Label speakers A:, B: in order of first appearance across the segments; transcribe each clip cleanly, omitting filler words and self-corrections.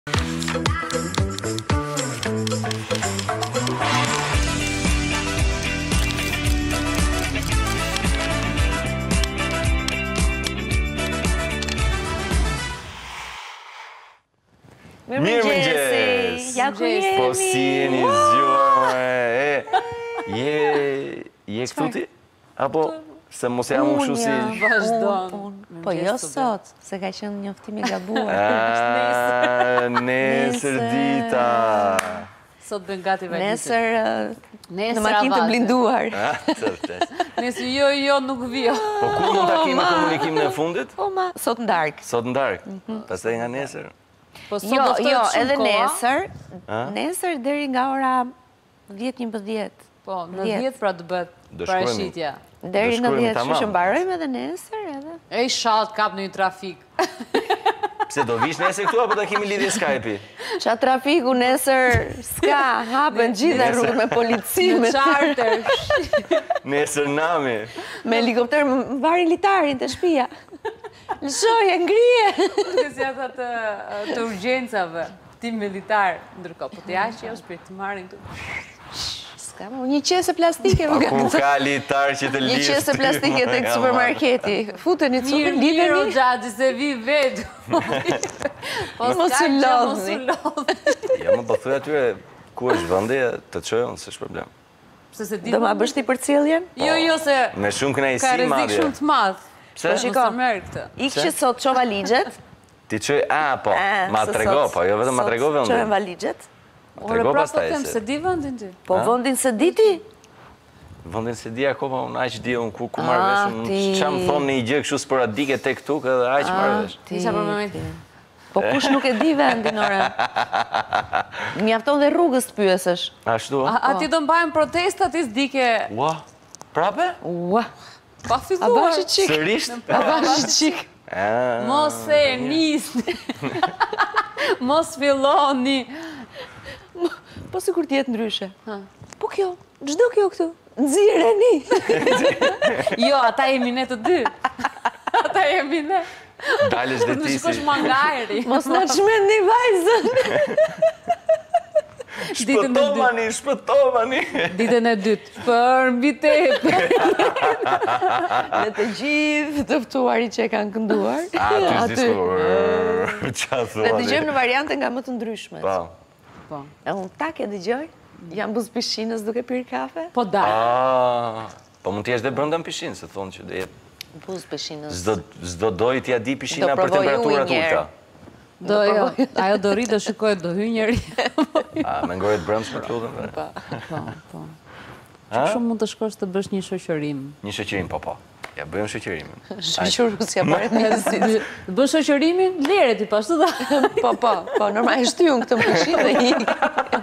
A: Mirëmëngjes!
B: Ja ku jemi?
A: Po si jeni zgjuar, je këtu ti? Apo se mos jam unë kështu si...
C: Vazhdon.
B: Po jo sot, se ka qenë njoftimi gabuar.
A: Nesër dita.
C: Sot bën gati vajzë.
B: Nesër në makinë të blinduar.
C: Nesër jo nuk vjo.
A: Po kur mund ta kemi komunikimin e fundit?
B: Po ma, sot në darkë.
A: Sot në darkë. Pastaj nga nesër.
B: Jo, edhe nesër deri nga ora 10-11.
C: Po, në 10 pra të bëhet parashitja.
B: Deri në 10, që mbarojmë edhe nesër edhe.
C: E shat kap në një trafik.
A: Pse do vish nesër këtu apo do kemi lidhje Skype-i?
B: Qa trafiku nesër s'ka, hapen gjitha rrugët me polici, me
C: charter.
A: Nesër nami.
B: Me helikopter më varin litarin të shtëpia. Lëshoje, ngrije.
C: Duke si ata të urgjencave, tim militar, ndërkohë, po të jashtë është për të marrin këtu.
B: S'ka më, një qese plastike.
A: Ku ka litar që të lidhë.
B: Një qese plastike të supermarketi. Futeni të super, lidheni.
C: Mirë, gjatë, se vi vetë.
B: Mos u lodhni.
A: Ja, më po thuj atyre, ku është vendi, të çojnë, s'është problem.
B: Do ma bësh ti përcjelljen?
C: Jo, se
A: me shumë kënaqësi
C: ka
A: madje.
C: rrezik shumë të madh.
A: Pse?
B: Ik që sot çova ligjet.
A: Ti çoj, po, ma trego, po, jo vetëm ma trego vendin.
B: Çojmë valigjet.
C: Ore, pra po them, se di vendin ti?
B: Po vendin se di ti?
A: Vendin se di akoma, unë aq di unë ku marrë vesh, çam thonë një gjë kështu sporadike tek këtu, edhe aq marrë vesh.
C: Isha për moment.
B: Po kush nuk e di vendin, ore? Mjafton dhe rrugës të pyesësh.
A: Ashtu?
C: A ti do mbajmë protesta, ti s'dike...
A: Ua, prape?
B: Ua.
C: Pa filluar.
B: A bashë qik.
A: Sërisht?
B: A bashë qik.
C: Mos e nisni. Mos filloni.
B: Po si kur t'jetë ndryshe. Po kjo, gjdo kjo këtu. Nxirreni.
C: Jo, ata jemi ne të dy. Ata jemi ne.
A: Dalësh dhe ti si.
C: Në shkosh mangajri.
B: Mos në qmen një vajzën.
A: Shpëtomani.
C: Ditën e dytë, për mbi tepe.
B: Dhe të gjithë të ftuari që e kanë kënduar.
A: Aty
B: Dhe dëgjojmë në variante nga më të ndryshme.
A: Po.
B: E unë tak e dëgjoj, jam buz pishinës duke pirë kafe.
C: Po da.
A: Po mund t'jesh dhe brënda në pishinë, se thonë që dhe jetë.
B: Buz pishinës.
A: Zdo dojë t'ja di pishina për temperaturat ulta.
C: Ajo do rri, do shikoj, do hy njëri.
A: Me ngoret brëndshme të lutëm?
C: Po. Që shumë mund të shkosh të bësh një shoqërim?
A: Një shoqërim, po. Ja, bëjmë shoqërimin.
B: Shoqërusja pare mjësit.
C: Të bësh shoqërimin, lere ti pashtu da.
B: Po, normal e shtyun këtë më pishin dhe hik.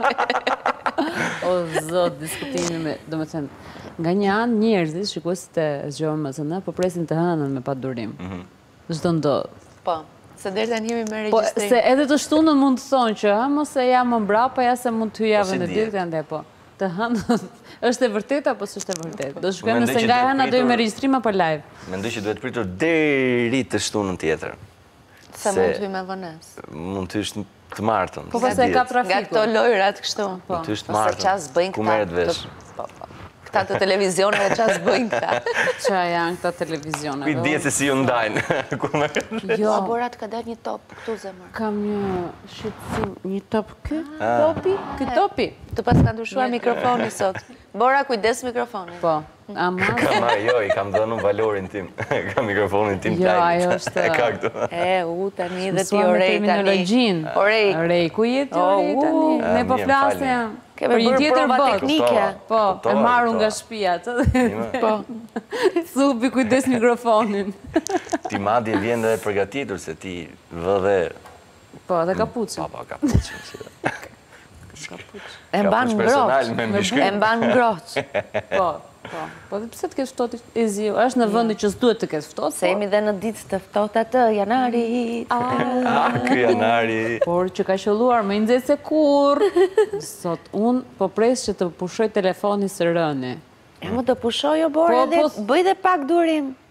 C: O, zot, diskutimi me, do me thënë, nga një anë njerëzit, shikuesit e zgjohën më zënë, po presin të hënën me padurim. Çdo ndodh.
B: Po. Se deri tani jemi me
C: Po,
B: regjistrim.
C: se edhe të shtunën mund të thonë që, mos e jam më mbrapa, ja se mund të hyj javën e dytë, ande po. Të hënën, është e vërtet apo s'është e vërtet? Do shkojmë nëse nga hëna do me regjistrim apo live.
A: Mendoj që duhet pritur deri të shtunën tjetër.
B: Se mund të hyj me vones.
A: Mund të ishtë të martën.
C: Po pastaj ka trafiku.
B: Nga këto lojrat kështu.
A: Mund të ishtë martën. Ku merret vesh?
B: Këta të televizioneve qas bëjnë këta.
C: Qa janë këta televizioneve?
A: Kuj djetë se si ju ndajnë.
B: Jo, Borat ka dalë një top këtu zemër.
C: Kam një shqetësim, një top topi? Ky topi?
B: Të pas ka ndryshuar mikrofoni sot. Bora, kujdes mikrofoni.
C: Po, ama...
A: Jo, i kam dhënë valorin tim. Ka mikrofonin tim
C: tajnë. Jo, ajo është...
A: E ka këtu.
B: Tani dhe ti orej tani.
C: Orej, ku jetë ti orej tani? Ne po flasim për një tjetër
B: teknike.
C: Po, e marru nga shtëpia. Po, thubi kujdes mikrofonin.
A: Ti madje vjen dhe përgatitur se ti vë dhe...
C: Po, dhe kapucin.
A: Po, kapucin.
B: E mban ngroç. E mban ngroç.
C: Po. Po dhe pse të kesh ftohtë e ziu? Është në vendi që s'duhet të kesh ftohtë.
B: Se jemi dhe në ditë të ftohta të janarit.
A: Ky janari.
C: Por që ka qelluar më nxehtë se kurrë. Sot un po pres që të pushoj telefoni së rëni.
B: E më të pushoj o Bore dhe bëj dhe pak durim.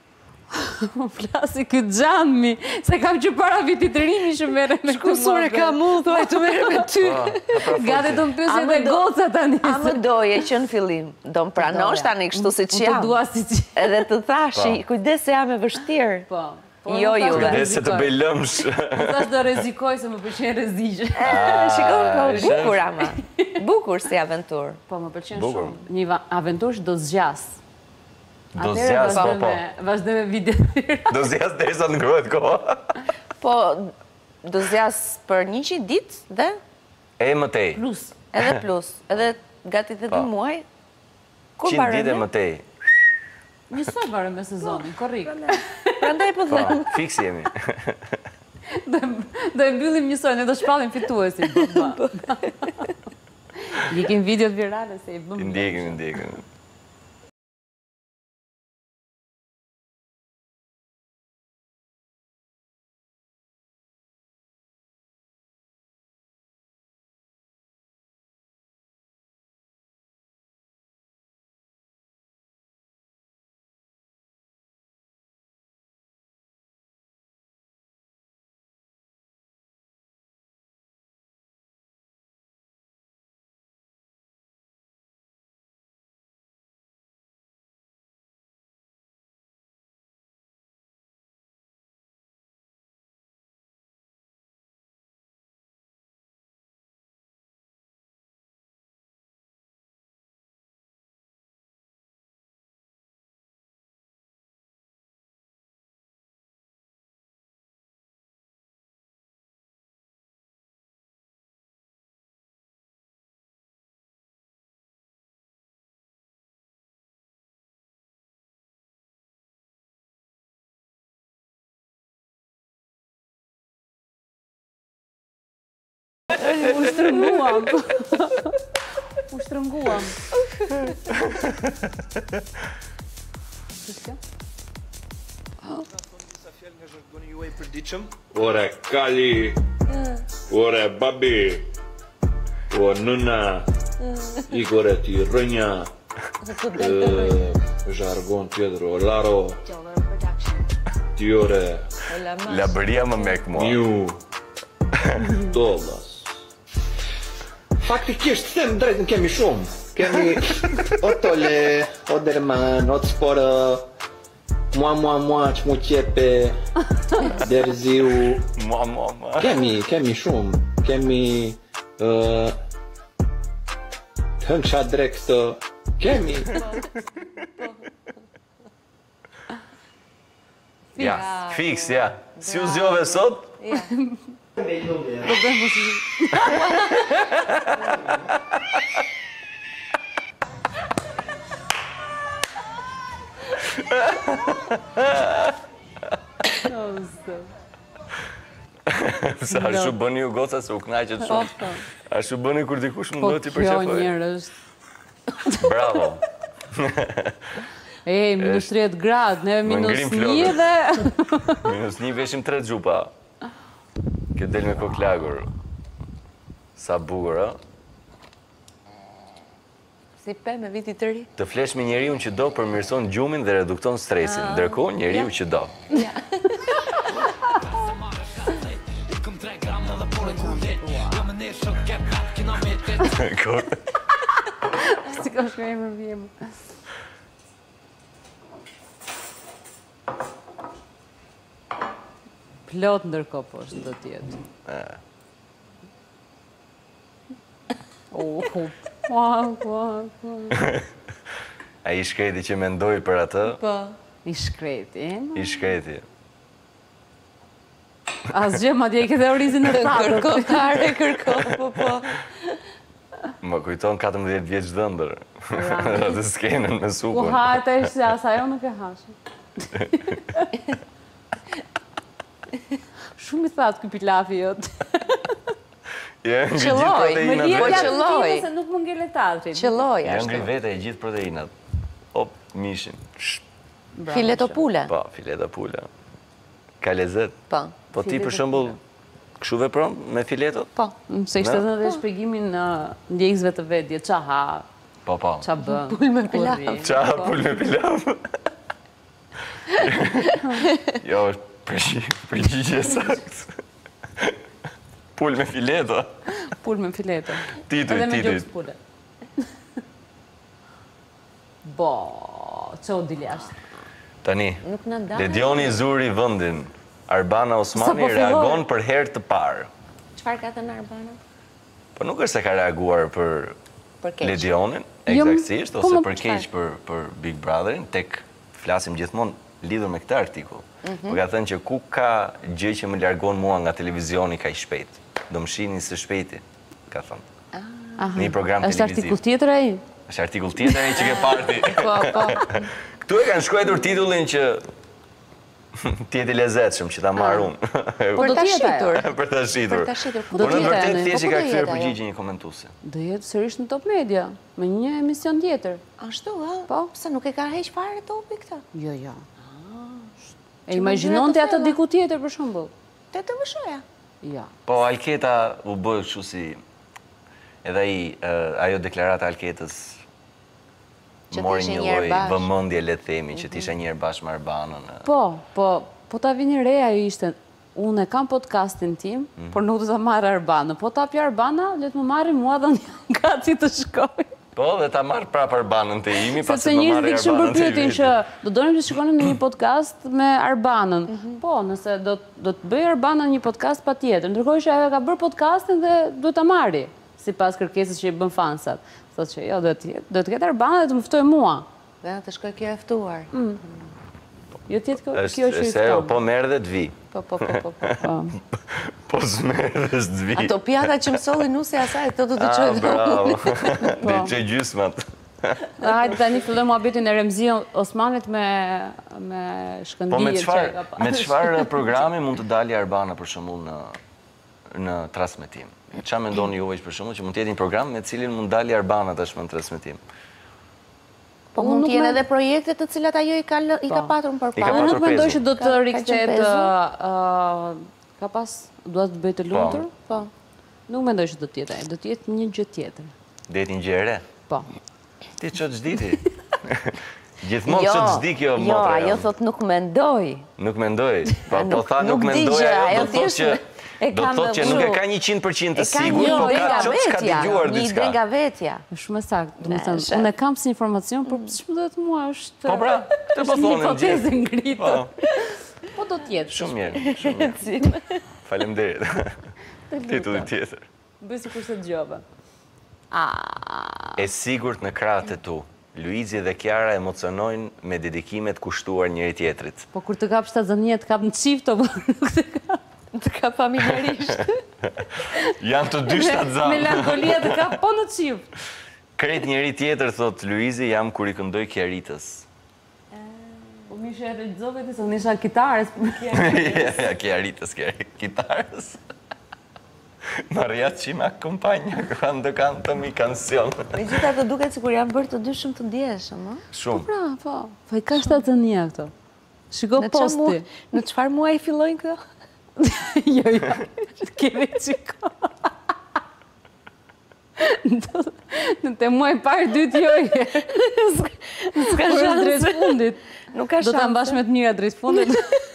C: Flasi ky xhanmi, se kam që para vitit të rinj që merrem me
B: Shkusore ka mund, thua të merrem me ty.
C: Gati të më pyesin edhe goca tani.
B: A më doje që në fillim, do më pranosh tani kështu si që
C: Të
B: jam.
C: dua si që.
B: Edhe të thashi, kujdes se jam e vështirë.
C: Po.
B: Jo, juve.
A: Kujdes se të bëj lëmsh.
C: Unë thash do rrezikoj se më pëlqen rreziqe.
B: Shikon, po, bukur ama. Bukur si aventur.
C: Po, më pëlqen
A: Bukur.
C: shumë. Një aventurë që do zgjas.
A: Do zjas, po.
C: Vazhdoj me video të tjera.
A: Do zjas derisa të ngrohet koha.
B: Po, do zjas për 100 ditë dhe
A: E më tej.
C: Plus.
B: edhe plus. Edhe gati 8 muaj. Kur
A: 100
B: barën?
A: ditë e më tej.
C: Njësoj varet me sezonin, korrik.
B: Prandaj po
A: Po,
B: them.
A: fiks jemi.
C: Do e mbyllim njësoj, ne do shpallim fituesin. Likim videot virale se i bëm.
A: Ndjekim.
C: U shtrënguam. U shtrënguam.
D: Disa fjalë nga zhargoni juaj përditshëm. Ore kali, ore babi, o nëna, ikore ti rënja, zhargon tjetër, o laro, ti ore,
A: Labëria më mek mua.
D: miu, tollas.
E: Faktikisht, them drejtën kemi shumë. Kemi o tole, o derman, o të sporë, mua, që mu qepe, derziu.
A: Mua.
E: Kemi shumë. Kemi hëngsha drekt, kemi.
A: Ja, fiks, ja. Si u zgjove sot? Sa ashtu bëni ju goca se u knaqet shumë. Ashtu bëni kur dikush
C: Po
A: mundohet t'i
C: kjo
A: përqafoj.
C: njerëz.
A: Bravo.
C: Minus 30 gradë, neve
A: Më
C: minus
A: ngrim
C: 1
A: flokët.
C: dhe...
A: Minus 1 veshim 3 xhupa. Ke del me kokë lagur. Sa bukur, a?
B: Si pe me viti të ri.
A: Të flesh me njeriu që do përmirëson gjumin dhe redukton stresin. Ndërkohë njeriu që do.
C: Si ka shkoj më vjemë. Plot ndërko po është do tjetë.
A: A i shkreti që mendoj për atë,
B: Po.
C: I shkreti,
A: i shkreti.
C: Asgjë, ma dje i këtë orizin në
B: Kërko,
C: tatër.
B: kare, kërko, po.
A: Më kujton 14 vjeç dëndër. Atë skenën me
C: Ku
A: supën.
C: hajta ishte, asa jo nuk e hashë. Shumë i thatë këj pilafi jotë.
A: Janë ngri gjithë
B: Qëlloj,
C: Më
A: proteinat.
C: lirë
B: Po
A: veç.
C: gjatë
B: qëlloj.
C: time se nuk më ngele tatrin.
B: Qëlloj
A: Janë
B: ashtu.
A: ngri vete e gjithë proteinat. Hop, mishin.
B: Fileto pule.
A: Po, fileta pula. Ka lezet.
B: Po.
A: Po ti për shembull kështu vepron me filetot?
B: Po.
C: Se ishte edhe dhe shpegimin në ndjekësve të vedje, qa ha,
A: Po.
C: qa bë.
B: Pul me pilav.
C: kurri.
A: Qa pul me pilav? Jo, është përgjigje saktë. Pul me fileto.
C: Pul me fileto.
A: Tituj.
C: Edhe me gjokës pule. Bo, që o dili ashtë?
A: Tani,
B: Nuk na dalë.
A: Ledioni zuri vendin. Arbana
C: Sa
A: Osmani
C: po filloi?
A: reagon për herë të parë.
B: Çfarë ka thënë Arbana?
A: Po nuk është se ka reaguar për
B: Për keq.
A: Ledionin,
C: Jo,
A: eksaktësisht,
C: po
A: ose
C: më
A: për keq për Big Brotherin, tek flasim gjithmonë lidhur me këtë artikull. Po ka thënë që ku ka gjë që më largon mua nga televizioni kaq shpejt. Do më shihni së shpejti, ka thënë. Në një program
C: Është
A: televiziv.
C: artikull tjetër ai?
A: Është artikull tjetër ai që ke parti.
C: Po.
A: Këtu e kanë shkruar titullin që tjeti lezetshëm që ta marr unë.
C: Po do
B: ta
C: tjetë
B: shitur.
C: ajo.
A: Për ta shitur.
B: Për ta shitur.
A: Por në
C: tjetë
A: vërtet
C: ajo.
A: thjesht i
B: Po
A: ka
B: ku do
A: kthyer
B: jetë ajo?
A: përgjigje një komentuese.
C: Do jetë sërish në Top Media, me një emision tjetër.
B: Ashtu, ha?
C: Po.
B: Pse nuk e ka heq fare topi këtë?
C: Jo. E imagjinon të atë diku tjetër për shembull.
B: Te të vëshoja.
C: Ja.
A: Po Alketa u bë kështu si edhe ajo deklarata Alketës
B: Që
A: mori
B: t'ishe
A: një
B: njerë
A: lloj
B: bashkë.
A: vëmendje le të themi që t'isha njerë bashkë me Arbanën.
C: Po ta vini re ajo ishte, unë e kam podcastin tim, por nuk do ta marrë Arbana. Po ta pja Arbana, le të më marri mua dhe unë gati të shkoj.
A: Po dhe ta marr prapë Arbanën te imi, pasi
C: Sepse
A: më
C: njerëzit
A: marrë
C: kishin
A: Arbanën te
C: përpyetjen që do donim të shikonim në një podcast me Arbanën. Po, nëse do të bëj Arbana një podcast patjetër. Ndërkohë që ajo ka bërë podcastin dhe duhet ta marri, sipas kërkesës që i bën fansat. Thotë që jo, do të ketë Arbana dhe të më ftoj mua.
B: Dhe të shkoj kjo e ftuar.
C: Jo tjetë kjo që i
A: Është se ajo
C: fton.
A: po merr dhe të vi.
B: Po.
A: Po s'merr dhe të vi.
B: Ato pjata që më solli nusi asaj, të do të
A: Ah,
B: çoj.
A: bravo. Dhe që gjysmat.
C: Dhe hajde tani fillojmë muhabetin e Remzi Osmanit me Shkëndijë.
A: Po
C: që ka
A: me çfarë programi mund të dali Arbana për shembull në transmetim? Çfarë mendoni juve për shembull që mund të jetë një program me cilin mund dali Arbana tashmë në transmetim?
B: Po
C: Unë
B: mund
C: nuk
B: të jenë
C: me-
B: edhe projekte të cilat ajo i ka patur më
A: I ka
B: përpara.
C: Unë nuk
A: patur
C: mendoj
A: pezu.
C: që do të
B: Ka
C: rikthehet
B: qenë
C: ka pas duhet të bëj të lumtur.
B: Po.
C: Nuk mendoj që do të jetë ai, do të jetë një gjë tjetër.
A: Dhe ti një gjë e re?
C: Po.
A: Ti ç'o ç'di ti? Gjithmonë ç'o ç'di kjo
B: Jo,
A: motra.
B: ajo thot nuk mendoj.
A: Nuk mendoj. Po
B: Nuk-
A: tha nuk
B: nuk di
A: mendoj,
B: gjë,
A: ajo
B: ajo
A: do thotë
B: thjesht
A: që
B: e
A: do
B: ka
A: thotë që nuk e
B: ndërgju.
A: ka 100% të
B: E ka
A: sigurt,
B: një
A: po
B: drejt
A: ka
B: nga
A: çfarë ka
B: vetja.
A: dëgjuar
B: Një
A: diçka.
B: drejt nga vetja.
C: Është më saktë, do të
B: Ne,
C: thënë,
B: shef.
C: unë e kam si informacion, por ç'më duhet mua është.
A: Po pra, këtë po
C: është një
A: thonë
C: hipotezë
A: gjë.
C: ngritur. Po do të jetë.
A: Shumë mirë, shumë mirë. Faleminderit. Titulli tjetër.
C: Bëj sikur se dëgjova.
A: E sigurt në krahët e tu, Luizi dhe Kiara emocionojnë me dedikimet kushtuar njëri tjetrit.
C: Po kur të kap shtazania të kap në çift apo nuk të kap.
B: Të ka familjarisht.
A: Janë të dy shtatzanë.
C: Melankolia të kap po në çift.
A: Krejt njëri tjetër, thot Luizi, jam kur i këndoj Kiaritës.
C: Po mi shë e regjizove ti se unë isha kitarës.
A: Ja, Kiaritës, kitarës. Maria ci me accompagna quando canto mi canzone.
B: Megjithatë duket sikur janë bërë të dy shumë të ndjeshëm, ëh?
A: Shumë.
C: Pra, po. Po i ka shtazania këto. Shiko posti.
B: Në çfarë muaj fillojnë këto?
C: Jo. Kemi qiko. Në të muaj parë dytë joje.
B: S'ka
C: Por është drejt
B: shanse.
C: fundit.
B: Nuk ka
C: Do ta mbash me të mira drejt fundit.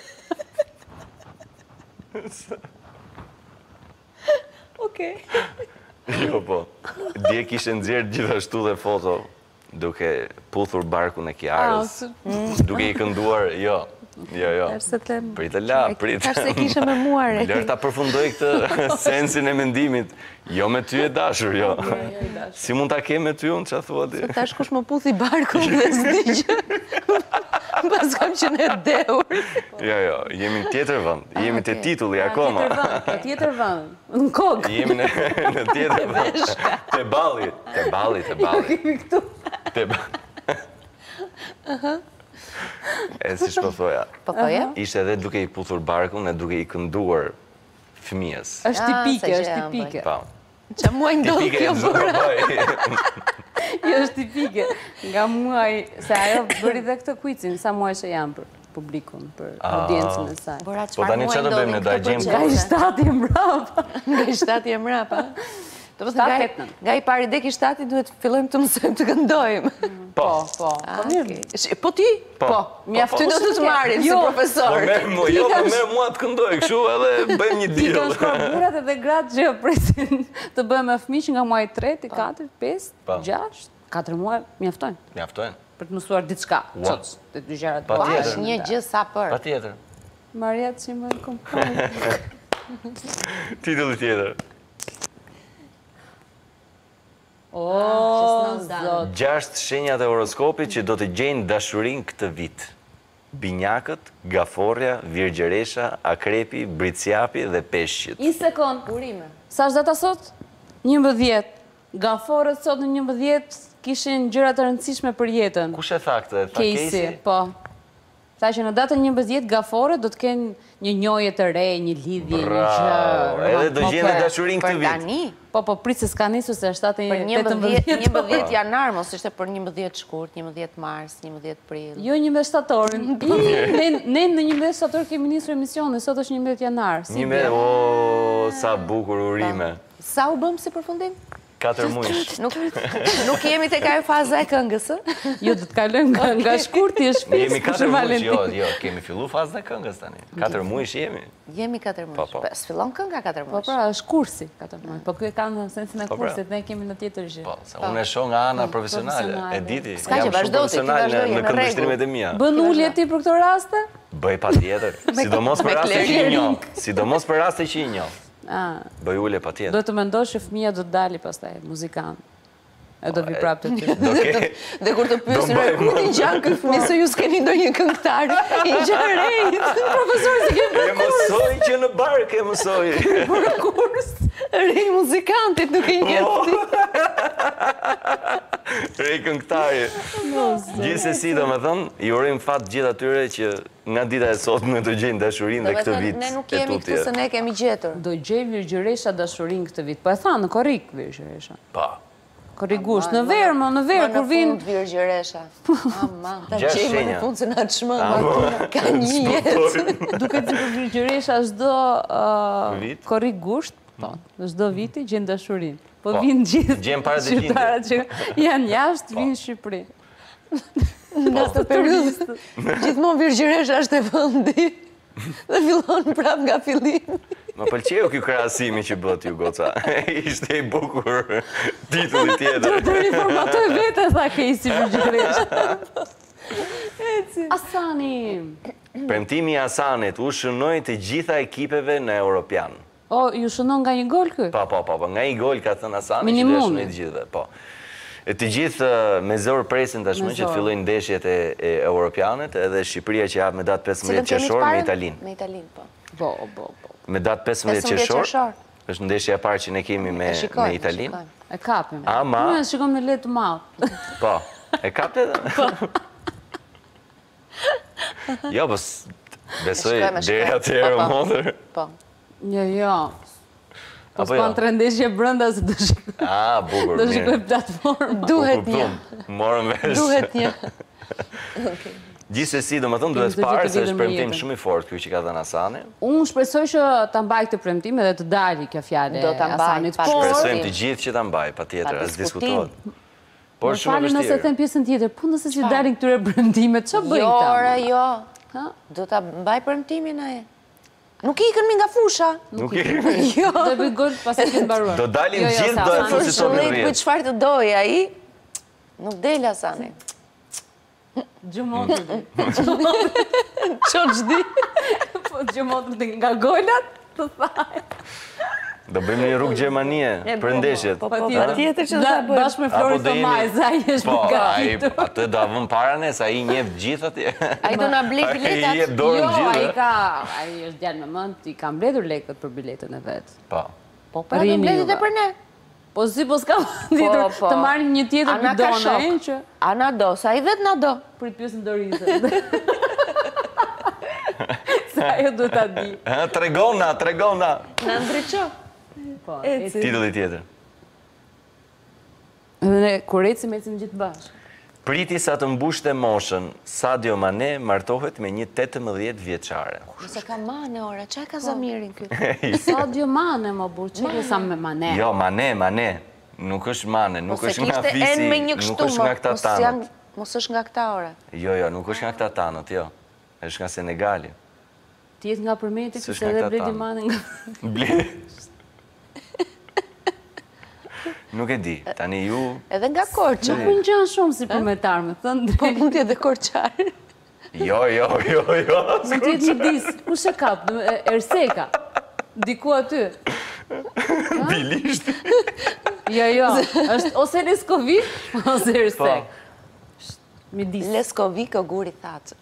B: Okej.
A: Jo, po. Dje kishe nxjerrë gjithashtu dhe foto duke puthur barkun e Kiarës. Duke i kënduar, jo.
B: Se them.
A: Pritë la, pritë.
B: Tash se kishe me mua re.
A: Lërë ta përfundoj këtë sensin e mendimit. Jo me ty e dashur, jo. Si mund ta ke me ty unë, ç'a thua ti?
B: Tash kush më puthi barkun dhe s'digjë. Pas kam qenë e deur.
A: Jo, jemi në tjetër vend. Jemi te titulli akoma.
C: Tjetër vend. Në kokë.
A: Jemi në tjetër vend. Te balli.
C: Kemi këtu.
A: Te balli. E si shpo thoja.
B: Po thoja?
A: Ishte edhe duke i puthur barkun e duke i kënduar fëmijës.
C: Është tipike, është tipike.
A: Pa.
B: Qa muaj ndodhë
A: Tipike
B: kjo
A: e
B: bëra?
C: Jo, është tipike. Nga muaj, se ajo bëri dhe këtë kuicin, sa muaj që janë për publikun, për audiencën e saj.
B: Bëra
A: Po tani
B: çfarë muaj
A: çfarë do bëjmë ne,
B: ndodhin
A: do
B: këto
A: gjejmë
C: Nga i
B: procese?
C: shtati e mbrapa.
B: Nga i shtati e mrapa. Do të thotë nga I pari dek I shtati duhet fillojmë të mësojmë të këndojmë.
C: Po.
B: Po ti? Po. Mjafty do të marrim si profesor.
A: Po merr mua të këndoj, kështu edhe bëjmë një
C: Ti
A: deal.
C: kanë shkuar burrat edhe gratë që presin të bëjmë me fëmijë që nga muaji 3, 4, 5, 6, 4 muaj mjaftojnë.
A: Mjaftojnë.
C: Për të mësuar diçka. Çoc, të dy gjërat.
B: Pash një gjë sa për.
A: Patjetër.
C: Maria si më kompani.
A: Titulli tjetër.
C: O, zot.
A: 6 shenjat e horoskopit që do të gjejnë dashurinë këtë vit. Binjakët, gaforja, virgjeresha, akrepi, britsjapi dhe peshqit.
C: Një sekond.
B: Urime.
C: Sa është data sot? 11. Gaforët sot në 11 kishin gjëra të rëndësishme për jetën.
A: Kush e tha këtë? Tha Casey?
C: Po. Tha që në datën 11 gaforët do të kenë një njohje të re, një lidhje, një gjë.
A: Bravo, edhe do gjejnë dashurinë këtë
B: Për
A: vit.
B: tani,
C: Po, prit se s'ka nisur se është
B: për 11 janar, mos ishte për 11 shkurt, 11 mars, 11 prill.
C: Jo 11 shtatorin. Ne në 11 shtator kemi nisur emisionin, sot është 11 janar.
A: Një me, o, sa bukur urime.
B: Sa u bëm si përfundim?
A: 4 muaj.
B: Nuk jemi tek ajo faza e këngës, ë?
C: Jo, do të kalojmë nga shkurti e shtëpisë.
A: Jemi 4 muaj, jo, kemi fillu fazën e këngës tani. 4 muaj jemi.
B: Jemi 4 muaj.
A: Po.
B: S'fillon kënga 4
C: Po
B: muaj.
C: pra, është kursi 4 muaj. Po ky e kanë në sensin e kursit, ne kemi në tjetër gjë.
A: Po, sa unë e shoh nga ana profesionale, e diti.
B: S'ka që
A: Jam shumë
B: vazhdo ti,
A: profesional
B: vazhdo,
A: në
B: je në
A: këndvështrimet e mia.
C: Bën ulje ti për këto raste?
A: Bëj patjetër, sidomos për raste që i njoh. Sidomos për raste që i njoh. Bëj ulje patjetër.
C: Do të mendosh që fëmia do të dali pastaj muzikant. E do vi prapë të ty.
B: Dhe kur të pyesin kur ti ngjan ky fëmijë se ju s'keni ndonjë këngëtar, I ngjan rejt.
C: Profesor si ke
A: E mësoj që në bark e mësoj.
C: për kurs.
B: Rej muzikantit nuk e njeh ti.
A: Rej këngëtari. Gjithsesi, domethënë, I urojm fat gjithë atyre që nga dita e sotme do gjejnë dashurinë dhe këtë vit.
B: Ne nuk jemi këtu se ne kemi gjetur.
C: Do gjej Virgjëresha dashurinë këtë vit. Po e thanë në korrik Virgjëresha.
A: Pa.
C: Korrigusht, në verë, në verë, kur vinë...
B: Në fund Virgjëresha. Aman, ta
A: Gjashtë
B: gjejmë në
A: shenja.
B: fund se na të shmënë. Ka një jetë.
C: Duket si për Virgjëresha çdo
A: Vit?
C: korrigusht, po, çdo viti gjen dashurinë. Po vinë gjithë
A: Gjen para ditëlindjes.
C: shqiptarët që janë jashtë, vinë në Shqipëri.
B: Në atë periudhë. Gjithmonë Virgjëresha është e vendi. Dhe fillon prap nga fillimi.
A: Më pëlqeu ky krahasimi që bët ju goca. Ishte I bukur titulli tjetër.
C: Të riformatoj vete, tha Casey Virgjëresha. Asani.
A: Premtimi I Hasanit u shënoi të gjitha ekipeve në Europian.
C: O, ju shënon nga një gol ky?
A: Po, nga një gol ka thënë Hasani që
C: Minimumi.
A: do shënoi të gjithëve, po. E të gjithë me zor presin tashmë që të fillojnë ndeshjet e Europianet, edhe Shqipëria që hap me datë 15 qershor me Italinë.
B: Me Italinë, po.
C: Po.
A: Me datë 15 qershor, është ndeshja e parë që ne kemi me Italinë.
C: E kapim.
A: Ama.
C: Ne shikojmë në letë të madh.
A: Po, e kapte? Jo, po besoj deri atëherë modër.
B: Po.
C: Jo. Po s'pan të ndeshje brenda se do shikoj.
A: Bukur.
C: Do shikoj platformë.
B: Duhet një.
A: Morëm vesh.
B: Duhet një.
A: Gjithsesi, domethënë duhet parë se është premtim shumë I fortë ky që ka dhënë Hasani.
C: Unë shpresoj që ta mbaj këtë premtim edhe të dali kjo fjalë e Hasanit.
A: Shpresojmë të gjithë që ta mbaj, patjetër, as diskutohet. Por shumë
C: vështirë. Nëse them pjesën tjetër, po nëse si dalin këtyre premtimet, ç'a bëj ta?
B: Jo. Do ta mbaj premtimin ai. Nuk ikën mi nga fusha.
A: Nuk ikën.
B: Jo.
C: Do bëj gol pasi të mbaruar.
A: Do dalin gjithë do e fushë tonë
B: rrjet. Po çfarë të doj ai? Nuk del Hasani.
C: Gjumotri.
B: Çoçdi.
C: Po gjumotri nga golat, të thaj.
A: Do bëjmë një rrugë Gjermanie për ndeshjet.
B: Po patjetër që do ta bëjmë.
C: Bashkë me Florin Tomaj, ai është gatitur.
A: Atë do avëm parën se ai njeh gjithë atje.
B: Ai do na blej biletat.
A: Ai jep dorën gjithë.
C: Ai është djalë me mend, I ka mbledhur lekët për biletën e vet.
A: Po.
B: Po do mbledhit edhe për ne.
C: Po si po s'ka tjetër të marrin një tjetër bidone që
B: Ana do, sa I vet na do.
C: Prit pjesën Dorizën. Sa ajo do ta di.
A: Tregona.
B: Na ndriço.
C: Po.
A: Titulli tjetër.
C: Edhe ne kur ecim gjithë bashkë.
A: Priti sa të mbushte moshën, Sadio Mane martohet me një 18 vjeçare.
B: Nëse ka Mane, ora, çaj ka Zamirin këtu?
C: Sadio Mane, më burë, që ke sa me Mane?
A: Jo, Mane. Nuk është Mane, nuk është nga fisi, nuk është nga këta tanët.
B: Mos është nga këta ora.
A: Jo, nuk është nga këta tanët, jo. është nga Senegali.
C: Ti jetë nga përmeti, këse edhe Bledi Mane nga...
A: Nuk e di, tani ju...
B: Edhe nga Korça.
C: Nuk unë gjanë shumë si përmetar, me thënë.
B: Po mund t'jetë dhe Korçar.
A: Jo.
C: Mund t'jetë një disë, ku shë kap, Erseka. Diku aty.
A: Bilisht.
C: Jo, është ose Leskovik, ose Ersek. Midis.
B: Leskovik o guri thatë.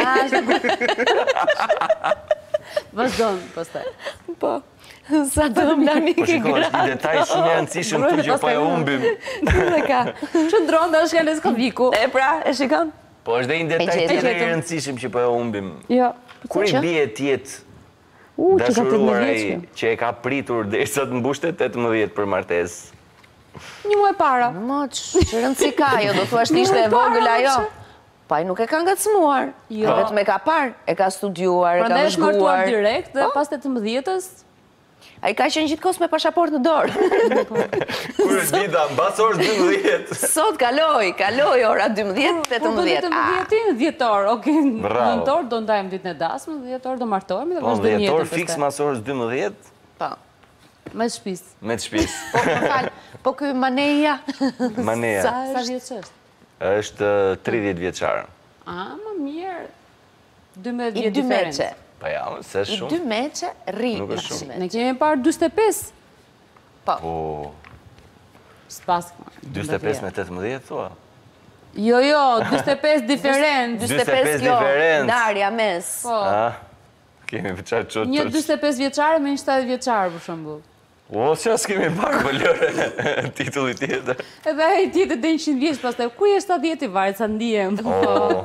C: Vazhdojnë, pastaj.
B: Po. Sa të mlani
A: Po shiko, është një detaj shumë e rëndësishëm të që po e humbim.
B: Dhe ka.
C: Që ndronë dhe është nga Leskoviku.
B: E pra, e shikon?
A: Po është dhe një detaj tjetër i rëndësishëm që po e humbim.
C: Jo.
A: Kur i bie tjetë
C: Që ka 18
A: dashuruar ai
C: vjeçme.
A: që e ka pritur derisa të mbushte 18 për martesë.
C: Një muaj para.
B: Moq, që rëndësi ka, jo, do thua ishte e vogël ajo. Pa i nuk e ka ngacmuar.
C: Jo.
B: Vetëm e ka parë, e ka studiuar, e ka
C: Prandaj është martuar
B: vëzhguar.
C: direkt dhe pas 18-ës
B: A i ka qenë gjithkohës me pasaport në dorë.
A: Kur është dita, mbas orës 12.
B: Sot kaloi ora 12, 18.
C: 18 dhjetor, okej,
A: Bravo.
C: nëntor do ndajmë ditën e dasmë, dhjetor do martohemi dhe
A: Po,
C: vazhdojmë
A: dhjetor
C: jetën.
A: fiks mas orës 12
B: Po,
C: Me shpis.
A: me të shtëpis.
B: më falë, po ky Maneja.
A: Maneja
C: Sa vjeç është?
A: është 30 vjeçar.
C: Më mirë. 12
B: I
C: vjetë
B: dy meqe.
C: diferencë.
A: Pa ja, se
B: I
A: shumë.
B: 2 meqe, rri.
A: Nuk është shumë.
C: Ne kemi parë 45.
A: Po,
C: S'pas.
A: 25 me 18 thua.
C: Jo, 45 diferencë.
A: 45
B: kjo,
A: diferencë.
B: ndarja mes.
C: Po.
A: Kemi përqar qëtë
C: Një 25 vjeçare me një 70 vjeçare për shembull.
A: O, që asë kemi pak për lërë titulli tjetër.
C: Edhe ai tjetër dhe 100 vjeç pastaj. Ku je 70 i varet sa ndihem.
A: O,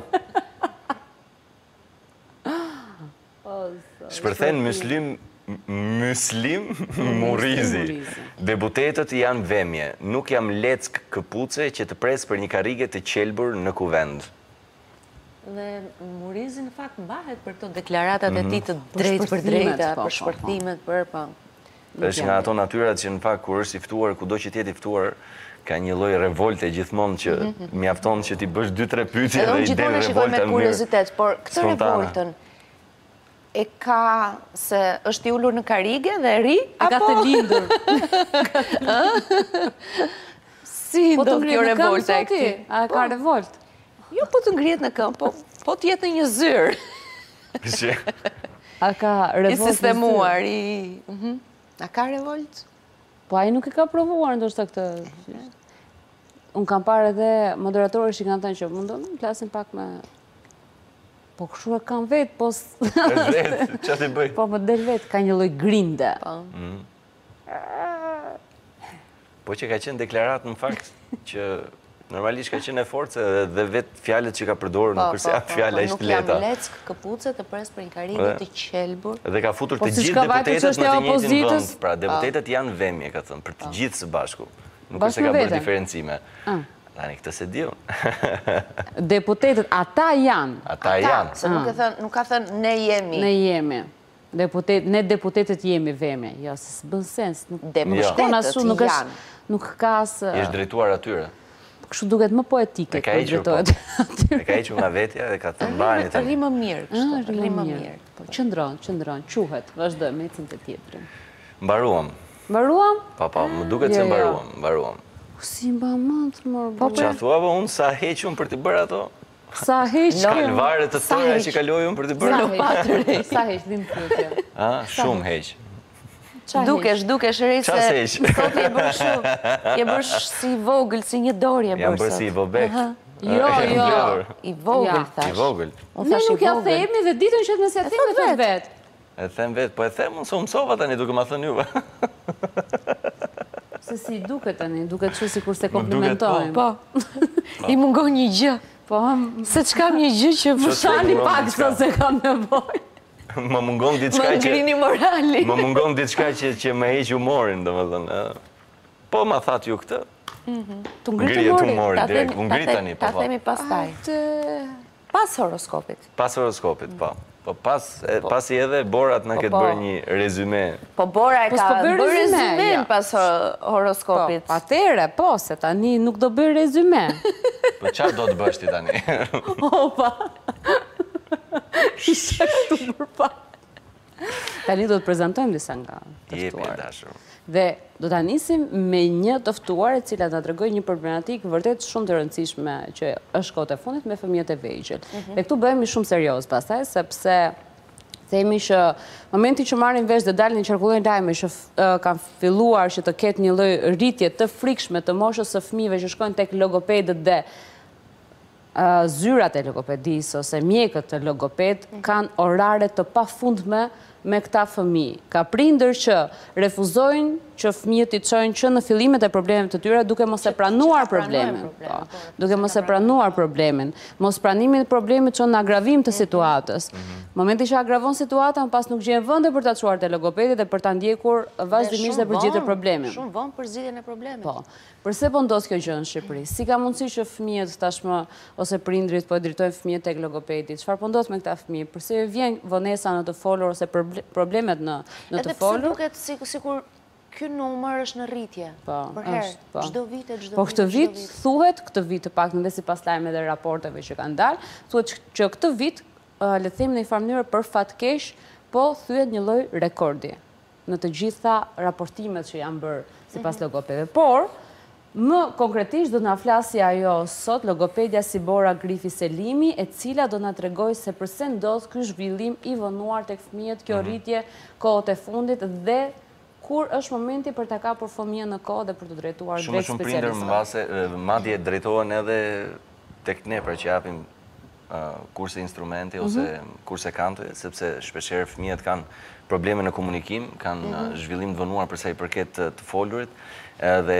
A: shpërthen Muslim Murizi. Debutetët janë vemje, nuk jam leck këpuce që të pres për një karrige të qelbur në kuvend.
B: Dhe Murizi në fakt mbahet për këto deklaratat e tij të
C: Për
B: drejtë për drejta,
C: shpërthimet, po,
B: për shpërthimet, për po.
A: Është nga ato natyrat që në fakt kur është i ftuar, kudo që t'jetë i ftuar, ka një lloj revolte gjithmonë që mjafton që ti bësh 2-3 pyetje
B: Edhe
A: dhe
B: unë
A: i del
B: gjithmonë e shikoj
A: revolta
B: me
A: në mënyrë
B: kuriozitet, por këtë
A: spontane.
B: revoltën e ka se është i ulur në karige dhe ri,
C: E ka të lindur.
B: si
C: Po të
B: ndodh kjo
C: ngrihet në këmbë
B: revolte e
C: soti?
B: këtij?
C: A ka revolt?
B: Jo po të ngrihet në këmbë, po të jetë në një zyrë.
A: Që
C: A ka
B: I
C: revolt? në
B: sistemuar,
C: zyrë?
B: A ka revolt?
C: Po ai nuk e ka provuar ndoshta këtë. Unë kam parë edhe moderatorë që kanë thënë që mundon të flasin pak me po kështu e kam vetë, po
A: është vetë, që t'i bëj?
C: po më del vetë, ka një lloj grinde.
A: Po që ka qenë deklarat në fakt që normalisht ka qenë e forcë dhe vetë fjalët që ka përdorur nuk është se atë fjala ishte
B: Nuk jam
A: leta.
B: leck këpuce të pres për një karige të qelbur.
A: Dhe ka futur
C: Po
A: të
C: si
A: gjithë
C: shka vajte
A: deputetët në
C: çështja
A: të
C: e
A: njëjtin
C: opozitës?
A: vend. Pra deputetët janë vemje, ka thënë, për të gjithë së bashku. Nuk
C: Bashkë
A: është se
C: me
A: ka bërë
C: veten?
A: diferencime. Tani këtë se diun.
C: Deputetët, ata janë,
A: Ata janë.
B: Se nuk ka thënë ne jemi.
C: ne jemi. Ne deputetët jemi veme. Jo, se s'bën sens.
B: Deputetët
C: Nuk ka asë...
A: Je drejtuar atyre.
C: Kështu duket më poetike.
A: E ka hequr, po. E ka hequr nga vetja dhe ka thënë mbani tani.
B: Rri më mirë, kështu. Rri më mirë.
C: Qëndron, quhet. Vazhdojmë, ecim të tjetrin.
A: Mbaruam.
C: Mbaruam?
A: Pa, më duket se mbaruam.
C: Si mba mëndë, mërë
A: Po që a thua, po unë sa heqëm për t'i bërë ato?
C: Sa heq
A: Kalvaret të tëra që kalojëm për t'i bërë ato?
C: Sa heq, dhim pyetje.
A: Shumë heq.
B: Dukesh rej se
A: Qas heq?
B: sot je bërë si vogël, si një dorë je
A: Jam
B: bërë
A: bërë
B: sot.
A: si i vobek.
C: Jo.
B: I vogël,
C: Ja.
B: thash.
A: I vogël.
B: Unë
C: Ne
B: thash i
C: nuk ja
B: vogël.
C: themi dhe ditën që nëse ja themi
B: thot
C: thot vetë.
A: E them vetë, po e them unë se mësova tani duke ma thënë juve.
C: Se si duket tani, duket që si kur se
A: duket, po.
C: komplimentojmë.
B: Po, i mungon një gjë.
C: Po,
B: Se çkam një gjë që
C: më shani
A: mungon
C: pak
A: diçka.
C: sot se kam nevojë.
A: Më mungon
B: më
A: diçka që...
B: ngrini morali.
A: Më mungon diçka që më heq humorin, domethënë. Po ma thatë ju këtë.
C: Tu ngritë
A: Ngrirje
C: mori.
A: tu mori direkt, u ngrit tani,
B: Ta themi pastaj. Pas horoskopit.
A: Pas horoskopit, po. Po pasi edhe Borat na këtë bërë një rezume.
B: Po Bora e ka
C: bëj
B: bërë
C: rezume,
B: rezumen
C: ja.
B: pas horoskopit.
C: Po, atere, po, se tani nuk do bëj rezume.
A: Po çfarë do të bësh ti tani?
C: Opa. Isha këtu përpa. Tani do të prezantojmë disa nga
A: Jepi
C: tëftuar.
A: dashur.
C: Dhe do ta nisim me një të ftuar e cila na tregoj një problematikë vërtet shumë të rëndësishme që është kohët e fundit me fëmijët e vegjël. Dhe këtu bëhemi shumë serioz pastaj sepse themi që momenti që marrin vesh dhe dalin i qarkullojnë lajme që kanë filluar që të ketë një lloj rritje të frikshme të moshës së fëmijëve që shkojnë tek logopedët dhe zyrat e logopedisë ose mjekët e logoped kanë orare të pafundme me këta fëmijë. Ka prindër që refuzojnë që fëmijët i çojnë që në fillimet e problemeve të tyre duke mos e pranuar problemin. Duke mos e pranuar problemin. Mos pranimi i problemit çon në agravim të situatës. Momenti që agravon situatën, pas nuk gjen vende për ta çuar te logopedi dhe për ta ndjekur vazhdimisht dhe përgjithë problemin.
B: Shumë vonë për zgjidhjen e problemit.
C: Po. Përse po ndodh kjo gjë në Shqipëri? Si ka mundësi që fëmijët tashmë ose prindrit po e drejtojnë fëmijët tek logopedi? Çfarë po ndodh me këta fëmijë? Përse vjen vonesa në të folur ose problemet në të
B: Edhe pse
C: folur?
B: duket sikur ky numër është në rritje.
C: Po,
B: Për herë,
C: është, po.
B: çdo vit e çdo vit.
C: Po këtë vit thuhet, këtë vit të paktën dhe sipas lajmeve dhe raporteve që kanë dalë, thuhet që këtë vit le të themi në një farë mënyrë për fatkeq, po thyet një lloj rekordi në të gjitha raportimet që janë bërë sipas logopedëve. Por më konkretisht do na flasë ajo sot logopedia Sibora Grifi Selimi, e cila do na tregojë se përse ndodh ky zhvillim i vonuar tek fëmijët, kjo rritje kohët e fundit dhe kur është momenti për ta kapur fëmijën në kohë dhe për të drejtuar drejt
A: Shumë prindër madje drejtohen edhe tek ne për që japim kurse instrumenti ose kurse kante, sepse shpeshherë fëmijët kanë probleme në komunikim, kanë zhvillim të vonuar për sa i përket të folurit, dhe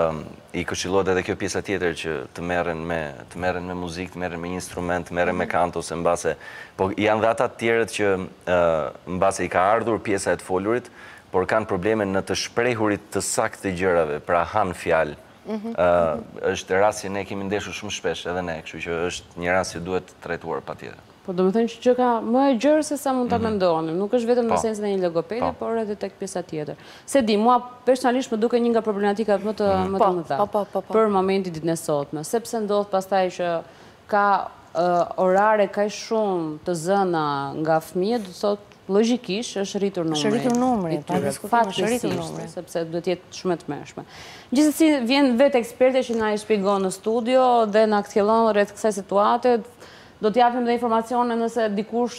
A: i këshillohet edhe kjo pjesa tjetër që të merren me muzikë, të merren me një instrument, të merren me kanto ose mbase, po janë dhe ata të tjerët që mbase i ka ardhur pjesa e të folurit, por kanë probleme në të shprehurit të saktë të gjërave, pra han fjalë. Është rast që ne kemi ndeshur shumë shpesh edhe ne, kështu që është një rast që duhet trajtuar patjetër.
C: Po do të thënë që gjë ka më e gjerë se sa mund ta mendonim. Nuk është vetëm në sensin e një logopedi, por edhe tek pjesa tjetër. Se di, mua personalisht më duket një nga problematikat më të mëdha për momentin ditën e sotme, sepse ndodh pastaj që ka orare kaq shumë të zëna nga fëmijët, do të thotë logjikisht është rritur numri.
B: Është rritur numri, pa diskutim, është rritur numri,
C: sepse duhet jetë shumë e tmerrshme. Gjithsesi vjen vetë ekspertë që na i shpjegon në studio dhe na kthjellon rreth kësaj situate. Do t'japim dhe informacione nëse dikush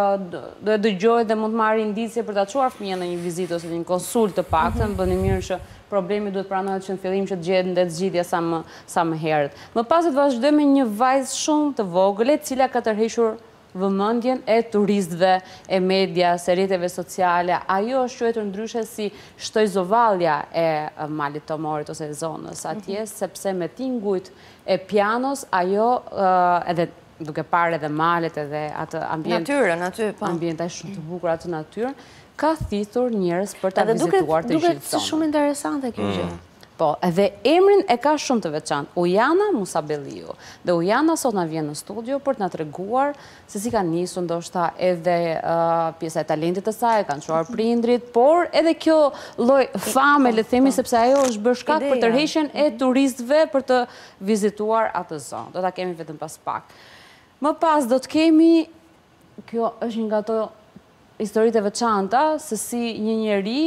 C: do e dëgjojë dhe mund të marrë indicje për ta çuar fëmijën në një vizitë ose një konsult të paktën, bëni mirë që problemi duhet pranohet që në fillim që të gjehet ndet zgjidhja sa më herët. Më pas do të vazhdojmë me një vajzë shumë të vogël, e cila ka tërhequr vëmendjen e turistëve, e medias, e rrjeteve sociale. Ajo është quajtur ndryshe si shtojzovallja e malit të Morit ose e zonës atje, sepse me tingujt e pianos ajo edhe duke parë edhe malet edhe atë ambient.
B: Natyrën aty, po.
C: Ambientaj shumë të bukur atë natyrën, ka thithur njerëz për ta vizituar të gjithë
B: Duket si shumë interesante kjo gjë.
C: Po, edhe emrin e ka shumë të veçantë, Ujana Musabelliu. Dhe Ujana sot na vjen në studio për të na treguar se si ka nisur ndoshta edhe pjesa e talentit të saj, kanë çuar prindrit, por edhe kjo lloj fame, le të themi, sepse ajo është bërë shkak për tërheqjen e turistëve për të vizituar atë zonë. Do ta kemi vetëm pas pak. Më pas do të kemi, kjo është një nga ato historitë e veçanta, se si një njeri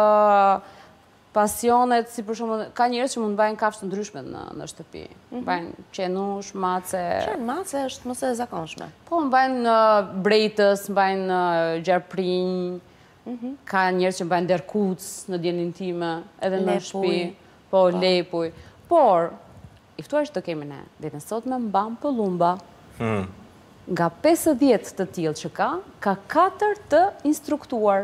C: pasionet, si për shumë, ka njerëz që mund bëjnë kafshë të ndryshme në shtëpi. Bëjnë qenush, mace.
B: Mace është mëse e zakonshme.
C: Po, bëjnë brejtës, bëjnë gjarprinj, ka njerëz që bëjnë derkuc në dielën time, edhe në shtëpi. Po, lepuj. Por, i ftuar që të kemi ne, ditën e sotme mban pëllumba. Nga 50 të tillë që ka 4 të instruktuar.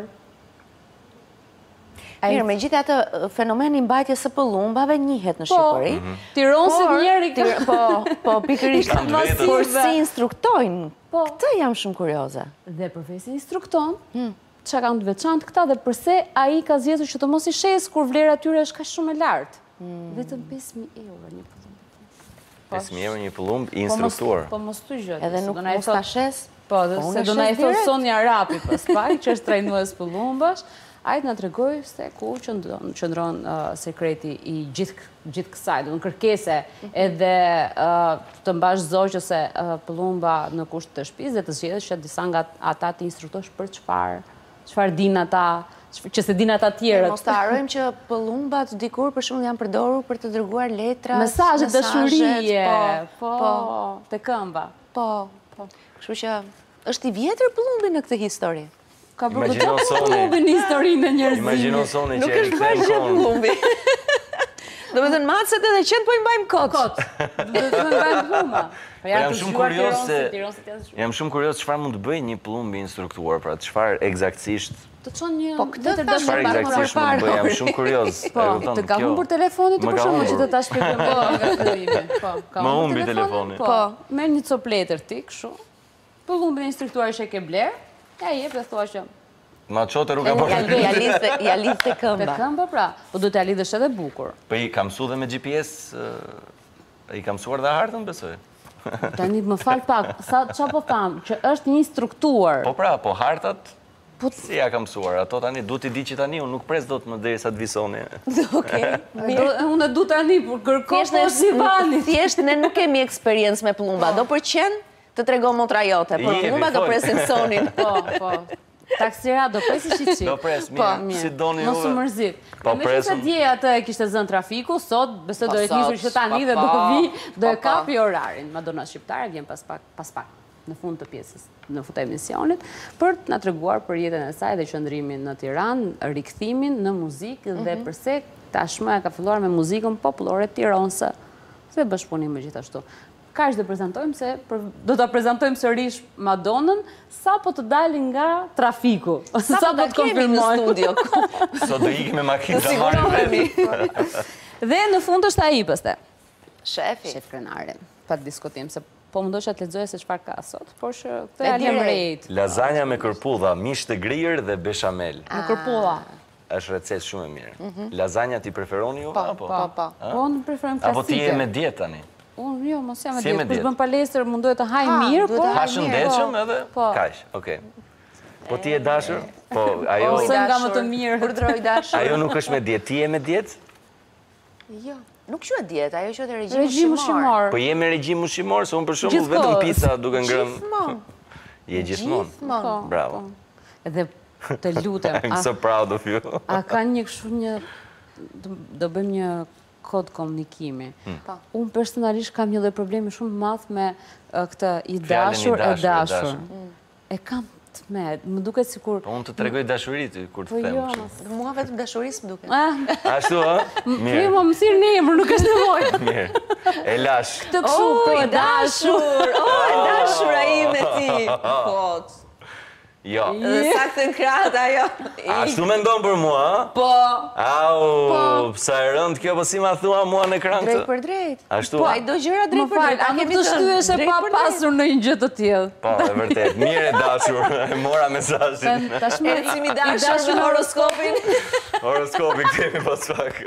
B: Mirë, me gjithë atë fenomeni mbajtjes së pëllumbave njihet në Shqipëri.
C: Tironësit njeri ka.
B: Po, pikërisht. Por si instruktojnë? Këtë jam shumë kurioze.
C: Dhe përveç se instrukton, çka kanë të veçantë këta dhe përse ai ka zgjedhur që të mos i shes kur vlera e tyre është kaq shumë e lartë. Vetëm 5.000 euro një pëllumb.
A: 5.000 euro një pëllumb i instruktuar.
C: Po mos të gjë.
B: Edhe nuk mos ta shes?
C: Po, se do na e thot
B: direkt.
C: Sonja Rapi pas pak, që është trajnues pëllumbash, ajtë na tregoj se ku qëndron sekreti i gjithë kësaj, do në kërkese edhe të mbash zogjë ose pëllumba në kusht të shtëpisë dhe të zgjedhësh që disa nga ata të instruktosh për çfarë din ata, që se din ata tjerët.
B: Mos të harrojmë që pëllumbat dikur për shembull janë përdorur për të dërguar letra,
C: Mesazhe dashurie,
B: po,
C: te këmba.
B: po. Kështu që është i vjetër pëllumbi në këtë histori.
C: Ka bërë
A: Imagjino
C: të
A: Soni.
C: pëllumbin në historinë e njerëzimit.
A: Imagjino Soni
B: Nuk
A: që e
B: është
A: kthem
B: faqe
A: kohën.
B: pëllumbi. Do të thënë macet edhe qenë po i mbajmë kot.
C: Kot. Do të mbajmë pluma.
A: Jam shumë kurioz jam shumë kurioz çfarë mund të bëjë një pëllumb i instruktuar, pra çfarë eksaktësisht
C: të çon një
B: Po këtë
A: çfarë eksaktësisht mund të bëjë, jam shumë kurioz.
C: Po, të ka humbur telefonit
A: Më
C: për
A: ka
C: shkakun që
A: humbur.
C: të ta shpjegoj nga fillimi. Po, ka
A: Më
C: humbur
A: humbi
C: telefonin.
A: telefoni.
C: Po, merr një copë letër ti kështu. Pëllumbin e instruktuar që e ke bler, ja jep dhe thua që
A: Ma çote rruga
B: Ja
A: bashkë.
B: lidh te
C: te
B: këmba.
C: këmba pra, po do t'ja lidhësh edhe bukur.
A: Po i kam mësuar dhe me GPS, i kam mësuar dhe hartën, besoj.
C: Tani më fal pak, çfarë po tham, që është një instruktuar.
A: Po pra, po hartat, si ja kam mësuar, ato tani du t'i di që tani, unë nuk pres do të më derisa të visoni.
B: Okej.
C: Unë du tani, por kërko po si vani.
B: Thjesht ne nuk kemi eksperiencë me pëllumba. Do pëlqen të tregon motra jote, por
A: Jepi,
B: pëllumba do
A: fol.
B: presim Sonin.
C: Po. Taksira do presi qiçi.
A: Do pres,
C: Po,
A: mirë, si doni
C: mos u
A: juve.
C: mërzit.
A: Po,
C: Me që
A: presim.
C: se dje atë e kishte zënë trafiku, sot besoj do e
B: Po,
C: nisur
B: sot,
C: që tani
B: po,
C: dhe do
B: po,
C: vi, do e
B: po, po.
C: kapi orarin. Madonna shqiptare vjen pas pak në fund të pjesës, në fund të emisionit, për të na treguar për jetën e saj dhe qëndrimin në Tiranë, rikthimin në muzikë dhe përse tashmë ka filluar me muzikën popullore tironse. Se bashkëpunim me gjithashtu. Kaq do prezantojmë se do ta prezantojmë sërish Madonën sa po të dalin nga trafiku.
B: Sa po të kemi në studio.
A: Sot do ikim me makinë të
B: Sigurohemi.
C: Dhe në fund është ai pastaj.
B: Shefi.
C: Shef krenari, pa diskutim, se po mundosha të lexoja se çfarë ka sot, por që këtë
B: E
C: ja lëm
B: direkt.
C: rejt.
A: Lazanja me kërpudha, mish të grirë dhe beshamel.
C: Në kërpulla.
A: Është recetë shumë e mirë. Lazanja ti preferoni ju? Apo?
B: Po.
C: Po në preferojmë klasike.
A: Apo ti je me dietë tani?
C: Unë jo, mos jam me
A: Si je me
C: dietë. Kush
A: dietë?
C: bën palestër mundohet të haj mirë,
B: duhet
C: po
B: të haj
A: Ha shëndetshëm edhe
C: Po.
A: kaq, okay. Po ti je dashur? Po ajo
C: Ose nga më të mirë.
B: Urdhroj dashur.
A: ajo nuk është me dietë, ti je me dietë?
B: Jo, nuk quhet dietë, ajo quhet regjim
C: Regjim ushqimor.
A: Po je me regjim ushqimor, se unë për shembull
C: Gjithkohës.
A: vetëm pica duke ngrënë.
B: Gjithmonë.
A: Je gjithmonë.
C: Po,
A: Bravo.
C: po. Edhe të lutem,
A: I'm so proud of you.
C: a ka një kështu një do bëjmë një kod komunikimi. Unë personalisht kam një lloj problemi shumë madh me këtë i
A: Fjalën
C: dashur e dashur. E kam të më duket sikur
A: Po unë të tregoj dashuri ty kur të
C: po
A: them
C: jo,
A: kështu.
B: Mua vetëm dashurisë më duket.
A: Ashtu ë? Mirë.
C: prima më thirr në emër, nuk është nevojë.
A: Mirë. E lash.
C: Të kështu,
B: Oh,
C: e dashur.
B: e dashura ime ti. Po.
A: Jo.
B: Dhe saktë në krahat ajo.
A: Ashtu mendon për mua, ë?
B: Po.
A: Au, sa e rënd kjo, po si ma thua mua në ekran
B: Drejt
A: këtë?
B: për drejt.
A: Ashtu?
B: Po, ai do gjëra
C: Më
B: drejt për
C: fal,
B: drejt.
C: a nuk të shtyhesh e pa pasur në një gjë të tillë.
A: Po, e vërtet, mirë e dashur, e mora mesazhin.
C: Tashmë
B: Ecim i dashur me horoskopin.
A: Horoskopi kemi pas pak.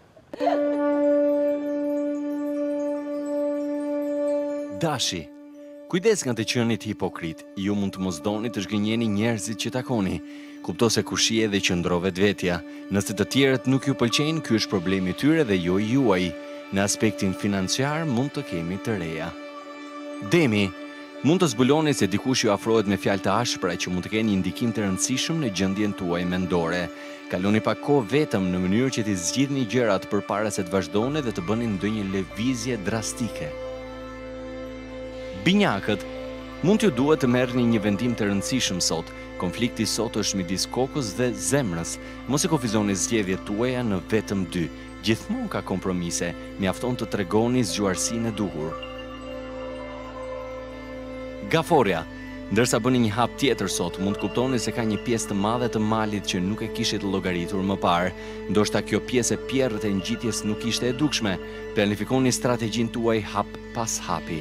F: Dashi, kujdes nga të qenit hipokrit, ju mund të mos doni të zhgënjeni njerëzit që takoni. Kupto se kur shije dhe qëndro vetvetja. Nëse të tjerët nuk ju pëlqejnë, ky është problemi tyre dhe jo i juaj. Në aspektin financiar mund të kemi të reja. Demi, mund të zbuloni se dikush ju afrohet me fjalë të ashpra që mund të kenë një ndikim të rëndësishëm në gjendjen tuaj mendore. Kaloni pak kohë vetëm në mënyrë që t'i zgjidhni gjërat përpara se të vazhdoni dhe të bëni ndonjë lëvizje drastike. Binjakët, mund t'ju duhet të merrni një vendim të rëndësishëm sot. Konflikti sot është midis kokës dhe zemrës. Mos e kufizoni zgjedhjet tuaja në vetëm dy. Gjithmonë ka kompromise, mjafton të tregoni zgjuarsinë e duhur. Gaforja, ndërsa bëni një hap tjetër sot, mund të kuptoni se ka një pjesë të madhe të malit që nuk e kishit llogaritur më parë. Ndoshta kjo pjesë e pjerrët e ngjitjes nuk ishte e dukshme. Planifikoni strategjinë tuaj hap pas hapi.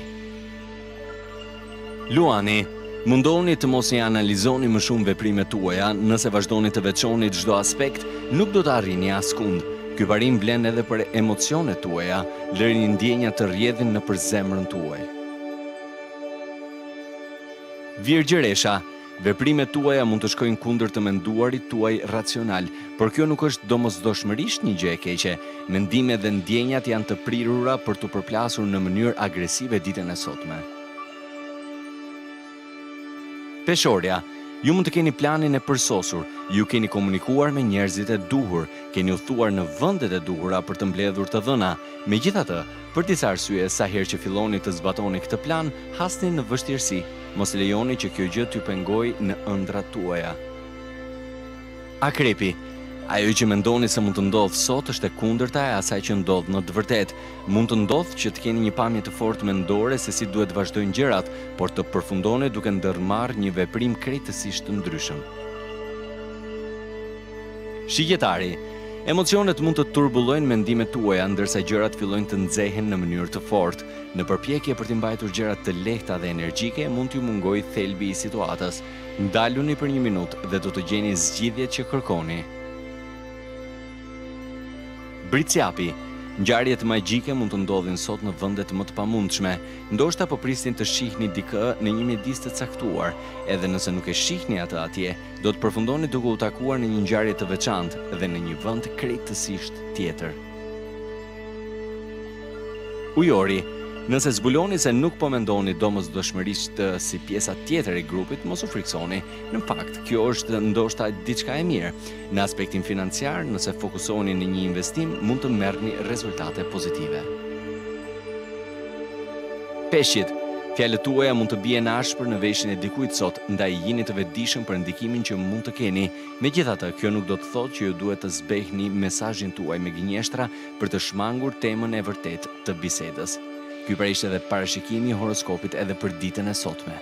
F: Luani, mundohuni të mos i analizoni më shumë veprimet tuaja, nëse vazhdoni të veçoni çdo aspekt, nuk do të arrini askund. Ky parim vlen edhe për emocionet tuaja, lërini ndjenja të rrjedhin nëpër zemrën tuaj. Virgjëresha, veprimet tuaja mund të shkojnë kundër të menduarit tuaj racional, por kjo nuk është domosdoshmërisht një gjë e keqe. Mendimet dhe ndjenjat janë të prirura për të përplasur në mënyrë agresive ditën e sotme. Peshorja, ju mund të keni planin e përsosur, ju keni komunikuar me njerëzit e duhur, keni udhëtuar në vendet e duhura për të mbledhur të dhëna. Megjithatë, për disa arsye, sa herë që filloni të zbatoni këtë plan, hasni në vështirësi. Mos lejoni që kjo gjë t'ju pengojë në ëndrat tuaja. Akrepi, ajo që mendoni se mund të ndodhë sot është e kundërta e asaj që ndodh në të vërtetë. Mund të ndodhë që të keni një pamje të fortë mendore se si duhet vazhdojnë gjërat, por të përfundoni duke ndërmarrë një veprim krejtësisht të ndryshëm. Shigjetari, emocionet mund të turbullojnë mendimet tuaja ndërsa gjërat fillojnë të nxehen në mënyrë të fortë. Në përpjekje për të mbajtur gjërat të lehta dhe energjike, mund t'ju mungojë thelbi i situatës. Ndaluni për 1 minutë dhe do të gjeni zgjidhjet që kërkoni. Briciapi, ngjarjet magjike mund të ndodhin sot në vende më të pamundshme. Ndoshta po prisnin të shihni dikë në një mjedis të caktuar, edhe nëse nuk e shihni atë atje, do të përfundoni duke u takuar në një ngjarje të veçantë dhe në një vend krejtësisht tjetër. Ujori, nëse zbuloni se nuk po mendoni domosdoshmërisht si pjesa tjetër e grupit, mos u friksoni. Në fakt, kjo është ndoshta diçka e mirë. Në aspektin financiar, nëse fokusoni në një investim, mund të merrni rezultate pozitive. Peshqit, fjalët tuaja mund të bien ashpër në veshin e dikujt sot, ndaj jini të vetëdijshëm për ndikimin që mund të keni. Megjithatë, kjo nuk do të thotë që ju duhet të zbehni mesazhin tuaj me gënjeshtra për të shmangur temën e vërtetë të bisedës. Ky pra ishte edhe parashikimi i horoskopit edhe për ditën e sotme.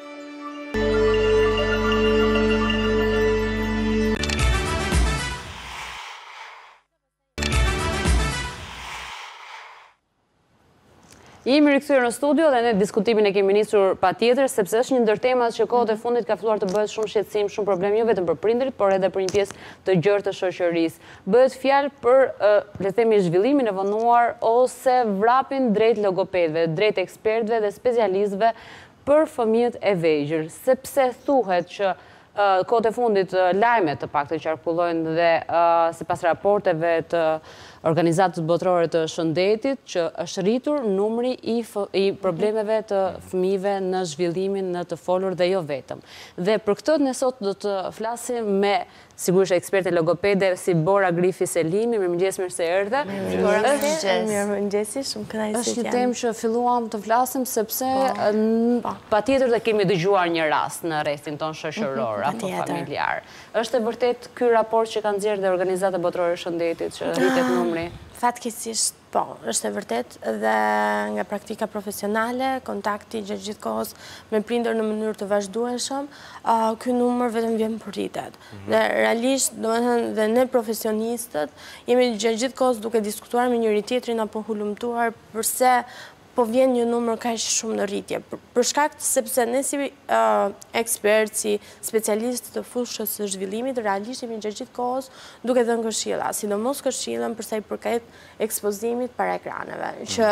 C: Jemi rikthyer në studio dhe ne diskutimin e kemi nisur patjetër sepse është një ndër temat që kohët e fundit ka filluar të bëhet shumë shqetësim, shumë problem jo vetëm për prindërit, por edhe për një pjesë të gjerë të shoqërisë. Bëhet fjalë për le të themi zhvillimin e vonuar ose vrapin drejt logopedëve, drejt ekspertëve dhe specialistëve për fëmijët e vegjël, sepse thuhet që kohët e fundit lajme të paktën qarkullojnë dhe sipas raporteve të Organizatës Botërore të Shëndetit që është rritur numri i problemeve të fëmijëve në zhvillimin në të folur dhe jo vetëm. Dhe për këtë ne sot do të flasim me sigurisht eksperte logopede si Bora Grifi Selimi. Mirëmëngjes, mirë se erdhe.
B: Mirëmëngjes, shumë kënaqësi.
C: Është një temë që filluam të flasim sepse patjetër dhe kemi dëgjuar një rast në rrethin ton shoqëror apo familjar. Është e vërtet ky raport që ka nxjerrë dhe Organizata Botërore e Shëndetit që rritet numri?
B: Fatkeqësisht po, është e vërtet dhe nga praktika profesionale, kontakti gjatë gjithë kohës me prindër në mënyrë të vazhdueshëm, ky numër vetëm vjen po rritet. Dhe realisht, domethënë dhe ne profesionistët jemi gjatë gjithë kohës duke diskutuar me njëri tjetrin apo hulumtuar përse po vjen një numër kaq shumë në rritje. Për shkak sepse ne si ekspertë, si specialistë të fushës së zhvillimit, realisht jemi gjatë gjithë kohës duke dhënë këshilla, sidomos këshillën për sa i përket ekspozimit para ekraneve, që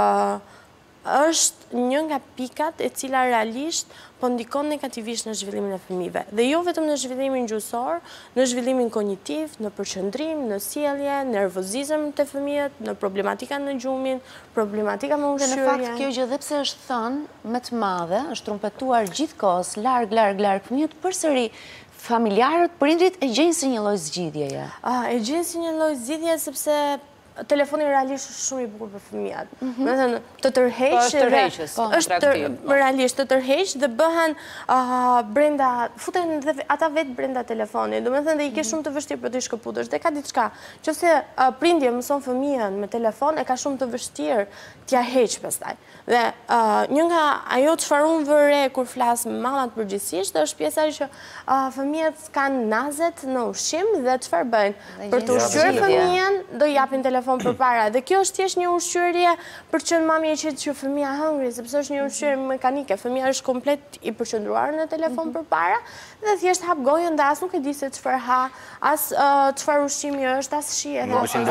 B: është një nga pikat e cila realisht po ndikon negativisht në zhvillimin e fëmijëve. Dhe jo vetëm në zhvillimin gjuhësor, në zhvillimin kognitiv, në përqendrim, në sjellje, nervozizëm të fëmijët, në problematika në gjumin, problematika me ushqyerjen.
G: Në fakt kjo gjë dhe pse është thënë më të madhe, është trumpetuar gjithkohës larg fëmijët përsëri familjarët, prindrit e gjejnë si një lloj zgjidhjeje.
B: E gjejnë si një lloj zgjidhje sepse telefoni realisht është shumë i bukur për fëmijët. Do të thënë të tërheqës, është realisht të tërheq dhe bëhen brenda, futen ata vetë brenda telefonit. Do të thënë dhe i ke shumë të vështirë për të shkëputësh. Dhe ka diçka, nëse prindja mëson fëmijën me telefon, e ka shumë të vështirë t'ja heq pastaj. Dhe një nga ajo çfarë unë vëre kur flas me mamat përgjithsisht është pjesa që fëmijët kanë nazet në ushqim dhe çfarë bëjnë? Për të ushqyer fëmijën do japin telefon telefon përpara. Dhe kjo është thjesht një ushqyerje për që mami e qetë që fëmia hëngri, sepse është një ushqyerje mekanike. Fëmia është komplet i përqendruar në telefon përpara dhe thjesht hap gojën dhe as nuk e di se çfarë ha, as çfarë ushqimi është, as shihet.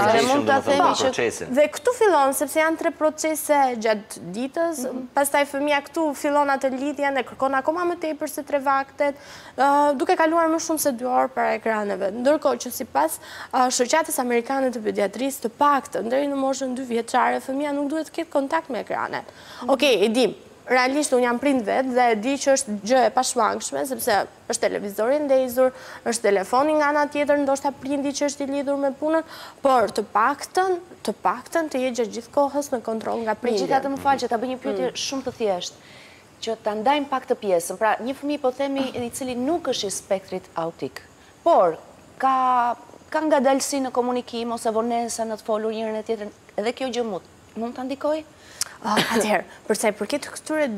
B: Dhe këtu fillon, sepse janë 3 procese gjatë ditës, pastaj fëmia këtu fillon atë lidhjen e kërkon akoma më tepër se 3 vaktet, duke kaluar më shumë se 2 orë para ekraneve. Ndërkohë që sipas shoqatës amerikane të pediatrisë, të paktën deri në moshën 2 vjeçare, fëmia nuk duhet të ketë kontakt me ekranet. Okej, e di. Realisht unë jam prind vetë dhe e di që është gjë e pashmangshme, sepse është televizori ndezur, është telefoni nga ana tjetër, ndoshta prindi që është i lidhur me punën, por të paktën të jetë gjatë gjithë kohës në kontroll nga prindja.
G: Megjithatë, më fal që ta bëj një pyetje shumë të thjeshtë, që ta ndajmë pak të pjesën. Pra, një fëmijë po themi i cili nuk është i spektrit autik, por ka ngadalësi në komunikim ose vonesa në të folur njërin e tjetrën, edhe kjo gjë mund ta ndikojë?
B: Atëherë, përsa i përket këtyre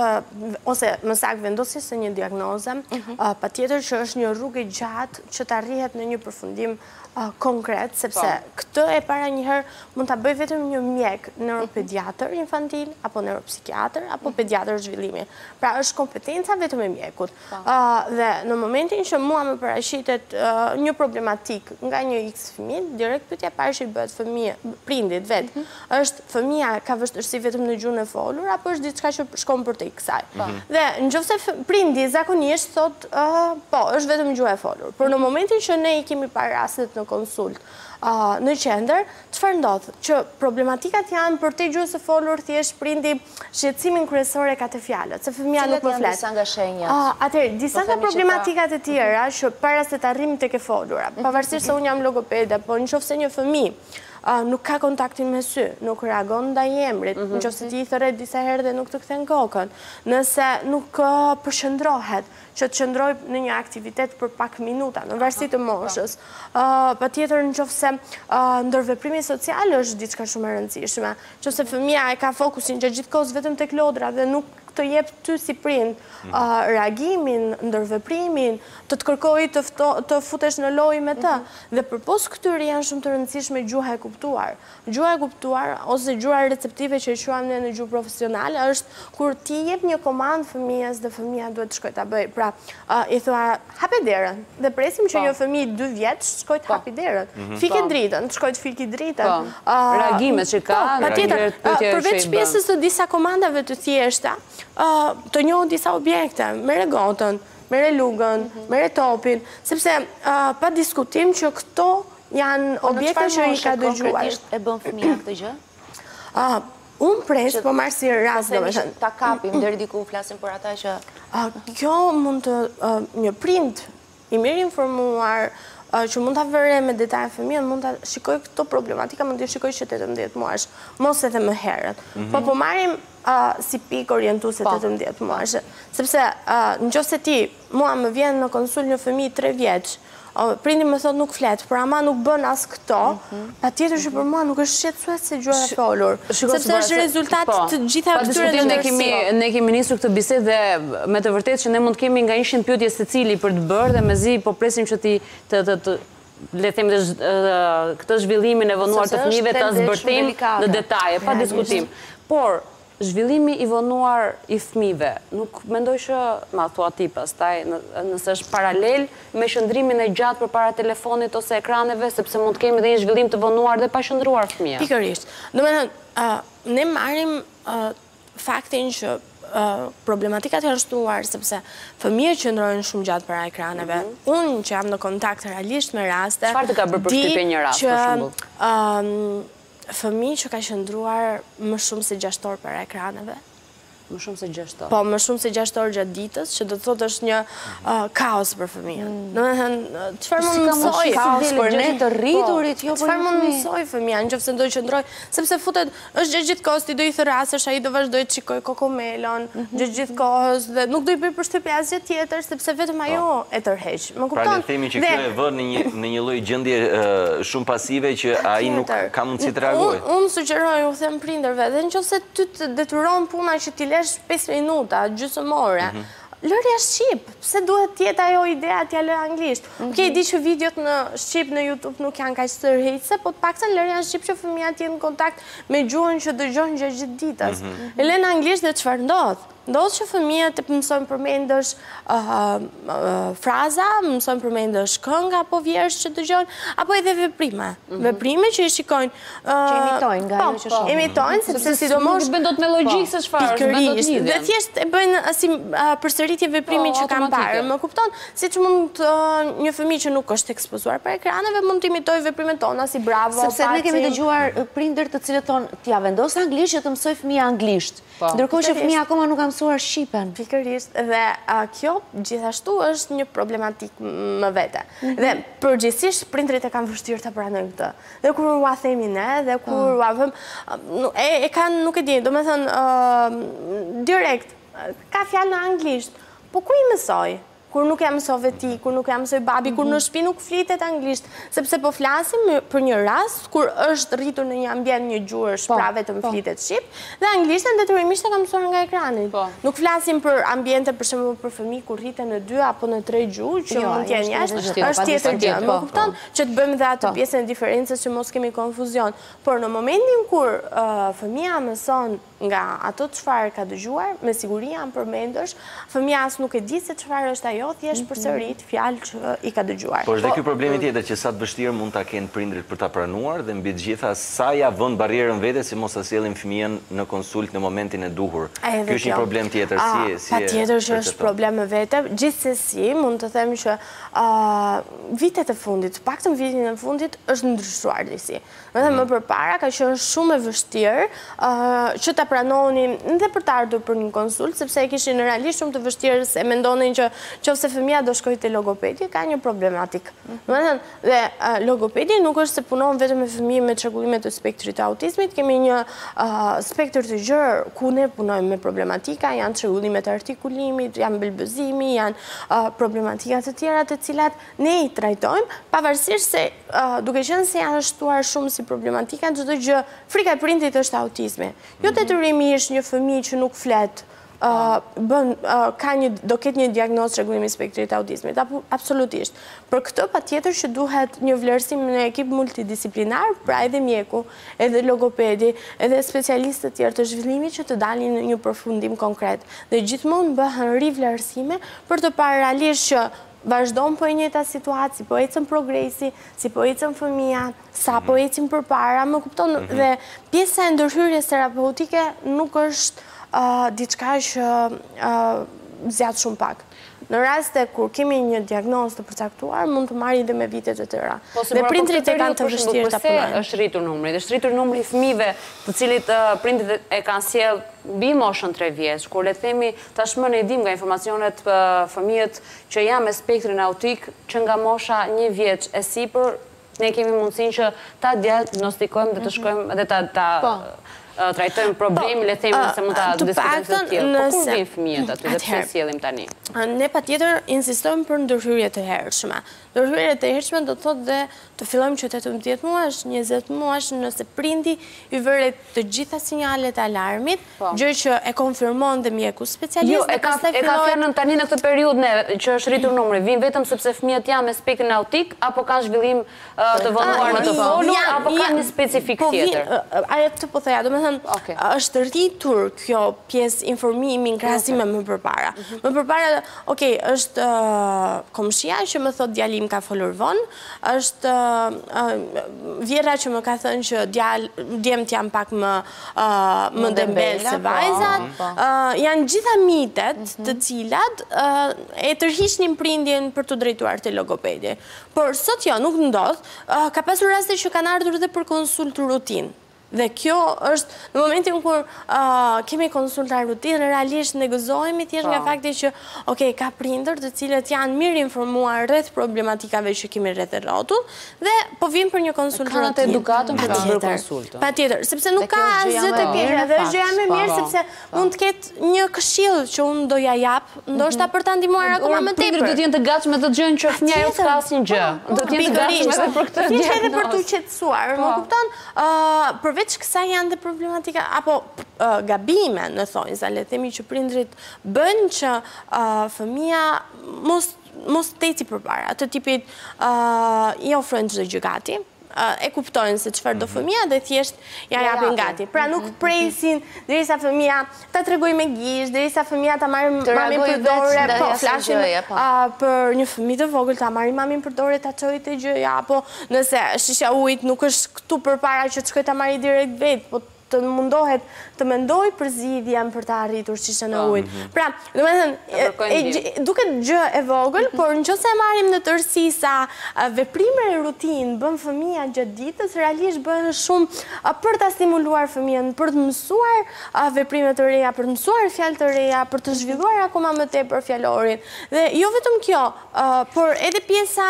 B: 2, ose më saktë vendosjes së një diagnoze, patjetër që është një rrugë gjatë që të arrihet në një përfundim konkret, sepse këtë e para njëherë mund të bëj vetëm një mjek neuropediatër infantil, apo neuropsikiatër, apo pediatër zhvillimi. Pra është kompetenca vetëm e mjekut. Dhe në momentin që mua më parashitet një problematik nga një X fëmijë, direkt pyetja e parë që i bëhet prindit vetë, është fëmia ka vështirësi vetëm në gjuhën e folur, apo është diçka që shkon përtej kësaj. Dhe nëse prindi zakonisht thotë, po, është vetëm gjuha e folur. Por në momentin që ne i kemi parë rastet në konsult në qendër, çfarë ndodh? Që problematikat janë për te gjuhës së folur, thjesht prindi shqetësimin kryesor e ka të fjalët, se fëmia nuk më flet.
G: Disa nga shenjat?
B: Atëherë, disa nga problematikat e tjera që para se të arrijmë tek e folura, pavarësisht se unë jam logopede, po nëse një fëmijë nuk ka kontaktin me sy, nuk reagon ndaj emrit, nëse ti i thërret disa herë dhe nuk të kthen kokën, nëse nuk përqendrohet, që të qëndroj në një aktivitet për pak minuta, në varësi të moshës. Patjetër nëse ndërveprimi social është diçka shumë e rëndësishme, nëse fëmia e ka fokusin gjatë gjithë kohës vetëm tek lodra dhe nuk të jep ty si prind reagimin, ndërveprimin, të kërkoj të futesh në lojë me të. Dhe përpos këtyre janë shumë të rëndësishme gjuha e kuptuar. Gjuha e kuptuar, ose gjuha receptive që e quajmë ne në gjuhë profesionale, është kur ti jep një komandë fëmijës dhe fëmia duhet të shkojë ta bëjë. Pra, i thua, hape derën, dhe presim që një fëmijë 2 vjeç shkojë të hapi derën. Fike dritën, të shkojë të fiki dritën.
C: Reagimet që ka,
B: përveç pjesës të disa komandave të thjeshta, të njohë disa objekte, mere gotën, mere lugën, mere topin, sepse pa diskutim që këto janë objekte që i ka dëgjuar.
G: Konkretisht e bën fëmia këtë gjë?
B: Unë pres, po marë si rast, do me thënë.
G: Ta kapim, deri diku flasim për ata që...
B: Kjo mund të një prind i mirë informuar, që mund të vëre me detaje fëmijën, mund të shikoj këto problematika, mund të shikoj që 18 muash, mos edhe më herët. Po marrim si pik orientuse 18 muash, sepse nëse ti, mua më vjen në konsul një fëmijë 3 vjeç, prindi më thot nuk flet, por ama nuk bën as këto, patjetër që për mua nuk është shqetësues se gjuha e folur, sepse është rezultat të gjitha këtyre ndërhyrësive.
C: Ne kemi nisur këtë bisedë dhe me të vërtetë që ne mund të kemi nga 100 pyetje secili për të bërë dhe mezi po presim që ti le të themi këtë zhvillimin e vonuar të fëmijëve ta zbërthejmë në detaje, pa diskutim. Por zhvillimi i vonuar i fëmijëve, nuk mendoj që, ma thua ti pastaj, nëse është paralel me qëndrimin e gjatë përpara telefonit ose ekraneve, sepse mund të kemi edhe një zhvillim të vonuar dhe pa qëndruar fëmijë.
B: Pikërisht. Domethënë, ne marrim faktin që problematikat janë shtuar sepse fëmijët qëndrojnë shumë gjatë para ekraneve. Unë që jam në kontakt realisht me raste,
C: çfarë të ka bërë përshtypje një rast për shembull?
B: Fëmijë që ka qëndruar më shumë se 6 orë para ekraneve.
C: Më shumë se 6 orë?
B: Po, më shumë se 6 orë gjatë ditës, që do të thotë është një kaos për fëmijën. Domethënë, çfarë mund të mësoj?
G: Kaos për ne të rriturit, jo për
B: çfarë mund të mësoj fëmia nëse do të qëndroj, sepse futet është gjithë kohës ti do i thërrasësh, ai do vazhdoj të shikoj Kokomelon, gjithë kohës dhe nuk do i bëj përshtypje asgjë tjetër sepse vetëm ajo e tërheq. Më kupton?
A: Pra le të themi që kjo e vën në një lloj gjendje shumë pasive që ai nuk ka mundësi të reagojë.
B: Unë sugjeroj, u them prindërve, dhe nëse ty të detyron puna që ti 5 minuta, gjysmore, Lërja shqip, pse duhet tjetë ajo idea t'ja lë anglisht? Okej, di që videot në shqip në YouTube nuk janë kaq tërheqëse, po të paktën lërja shqip që fëmija t'jenë në kontakt me gjuhën që dëgjojnë gjithë ditës. E lënë anglisht dhe çfarë ndodh? Ndodh që fëmijët të mësojnë përmendësh fraza, mësojnë përmendësh kënga apo vjersh që dëgjojnë, apo edhe veprime. Veprime që i shikojnë.
G: Që imitojnë nga ajo që shohin.
B: Imitojnë, sepse sidomos...
C: Nuk bëndot me logjikë se çfarë, bëndot lidhje.
B: Dhe thjesht e bëjnë si përsëritje veprimi që kanë parë. Më kupton? Siç mund një fëmijë që nuk është ekspozuar për ekraneve mund të imitojë veprimet tona si bravo, paci.
G: Sepse ne kemi dëgjuar prindër të cilët thonë t'ja vendos anglisht që të mësoj fëmija anglisht. Ndërkohë që fëmija akoma nuk ka mësuar shqipen.
B: Pikërisht, dhe kjo gjithashtu është një problematik më vete. Dhe përgjithsisht prindrit e kanë vështirë të pranojnë këtë. Dhe kur ua themi ne, dhe kur ua vëm, e kanë, nuk e di, do me thënë, direkt, ka fjalë në anglisht, po ku i mësoj? Kur nuk jam mësove ti, kur nuk jam mësoj babi, kur në shtëpi nuk flitet anglisht, sepse po flasim për një rast, kur është rritur në një ambient një gjuhë shprave të më flitet shqip, dhe anglishtën detyrimisht e kam mësuar nga ekranin. Nuk flasim për ambiente, për shembull për fëmijë kur rriten në 2 apo në 3 gjuhë, që mund të jenë jashtë, është tjetër gjë. Më kupton që të bëjmë dhe atë pjesën e diferencës që mos kemi konfuzion. Por në momentin kur fëmia mëson nga ato çfarë ka dëgjuar, me siguri janë përmendësh, fëmia as nuk e di se çfarë është ajo, thjesht përsërit fjalë që i ka dëgjuar.
A: Po është dhe ky problemi tjetër që sa të vështirë mund ta kenë prindrit për ta pranuar dhe mbi të gjitha sa ja vën barrierën vete si mos ta sjellin fëmijën në konsult në momentin e duhur. Ky është një problem tjetër si
B: patjetër që është problem e vete. Gjithsesi mund të them që vitet e fundit, paktën vitin e fundit është ndryshuar disi. Më përpara ka qenë shumë e vështirë që ta pranonin dhe për të ardhur për një konsult, sepse e kishin realisht shumë të vështirë se mendonin që nëse fëmia do shkojë te logopedi, ka një problematik. Dhe logopedi nuk është se punon vetëm me fëmijë me çrregullime të spektrit të autizmit, kemi një spektër të gjerë ku ne punojmë me problematika, janë çrregullimet e artikulimit, janë belbëzimi, janë problematika të tjera të cilat ne i trajtojmë, pavarësisht se duke qenë se janë shtuar shumë si problematika, çdo gjë, frika e prindit është autizmi. Jo detyrimisht një fëmijë që nuk flet do ketë një diagnozë çrregullimi spektrit të autizmit, absolutisht. Për këtë patjetër që duhet një vlerësim në ekip multidisiplinar, pra edhe mjeku, edhe logopedi, edhe specialistë të tjerë të zhvillimit që të dalin në një përfundim konkret. Dhe gjithmonë bëhen rivlerësime për të parë realisht që vazhdojmë po e njëjta situatë, si po ecën progresi, si po ecën fëmia, sa po ecim përpara, më kupton, dhe pjesa e ndërhyrjes terapeutike nuk është diçka që zjat shumë pak. Në raste kur kemi një diagnozë të përcaktuar, mund të marrë dhe me vite të tëra. Dhe prindrit e kanë të vështirë të punojnë.
C: Është rritur numri? Është rritur numri fëmijëve të cilit prindrit e kanë sjell mbi moshën 3 vjeç, kur le të themi tashmë ne dim nga informacionet fëmijët që janë me spektrin autik që nga mosha 1 vjeç e sipër, ne kemi mundësinë që ta diagnostikojmë dhe të shkojmë dhe ta trajtojmë problemi, le të themi se mund ta diskutojmë të tjerë. Po kur vijnë fëmijët aty dhe pse sjellim tani?
B: Ne patjetër insistojmë për ndërhyrje të hershme. Ndërhyrje të hershme do të thotë dhe të fillojmë që 18 muash, 20 muash, nëse prindi i vëre të gjitha sinjalet e alarmit, gjë që e konfirmon dhe mjeku specialist.
C: Jo, e ka fjalën tani në këtë periudhë që është rritur numri, vijnë vetëm sepse fëmijët janë me spektrin autik apo kanë zhvillim të vonuar në të folur apo kanë një specifik tjetër?
B: Ajo këtë po thoya, domethënë është rritur kjo pjesë informimi në krahasim me më përpara. Më përpara, okej, është komshia që më thot djalim ka folur vonë, është vjera që më ka thënë që djemt janë pak më dembel se vajzat. Janë gjitha mitet të cilat e tërhiqnin prindjen për të drejtuar te logopedi. Por sot jo, nuk ndodh, ka pasur raste që kanë ardhur dhe për konsult rutinë. Dhe kjo është, në momentin kur kemi konsulta rutinë, realisht negëzohemi thjesht nga fakti që, ka prindër të cilët janë mirë informuar rreth problematikave që kemi rreth e rrotull, dhe po vinë për një konsultë rutinë.
C: Kanë të edukatën për të bërë konsultë.
B: Patjetër, sepse nuk ka asgjë të keqe, dhe është gjëja më mirë sepse mund të ketë një këshill që unë do ja jap, ndoshta për ta ndihmuar akoma më tepër.
C: Prindërit do të jenë të gatshëm të dëgjojnë që fëmia jo ka asnjë gjë. Do të jenë të gatshëm edhe për këtë
B: diagnozë. Edhe për tu qetësuar, më kupton? përveç kësaj janë dhe problematika, apo gabime, në thonjza, le të themi që prindrit bën që fëmia mos teci përpara, të tipit i ofrojnë çdo gjë gati, e kuptojnë se çfarë do fëmia dhe thjesht ja japin gati. Pra nuk presin derisa fëmia ta tregoj me gishtë, derisa fëmia ta marrë mamin për dorë, po flasim për një fëmijë të vogël ta marrë mamin për dorë ta çojë te gjëja, apo nëse shisha ujit nuk është këtu përpara që të shkoj ta marrë direkt vetë, po të mundohet të mendoj për zgjidhjen për të arritur shishën e ujit. Pra, domethënë, duket gjë e vogël, por nëse e marrim në tërësi sa veprime e rutinë bën fëmia gjatë ditës, realisht bën shumë për ta stimuluar fëmijën, për të mësuar veprime të reja, për të mësuar fjalë të reja, për të zhvilluar akoma më tepër fjalorin. Dhe jo vetëm kjo, por edhe pjesa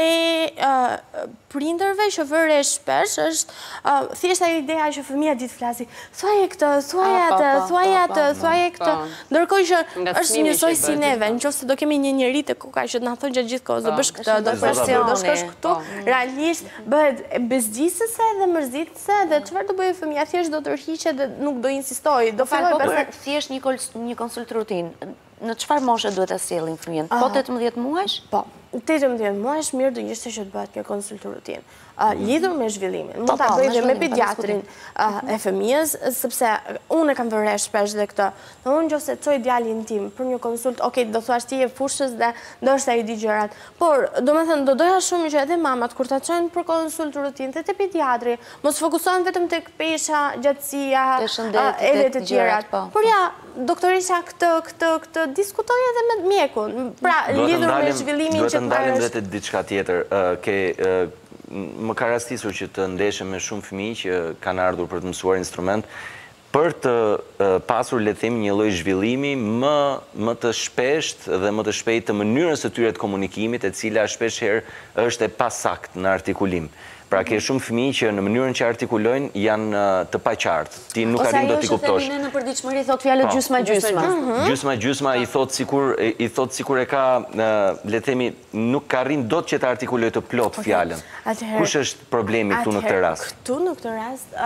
B: e prindërve që vëre shpesh është thjesht ajo ideja që fëmia ditë flasi, thuaje këtë, thuaje atë, thuaje atë, thuaje këtë. Ndërkohë që është njësoj si neve, nëse do kemi një njeri të koka që të na thonë gjatë gjithë kohës, do bësh këtë, do shkosh këtu, realisht bëhet bezdisëse dhe mërzitëse dhe çfarë do bëjë fëmia, thjesht do tërhiqet dhe nuk do insistojë, do fillojë
G: pastaj thjesht një konsult rutinë. Në çfarë moshe duhet ta sjellin fëmijën? Po 18 muajsh?
B: Po. 18 muajsh mirë do ishte që të bëhet një konsult rutinë. Lidhur me zhvillimin. Mund ta bëj dhe me pediatrin e fëmijës, sepse unë kam vënë shpesh dhe këtë. Unë nëse çoj djalin tim për një konsult, okay, do thuash ti e fushës dhe ndoshta i di gjërat. Por, domethënë do doja shumë që edhe mamat kur ta çojnë për konsult rutinë te pediatri, mos fokusohen vetëm tek pesha, gjatësia, edhe të tjerat. Por ja, doktorisha këtë diskutoj edhe me mjekun. Pra, lidhur me zhvillimin që
A: duhet të ndalim vetë diçka tjetër, më ka rastisur që të ndeshem me shumë fëmijë që kanë ardhur për të mësuar instrument, për të pasur, le të themi, një lloj zhvillimi më të shpesht dhe më të shpejt të mënyrës së tyre të komunikimit, e cila shpesh herë është e pasakt në artikulim. Pra ke shumë fëmijë që në mënyrën që artikulojnë janë të paqartë. Ti nuk arrin do t'i kuptosh.
G: Ose ajo që në përditshmëri thot fjalët gjysma.
A: Gjysma i thot sikur e ka, le të themi, nuk arrin dot që të artikulojë të plot fjalën. Kush është problemi këtu në këtë rast?
B: Këtu në këtë rast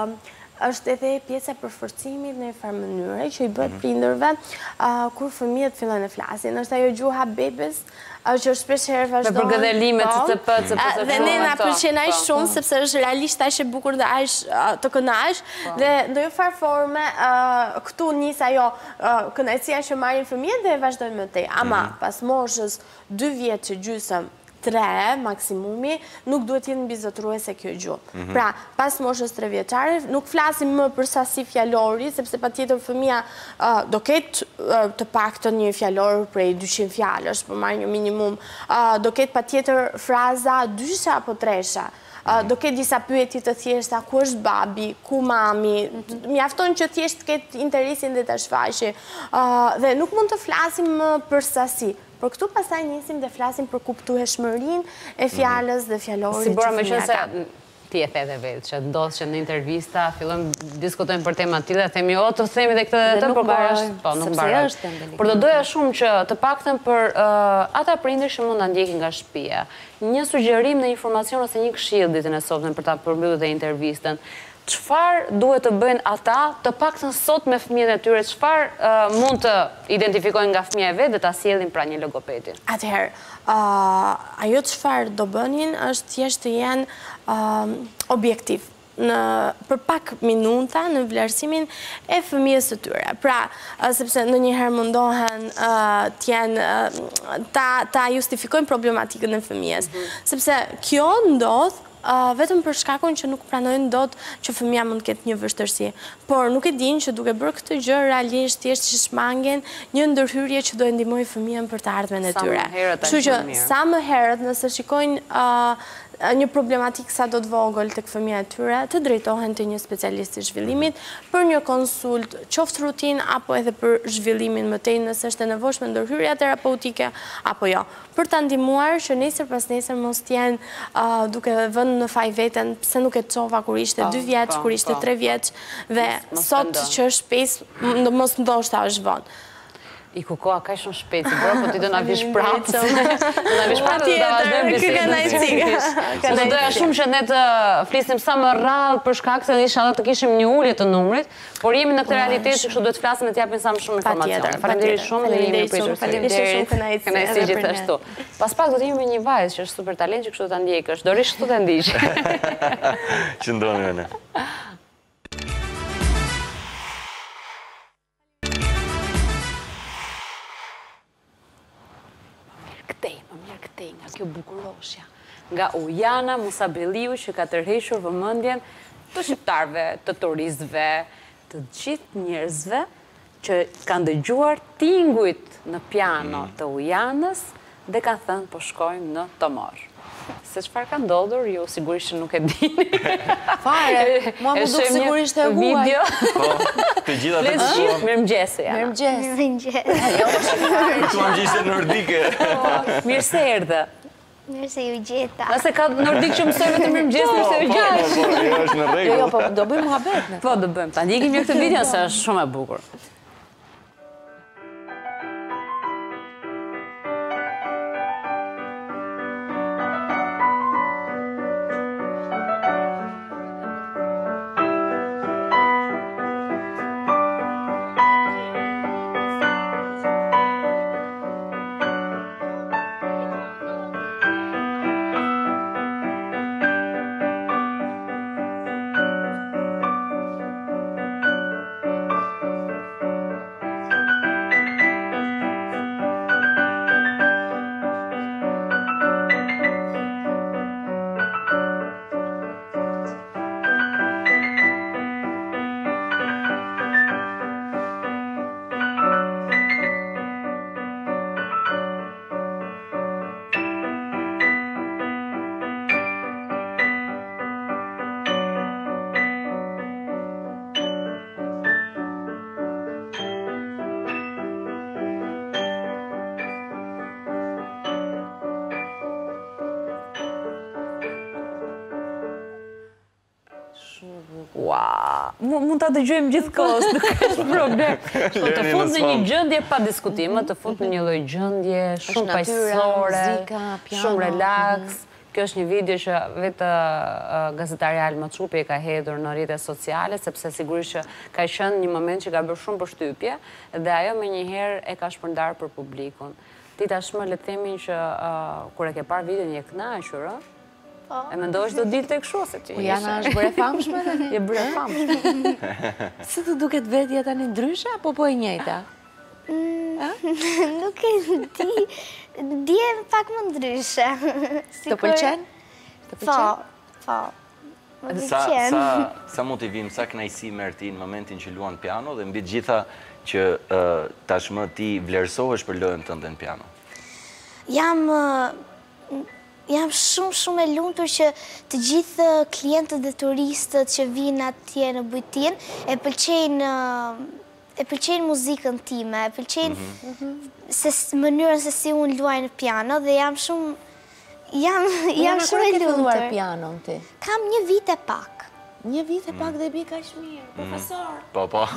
B: është edhe pjesa e përforcimit në një farë mënyre që i bëhet prindërve kur fëmijët fillojnë të flasin. Është ajo gjuha bebes që shpesh herë vazhdon.
C: Me përgëdhelimet, CP.
B: Dhe ne na pëlqen aq shumë sepse është realisht aq e bukur dhe aq të kënaq dhe në një farë forme këtu nis ajo kënaqësia që marrin fëmijët dhe vazhdojnë më tej. Ama pas moshës 2 vjeç që gjysëm 3 maksimumi, nuk duhet jetë mbizotruese kjo gjuhë. Pra, pas moshës 3 vjeçare, nuk flasim më për sasi fjalori, sepse patjetër fëmia do ketë të paktën një fjalor prej 200 fjalësh, për marrë një minimum, do ketë patjetër fraza 2-sha apo 3-sha. Do ketë disa pyetje të thjeshta, ku është babi, ku mami, mjafton që thjesht ketë interesin dhe të shfaqe. Dhe nuk mund të flasim më për sasi. Por këtu pastaj nisim dhe flasim për kuptueshmërinë e fjalës dhe fjalorit.
C: Si bora me qenë se ti e the edhe vetë, që ndodh që në intervista fillojmë diskutojmë për tema të tilla, themi të themi dhe këtë dhe atë, por nuk mbaroj. Por do doja shumë që të paktën për ata prindër që mund ta ndjekin nga shtëpia, një sugjerim në informacion ose një këshill ditën e sotme për ta përmbyllur dhe intervistën. Çfarë duhet të bëjnë ata të paktën sot me fëmijët e tyre, çfarë mund të identifikojnë nga fëmia e vet dhe ta sjellin pra një logopedi?
B: Atëherë, ajo çfarë do bënin është thjesht të jenë objektiv për pak minuta në vlerësimin e fëmijës së tyre. Pra, sepse ndonjëherë mundohen ta justifikojnë problematikën e fëmijës, sepse kjo ndodh vetëm për shkakun që nuk pranojnë dot që fëmia mund të ketë një vështirësi. Por nuk e dinë që duke bërë këtë gjë realisht thjesht shmangen një ndërhyrje që do e ndihmojë fëmijën për të ardhmen e tyre. Kështu që sa më herët nëse shikojnë një problematik sa do të vogël tek fëmia e tyre, të drejtohen te një specialist i zhvillimit për një konsult, qoftë rutinë apo edhe për zhvillimin më tej nëse është e nevojshme ndërhyrja terapeutike apo jo. Për ta ndihmuar që nesër pas nesër mos të jenë duke vënë në faj veten pse nuk e çova kur ishte 2 vjeç, kur ishte 3 vjeç dhe sot që është 5, mos ndoshta është vonë.
C: I ku koha ka shumë shpejt, si bërë, po ti do na vish prapë. Do na vish prapë, do ta vazhdojmë bisedën. Do doja shumë që ne të flisnim sa më rrallë për shkak se inshallah të kishim një ulje të numrit, por jemi në këtë realitet që kështu duhet të flasim dhe të japim sa më shumë informacion. Faleminderit shumë dhe jemi pritur.
B: Faleminderit shumë,
C: kënaqësi gjithashtu. Pas pak do të jemi me një vajzë që është super talent që kështu ta ndjekësh. Dorish kështu ta ndiq.
A: Qëndroni me ne.
C: Këtej nga kjo bukuroshja, nga Ujana Musabelliu që ka tërhequr vëmendjen të shqiptarëve, të turistëve, të gjithë njerëzve që kanë dëgjuar tingujt në piano të Ujanës dhe kanë thënë po shkojmë në Tomor. Se çfarë ka ndodhur, ju sigurisht që nuk e dini.
G: Fare, mua më duk sigurisht e huaj.
C: Video.
A: Po, të gjitha të shkuam.
C: Mirëmëngjes, Jana.
A: Tu am gjise nordike.
C: Mirë se erdhe.
H: Mirë se ju gjeta.
C: Nëse ka nordik që mësoj vetëm mirëmëngjes, mirë se u gjej.
A: Po, është në rregull.
G: Jo, po do bëjmë muhabet ne.
C: Po, do bëjmë. Ta ndjekim një këtë video se është shumë e bukur. Mund ta dëgjojmë gjithkohës, nuk është problem. Të fut në një gjendje pa diskutime, të fut në një lloj gjendje shumë paqësore, shumë relaks. Kjo është një video që vetë gazetari Alma Çupi e ka hedhur në rrjetet sociale, sepse sigurisht që ka qenë një moment që ka bërë shumë përshtypje dhe ajo menjëherë e ka shpërndar për publikun. Ti tashmë le të themi që kur e ke parë videon je kënaqur, ëh? E mendojsh do dilte kështu se ti.
G: Ujana është bërë famshme tani?
C: Je bërë famshme.
G: Si të duket vetja tani ndryshe apo po e njëjta?
H: Nuk e di, djem pak më ndryshe.
G: Të pëlqen?
H: Po, po. Më pëlqen.
A: Sa motivim, sa kënaqësi merr ti në momentin që luan piano dhe mbi të gjitha që tashmë ti vlerësohesh për lojën tënde në piano?
H: Jam shumë e lumtur që të gjithë klientët dhe turistët që vinë atje në Bujtin e pëlqejnë muzikën time, e pëlqejnë mënyrën se si unë luaj në piano dhe jam shumë e lumtur.
G: Ke filluar pianon ti?
H: Kam 1 vit e pak.
G: 1 vit e pak dhe bi kaq mirë, profesor.
A: Po.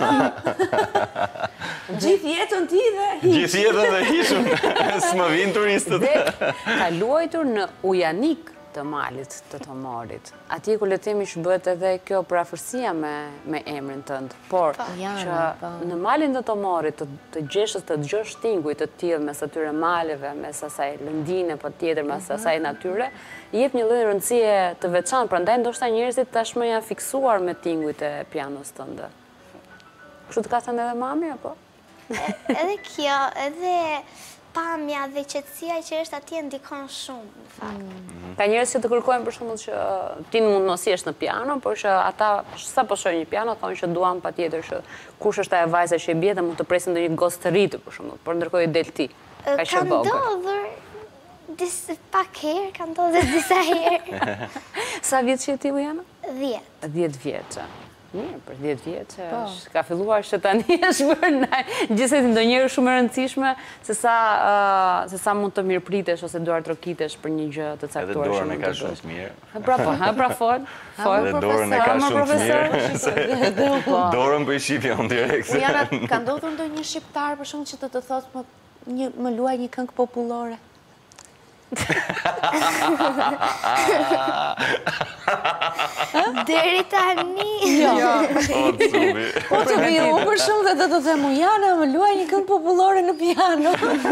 G: Gjithë jetën ti dhe
A: Gjithë jetën dhe hishëm. S'më vinë turistët.
C: Ka luajtur në Ujanik të malit të Tomorit. Atje ku le të themi që bëhet edhe kjo përafërsia me emrin tënd. Por që në malin të Tomorit të gjeshës të dëgjosh tinguj të tillë mes atyre maleve, mes asaj lëndine, po tjetër mes asaj natyre, jep një lloj rëndësie të veçantë, prandaj ndoshta njerëzit tashmë janë fiksuar me tingujt e pianos tënde. Kështu të ka thënë edhe mami apo?
H: Edhe kjo, edhe pamja dhe qetësia që është atje ndikon shumë, në fakt.
C: Ka njerëz që të kërkojnë për shembull që ti mund mos jesh në piano, por që ata sa po shohin një piano thonë që duan patjetër që kush është ajo vajza që e bie dhe mund të presin ndonjë gocë të rritur për shembull, por ndërkohë i del ti.
H: Ka ndodhur pak herë, ka ndodhur disa herë.
C: Sa vjeç je ti, Ujana?
H: 10.
C: 10 vjeç. Mirë, për 10 vjetë që ka filluar që tani është bërë gjithsesi ndonjëherë shumë e rëndësishme se sa mund të mirëpritesh ose duar trokitesh për një gjë të caktuar.
A: Edhe dorën e ka shumë të mirë.
C: Pra fol.
A: Edhe dorën e ka shumë të mirë. Dorën për i shqipja unë direkt.
G: Ujana, ka ndodhur ndonjë shqiptar për shumë që të thotë më luaj një këngë popullore?
H: Deri tani.
G: Po të biu për shumë dhe të them Ujana, më luaj një këngë popullore në piano.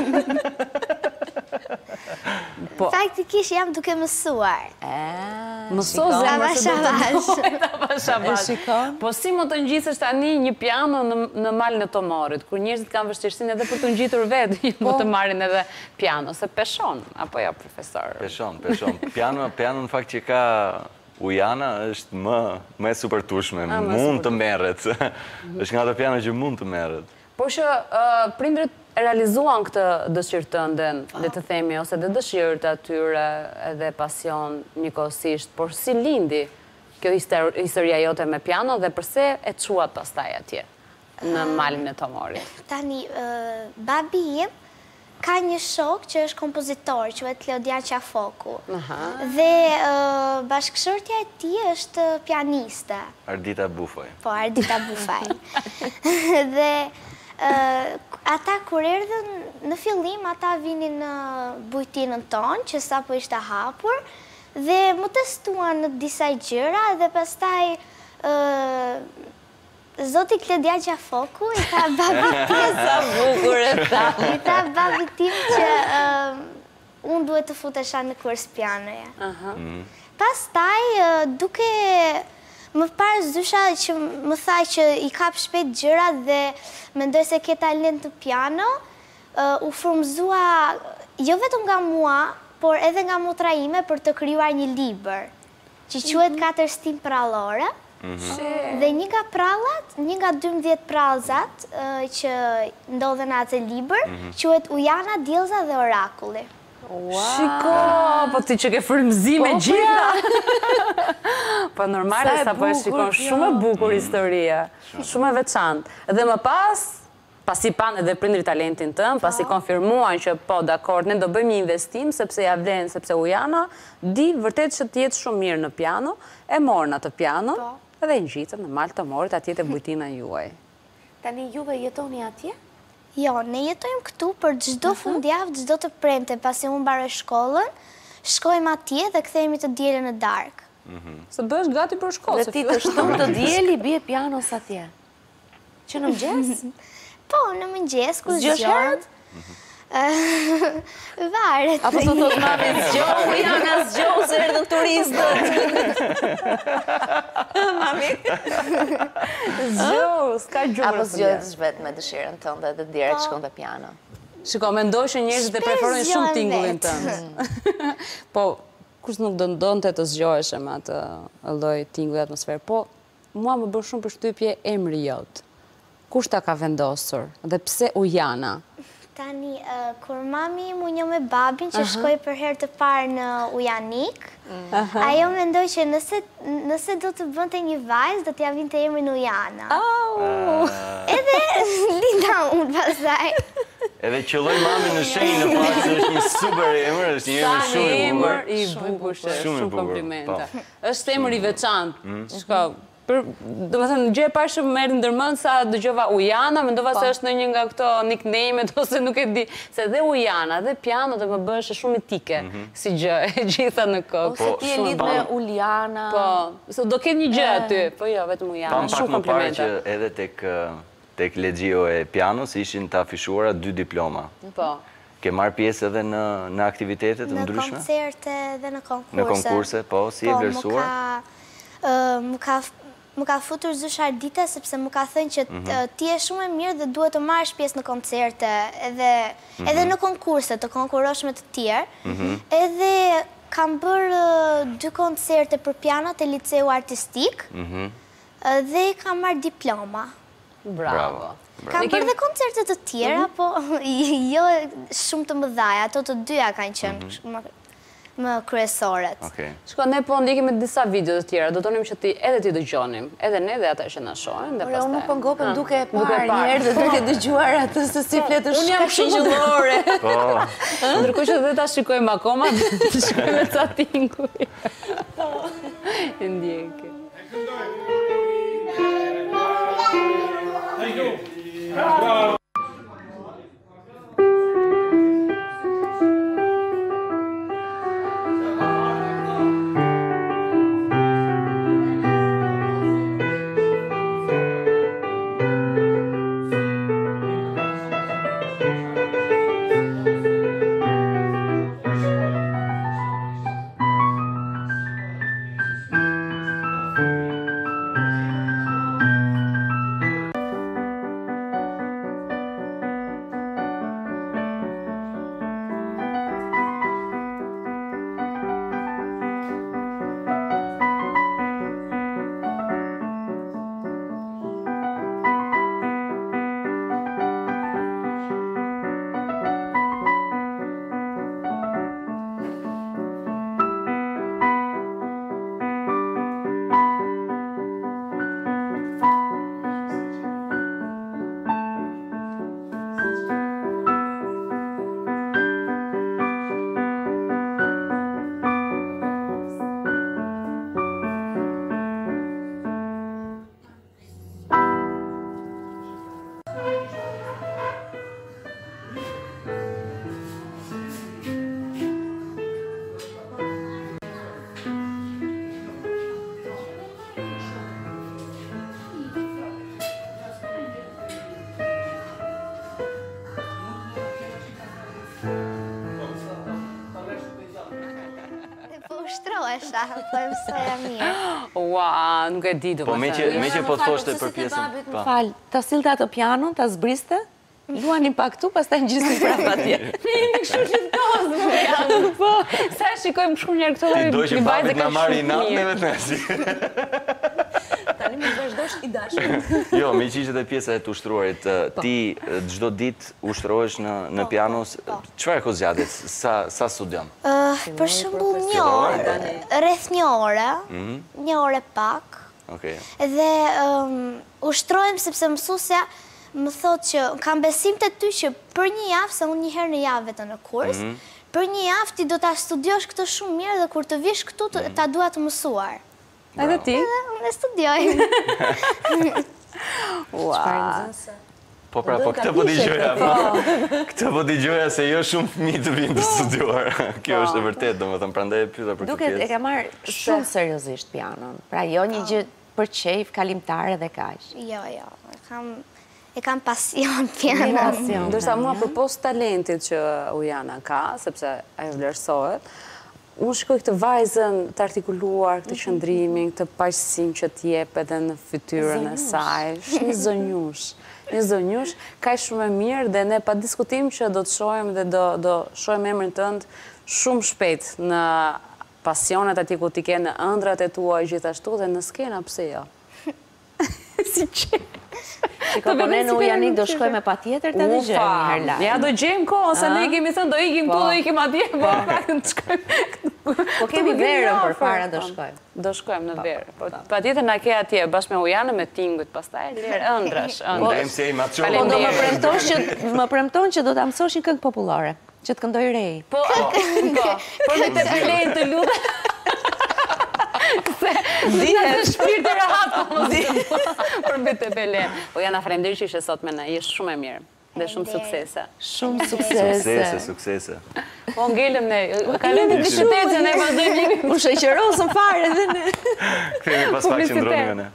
H: Faktikisht jam duke mësuar.
C: Mëso zemër se do të avash. Po si më të ngjisesh tani një piano në malin e tomorit, kur njerëzit kanë vështirësinë edhe për të ngjitur vetë, më të marrin edhe piano, se peshon, apo jo, profesor?
A: Peshon. Piano në fakt që ka Ujana është më e supertushme, mund të merret. Është nga ato piano që mund të merret.
C: Por që prindrit e realizuan këtë dëshirë tënden, le të themi, ose dhe dëshirë të atyre edhe pasion njëkohësisht, por si lindi kjo historia jote me piano dhe përse e quat pastaj atje në malin e tomorit?
H: Tani, babi im ka një shok që është kompozitor, quhet Klodian Qafoku. Dhe bashkëshortja e tij është pianiste.
A: Ardita Bufaj.
H: Po, Ardita Bufaj. Dhe ata kur erdhën në fillim, ata vinin në bujtinën tonë, që sapo ishte hapur, dhe më testuan në disa gjëra, dhe pastaj Zoti Klodian Qafoku i tha babit tim,
C: sa bukur e tha.
H: I tha babit tim që unë duhet të futesha në kurs pianoja. Pastaj duke më parë zysha që më tha që i kap shpejt gjërat dhe mendoj se ke talent të piano, u frymëzua jo vetëm nga mua, por edhe nga motra ime për të krijuar një libër, që quhet 4 stim prallore. Dhe një nga prallat, një nga 12 prallzat që ndodhen atë libër, quhet Ujana, Diellza dhe Orakulli.
C: Shiko, po ti që ke frymëzime gjitha. Po normale sa po e shikon, shumë e bukur historia, shumë e veçantë. Dhe më pasi pan edhe prindrit talentin tëm, pasi konfirmuan që po, dakord, ne do bëjmë një investim, sepse ja vlen, sepse Ujana di vërtet që të jetë shumë mirë në piano, e morën atë piano, edhe e ngjitën në mal të morit atje te bujtina juaj.
G: Tani juve jetoni atje?
H: Jo, ne jetojmë këtu për çdo fundjavë, çdo të premte, pasi unë mbaroj shkollën, shkojmë atje dhe kthehemi të dielën në darkë.
C: Se bëhesh gati për shkollë.
G: Dhe ti të shtunë të dieli bie pianos atje. Që në mëngjes?
H: Po, në mëngjes, ku zgjohet? Varet.
G: Apo të thotë mami, zgjohu, Ujana, zgjohu se erdhën turistët. Mami.
C: Zgjohu, s'ka gjumër.
G: Apo zgjohet vetë me dëshirën tënde dhe direkt shkon te piano.
C: Shiko, mendoj që njerëzit e preferojnë shumë tingullin tënd. Po, kush nuk donte të zgjoheshe me atë lloj tingulli atmosferë, po mua më bën shumë përshtypje emri jot. Kush ta ka vendosur dhe pse Ujana?
H: Tani, kur mami mu njo me babin që shkoj për herë të parë në Ujanik, ajo mendoj që nëse do të bënte një vajzë, do t'ja vinte emrin Ujana. Edhe linda unë pasaj.
A: Edhe qëlloj mami në shenjë në fakt se është një super emër, është një emër shumë
C: i bukur, shumë komplimente. Është emër i veçantë. Shko, do më thënë, gjë e parë që më merë ndërmend sa dëgjova Ujana, mendova se është në një nga këto nickname-et ose nuk e di, se dhe Ujana dhe piano dhe më bësh shumë etike si gjë e gjitha në kokë.
G: Ose ti e lidh me Uliana.
C: Po, do ketë një gjë aty, po jo, vetëm Ujana, shumë komplimente.
A: Pak më parë që edhe tek Legjio e pianos ishin të afishuara 2 diploma.
C: Po.
A: Ke marrë pjesë edhe në aktivitetet ndryshme?
H: Në koncerte dhe në konkurse.
A: Në konkurse, po, si e vlerësuar?
H: Më ka futur zysh Ardita sepse më ka thënë që ti je shumë e mirë dhe duhet të marrësh pjesë në koncerte edhe në konkurse, të konkurosh me të tjerë. Edhe kam bërë 2 koncerte për piano të liceu artistik dhe kam marrë diploma.
C: Bravo.
H: Kam bërë dhe koncerte të tjera, po jo shumë të mëdhaja, ato të dyja kanë qenë më kryesoret.
C: Shko, ne po ndikim disa video të tjera, do tonim që edhe ti dëgjonim, edhe ne dhe ata që na shohin.
G: Ore, unë po ngopem duke e parë njerë dhe duke dëgjuar atë se si fletë
C: Unë jam
G: shkëllore.
C: Ndërkohë që dhe ta shikojmë akoma, të shikojmë ca tinguj. E ndjeki.
H: Ushtrohesha, po e mësoja mirë.
C: Ua, nuk e di do
A: Po me që po të thoshte për pjesën.
G: Më falë, ta sillte ato pianon, ta zbriste, luanin pak këtu, pastaj ngjisnin prapë atje.
C: Ne jemi kështu që të kozë. Po, sa shikojmë kështu njerë këto
A: Ti doj që papit nga marri i natë neve të nësi.
G: Tani më vazhdosh i dashur.
A: Jo, me që ishte pjesa e të ushtruarit, ti çdo ditë ushtrohesh në pianos, çfarë kohë zgjatet? Sa studion?
H: Për shembull rreth një ore pak. Dhe ushtrohem sepse mësuesja më thotë që kam besim të ty që për një javë, se unë një herë në javë vetëm në kurs, për një javë ti do ta studiosh këtë shumë mirë dhe kur të vish këtu ta dua të mësuar.
C: Edhe ti?
H: Edhe unë studioj.
A: Po pra, po këtë po digjoja. Këtë po digjoja se jo shumë fëmijë të vinë të studiuar. Kjo është e vërtet, domethënë prandaj e pyeta për këtë pjesë.
G: Duket e ka marrë shumë seriozisht pianon. Pra jo një gjë për qejf, kalimtare dhe kaq.
H: Jo, e kam pasion pianon.
C: Ndërsa mua përpos talentit që Ujana ka, sepse ajo vlerësohet, unë shikoj këtë vajzën të artikuluar, këtë qëndrimin, këtë paqësinë që t'jep edhe në fytyrën e saj. Një zonjush, ka shumë e mirë dhe ne pa diskutim që do të shohim dhe do shohim emrin tënd shumë shpejt në pasionet ati ku t'i ke në ëndrat e tua gjithashtu dhe në skena, pse jo? Si që...
G: Shiko, po ne në Ujanik do shkojme pa tjetër të dhe gjëmë një herë live.
C: Ja, do gjëmë kohë, se ne kemi thënë do ikim tu, do ikim atje, po pak të shkojmë.
G: Po kemi verën për para do shkojmë.
C: Do shkojmë në verë. Pa tjetër na ke atje, bashkë me Ujanë, me tingut, pastaj lirë, ëndrash.
G: Po do më premton që do të mësoshin këngë popullore, që të këndoj rej.
C: Po, por me të përlejnë të lutë. Dihet shpirt e rahat për mbi të belen. Po Jana, faleminderit që ishe sot me na, jesh shumë e mirë dhe shumë suksese.
G: Shumë suksese.
A: Suksese.
C: Po ngelëm ne, kalojmë të qytetin, ne vazhdojmë jemi.
G: U shoqërosëm fare dhe ne.
A: Kthehemi pas pak që ndroni me ne.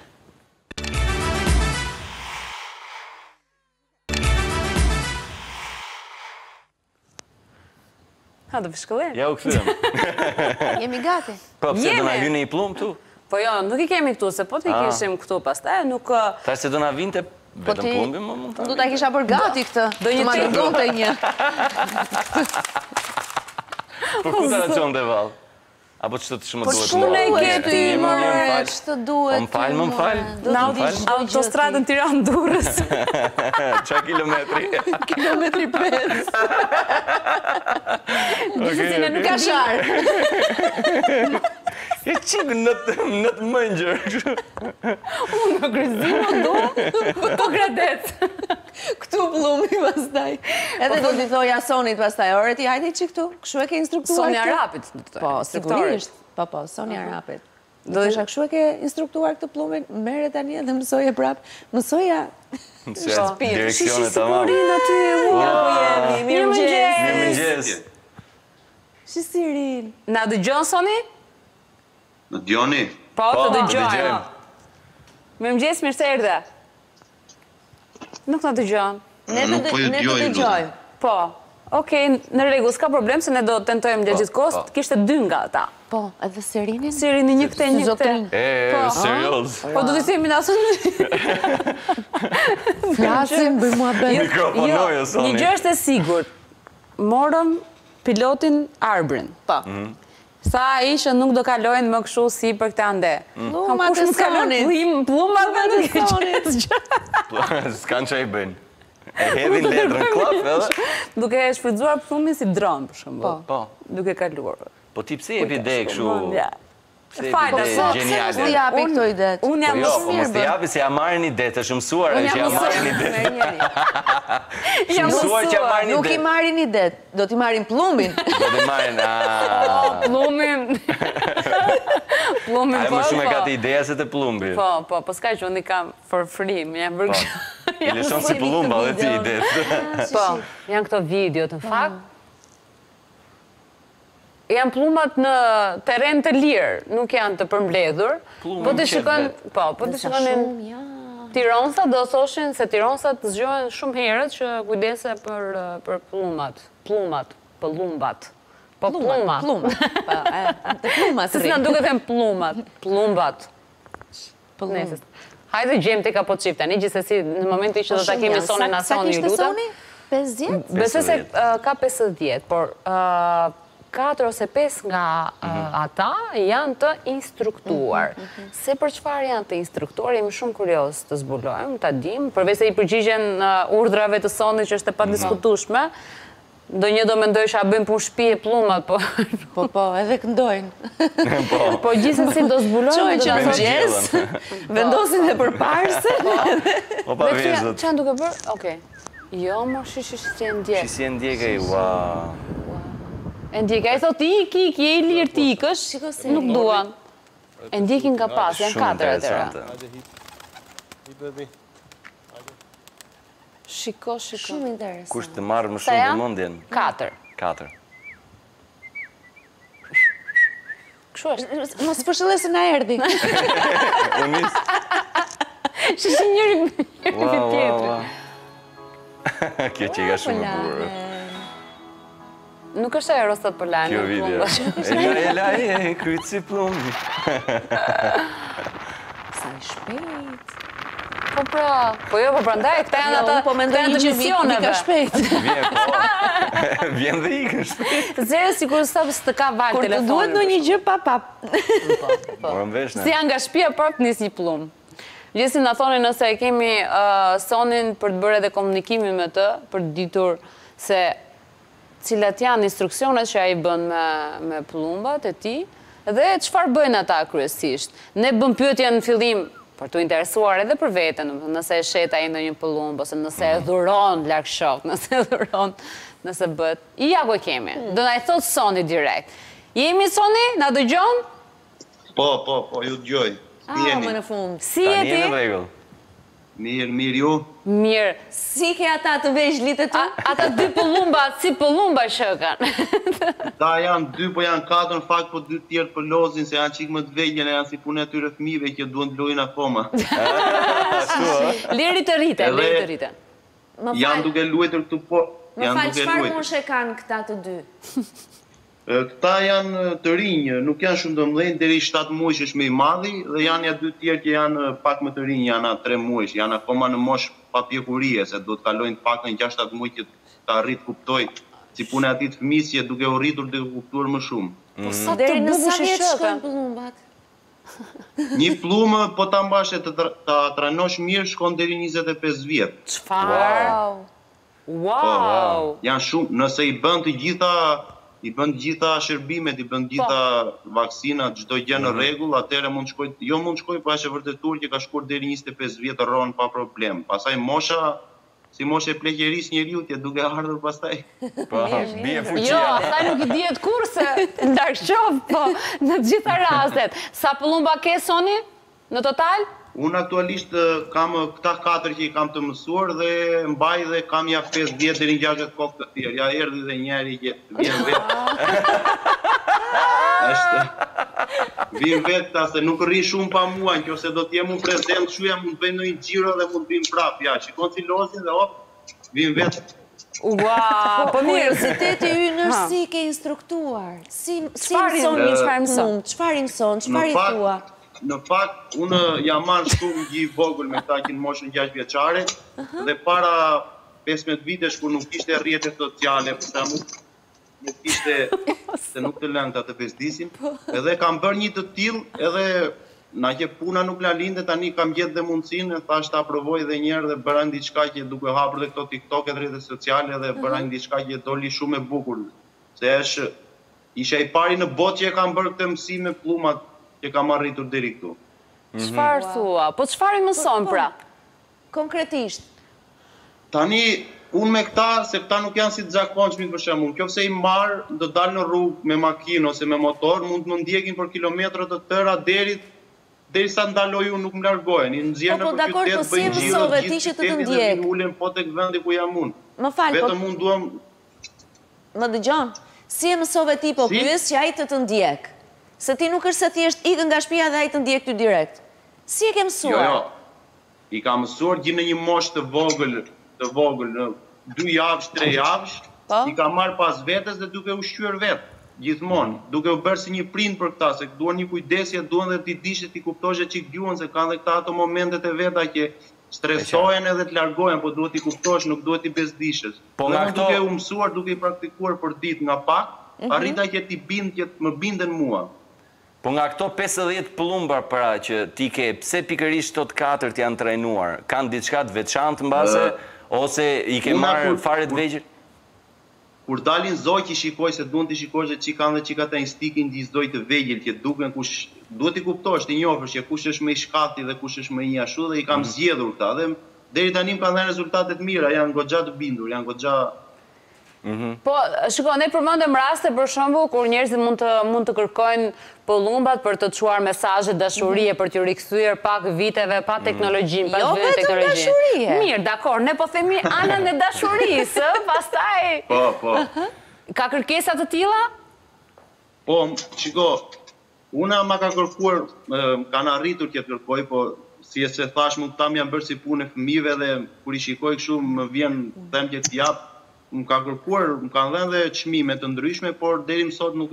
C: Ha, do pishkëllim.
A: Ja u kthyem.
G: Jemi gati.
A: Po, pse do na hynë i plumb këtu?
C: Po jo, nuk i kemi këtu, se po t'i kishim këtu pastaj, nuk...
A: Tash se do na vinte vetëm plumbi, më mund ta.
G: Do ta kisha bërë gati këtë. Do një të ngonte një.
A: Po ku ta çonte vall? Apo ç'të të shumë
C: Po
A: duhet?
C: shune e ke ti, more,
G: ç'të duhet?
A: Më fal.
C: Autostradën Tiranë-Durrës.
A: Qa kilometri?
G: Kilometri 5.
C: Gjithsesi nuk ka sharë.
A: E qikë në të mëngjër.
C: Unë në kryzimo do, po gradet.
G: Këtu plumi pastaj. Edhe do t'i thoja Sonit pastaj, ore ti hajde që këtu, kështu e ke instruktuar.
C: Sonja Arapit.
G: Po, sigurisht. Po, Sonja Arapit. Do të kështu e ke instruktuar këtë plumin, mere tani edhe mësoje prap. Mësoja
A: Direkcionet të mamë.
G: aty,
A: Mirëmëngjes.
G: Shisirin.
C: Na dëgjon Soni?
I: Në djoni?
C: Po, të dëgjoj.
A: dëgjojmë.
C: Mirëmëngjes, mirë se erdhe. Nuk na dëgjon.
G: Ne të dëgjojmë.
C: Po. Okej, në rregull, s'ka problem se ne do tentojmë gjatë gjithë kohës, kishte 2 nga ata.
G: Po, edhe Serinin?
C: Serini një këte, një këte.
A: Serios.
C: Po, do të themi në asën...
G: Flasim, bëj mua bërë.
A: Mikrofonojë, Soni.
C: Një gjë është e sigurt. Morëm pilotin Arbrin.
G: Po.
C: Sa ishë nuk do kalojnë më këshu si për këta ande.
G: Plumat e Sonit.
C: Plumat e Sonit.
A: S'kan që i bëjnë. E hedhin letrën klap edhe?
C: Duke e shfrytzuar plumin si dronë, për shumë.
A: Po.
C: Duke kaluar.
A: Po ti pse e ide këshu?
C: Falë,
A: Geniale.
G: Pse japi këto idet?
C: Unë jam
A: Jo,
C: më
A: po mos t'i japi se ja marrin ide, të shumësuar e që ja marrin ide. Shumësuar që ja marrin ide.
G: Nuk i marrin idet, do t'i marrin plumin.
A: Do t'i marrin,
C: plumin. Plumin,
A: Ajo
C: po,
A: më shumë e ka të ideja se të plumbi.
C: Po s'ka që unë i kam for free, më jam bërë.
A: I lëshon si plumba dhe ti idet.
C: Po, janë këto videot, në fakt. Janë plumat në teren të lirë, nuk janë të përmbledhur. Po të shikon në Tironsa, do thoshin se Tironsat zgjohen shumë herët që kujdese për plumat. Plumbat. Po plumat.
G: Të plumat
C: Se s'na duke them plumat. Plumbat. Hajde gjem të ka po qip tani, gjithsesi në momenti që do ta kemi Sonin Asoni, ju lutem.
G: Sa kishte Soni? 50?
C: Besoj se ka 50, por 4 ose 5 nga ata janë të instruktuar. Se për çfarë janë të instruktuar, jemi shumë kurioz të zbulojmë, ta dim, përveç se i përgjigjen urdhrave të Sonit që është e padiskutueshme. Ndonjë do mendojsh a bëjmë punë shtëpi e plumat, po.
G: Po, edhe këndojnë.
C: Po gjithsesi do zbulojmë.
G: Çojnë që mëngjes, vendosin dhe përparse.
A: Po pa vezët.
C: Çan duke bërë? Okej. Jo, më si e ndjek.
A: Si e ndjek ai, ua.
C: E ndjek, ai thot iki, je i lirë ti ikësh, nuk duan. E ndjekin nga pas, janë 4 atëra. Shiko.
G: Shumë interesant.
A: Kush të marrë më shumë vëmendjen?
C: 4.
A: 4.
C: Kështu është.
G: Mos përshëllë se na erdhi.
A: Unis.
C: Shishi njëri tjetri.
A: Kjo që i ka shumë burë.
C: Nuk është ajo sot për lajnë.
A: Kjo video. E krytë si plumbi.
G: Sa i shpejt.
C: Po pra, po prandaj, këta janë ata, këta janë të misioneve.
G: Ka shpejt.
A: Vjen dhe ikën shpejt.
C: Zere sikur sa të ka valë telefonin.
G: Kur të duhet në një gjë pap.
A: Morëm vesh ne.
C: Si janë nga shtëpia prapë nis një plumb. Gjithsesi na thonin nëse e kemi Sonin për të bërë edhe komunikimin me të, për të ditur se cilat janë instruksionet që ai bën me plumbat e tij dhe çfarë bëjnë ata kryesisht. Ne bëm pyetje në fillim për të interesuar edhe për veten, nëse e shet ai ndonjë plumb ose nëse e dhuron larg shoq, nëse e dhuron, nëse bëhet. Ja ku e kemi. Do na i thot Soni direkt. Jemi Soni? Na dëgjon?
I: Po, ju dëgjoj.
G: Më në fund.
C: Si je ti?
A: Tani në rregull.
I: Mirë ju.
C: Mirë.
G: Si ke ata të veçlit e tu?
C: Ata 2 pëllumba, si pëllumba shëkan.
I: Ta janë 2, po janë 4 në fakt, po 2 tjerë për lozin, se janë qikë më të vegjën e janë si punë e tyre fëmijëve që duan të lojnë akoma.
C: Leri të rrite.
I: Janë duke luajtur këtu po.
G: Më falë, çfarë moshe kanë këta të 2?
I: Këta janë të rinj, nuk janë shumë të mëdhenj, deri 7 muaj është më i madhi, dhe janë ja 2 tjerë që janë pak më të rinj, janë 3 muaj, janë akoma në moshë papjekurie, se do të kalojnë pak në 6-7 muaj që të arrit kuptoj si pune atit fëmisje duke u rritur dhe kuptuar më shumë.
G: Deri në sa vjeç shkojnë pëllumbat?
I: Një plumë, po ta mbash e ta trajnosh mirë, shkon deri 25 vjet.
C: Çfarë? Wow!
I: Janë shumë, nëse i bën të gjitha shërbimet, i bën gjitha vaksinat, çdo gjë në rregull, atëherë mund shkoj, po është e vërtetuar që ka shkuar deri 25 vjet rron pa problem. Pastaj mosha, si mosha e pleqërisë njeriu ti duke ardhur pastaj.
A: Po, bie fuqia.
C: Jo, asaj nuk i dihet kurse ndark qof, po në të gjitha rastet. Sa pëllumba ke Soni në total?
I: Unë aktualisht kam këta 4 që i kam të mësuar dhe mbaj dhe kam ja 5 vjet deri në 60 kokë të tjerë. Ja erdhi dhe njëri që vjen vetë. Vjen vetë ta se nuk rri shumë pa mua, nëse do të jem unë prezent, shuja mund të bëj ndonjë xhiro dhe mund të vim prap. Ja, shikon si losin dhe vjen vetë.
C: Ua, po mirë,
G: Kurioziteti ynë është si ke instruktuar. Si mëson, çfarë mëson, çfarë i thua?
I: Në fakt, unë jam marrë shumë gjë vogël me këta që në moshën 6 vjeçare dhe para 15 vitesh kur nuk ishte rrjetet sociale, për shembull, nuk ishte se nuk të lënë ta të bezdisim, edhe kam bërë një të tillë, edhe na që puna nuk la linde, tani kam gjetë dhe mundësinë, thash ta provoj edhe një herë dhe bëra diçka që duke hapur dhe këto TikTok e rrjetet sociale dhe bëra diçka që doli shumë e bukur. Se isha i pari në botë që e kam bërë këtë mësim me pllumat që kam arritur deri këtu.
C: Çfarë thua? Po çfarë i mëson pra?
G: Konkretisht.
I: Tani, unë me këta, se këta nuk janë si të zakonshmit për shembull. Nëse i marr, do dal në rrugë me makinë ose me motor, mund të më ndjekin për kilometra të tëra derisa ndaloj unë nuk më largohen. I nxjerrën në qytet, bëjnë xhiro dhe ulen po tek vendi ku jam unë.
G: Më fal,
I: vetëm unë duam.
G: Më dëgjon? Si e mësove ti po pyes që ai të ndjek? Se ti nuk është se thjesht ikën nga shtëpia dhe ai të ndjek ty direkt. Si e ke mësuar?
I: Jo. I ka mësuar gjithë në një moshë të vogël, në 2 javësh, 3 javësh, i ka marrë pas vetes dhe duke u shqyer vetë, gjithmonë, duke u bërë si një prind për këta, se duan një kujdesje, duan dhe ti dishe ti kuptoshe çik gjuhën, se kanë dhe këta ato momentet e veta që stresohen edhe të largohen, po duhet i kuptosh, nuk duhet i bezdishesh. Po nga këto duke u mësuar, duke i praktikuar për ditë nga pak, arrita që ti që më binden mua.
A: Po nga këto 50 pëllumbar pra që ti ke, pse pikërisht tot 4 janë trajnuar? Kanë diçka të veçantë mbase ose i ke marrë fare të vegjël?
I: Kur dalin zoj që shikoj se duan të shikosh që kanë dhe çika ata instikin të zoj të vegjël që duken kush duhet i kuptosh, të njohësh që kush është më i shkati dhe kush është më i ashtu dhe i kam zgjedhur këta dhe deri tani kanë dhënë rezultate të mira, janë goxha të bindur, janë goxha.
C: Po, shiko, ne përmendëm raste për shembull kur njerëzit mund të kërkojnë pëllumbat për të çuar mesazhe dashurie për t'u rikthyer pak viteve pa teknologjinë, pas
G: viteve teknologjinë.
C: Mirë, dakor, ne po themi anën e dashurisë, pastaj.
I: Po.
C: Ka kërkesa të tilla?
I: Po, shiko, una ma ka kërkuar, kanë arritur që të kërkoj, po si e se thash mund ta më janë bërë si punë e fëmijëve dhe kur i shikoj kështu më vjen them që të jap. Më ka kërkuar, më kanë dhënë dhe çmime të ndryshme, por deri më sot nuk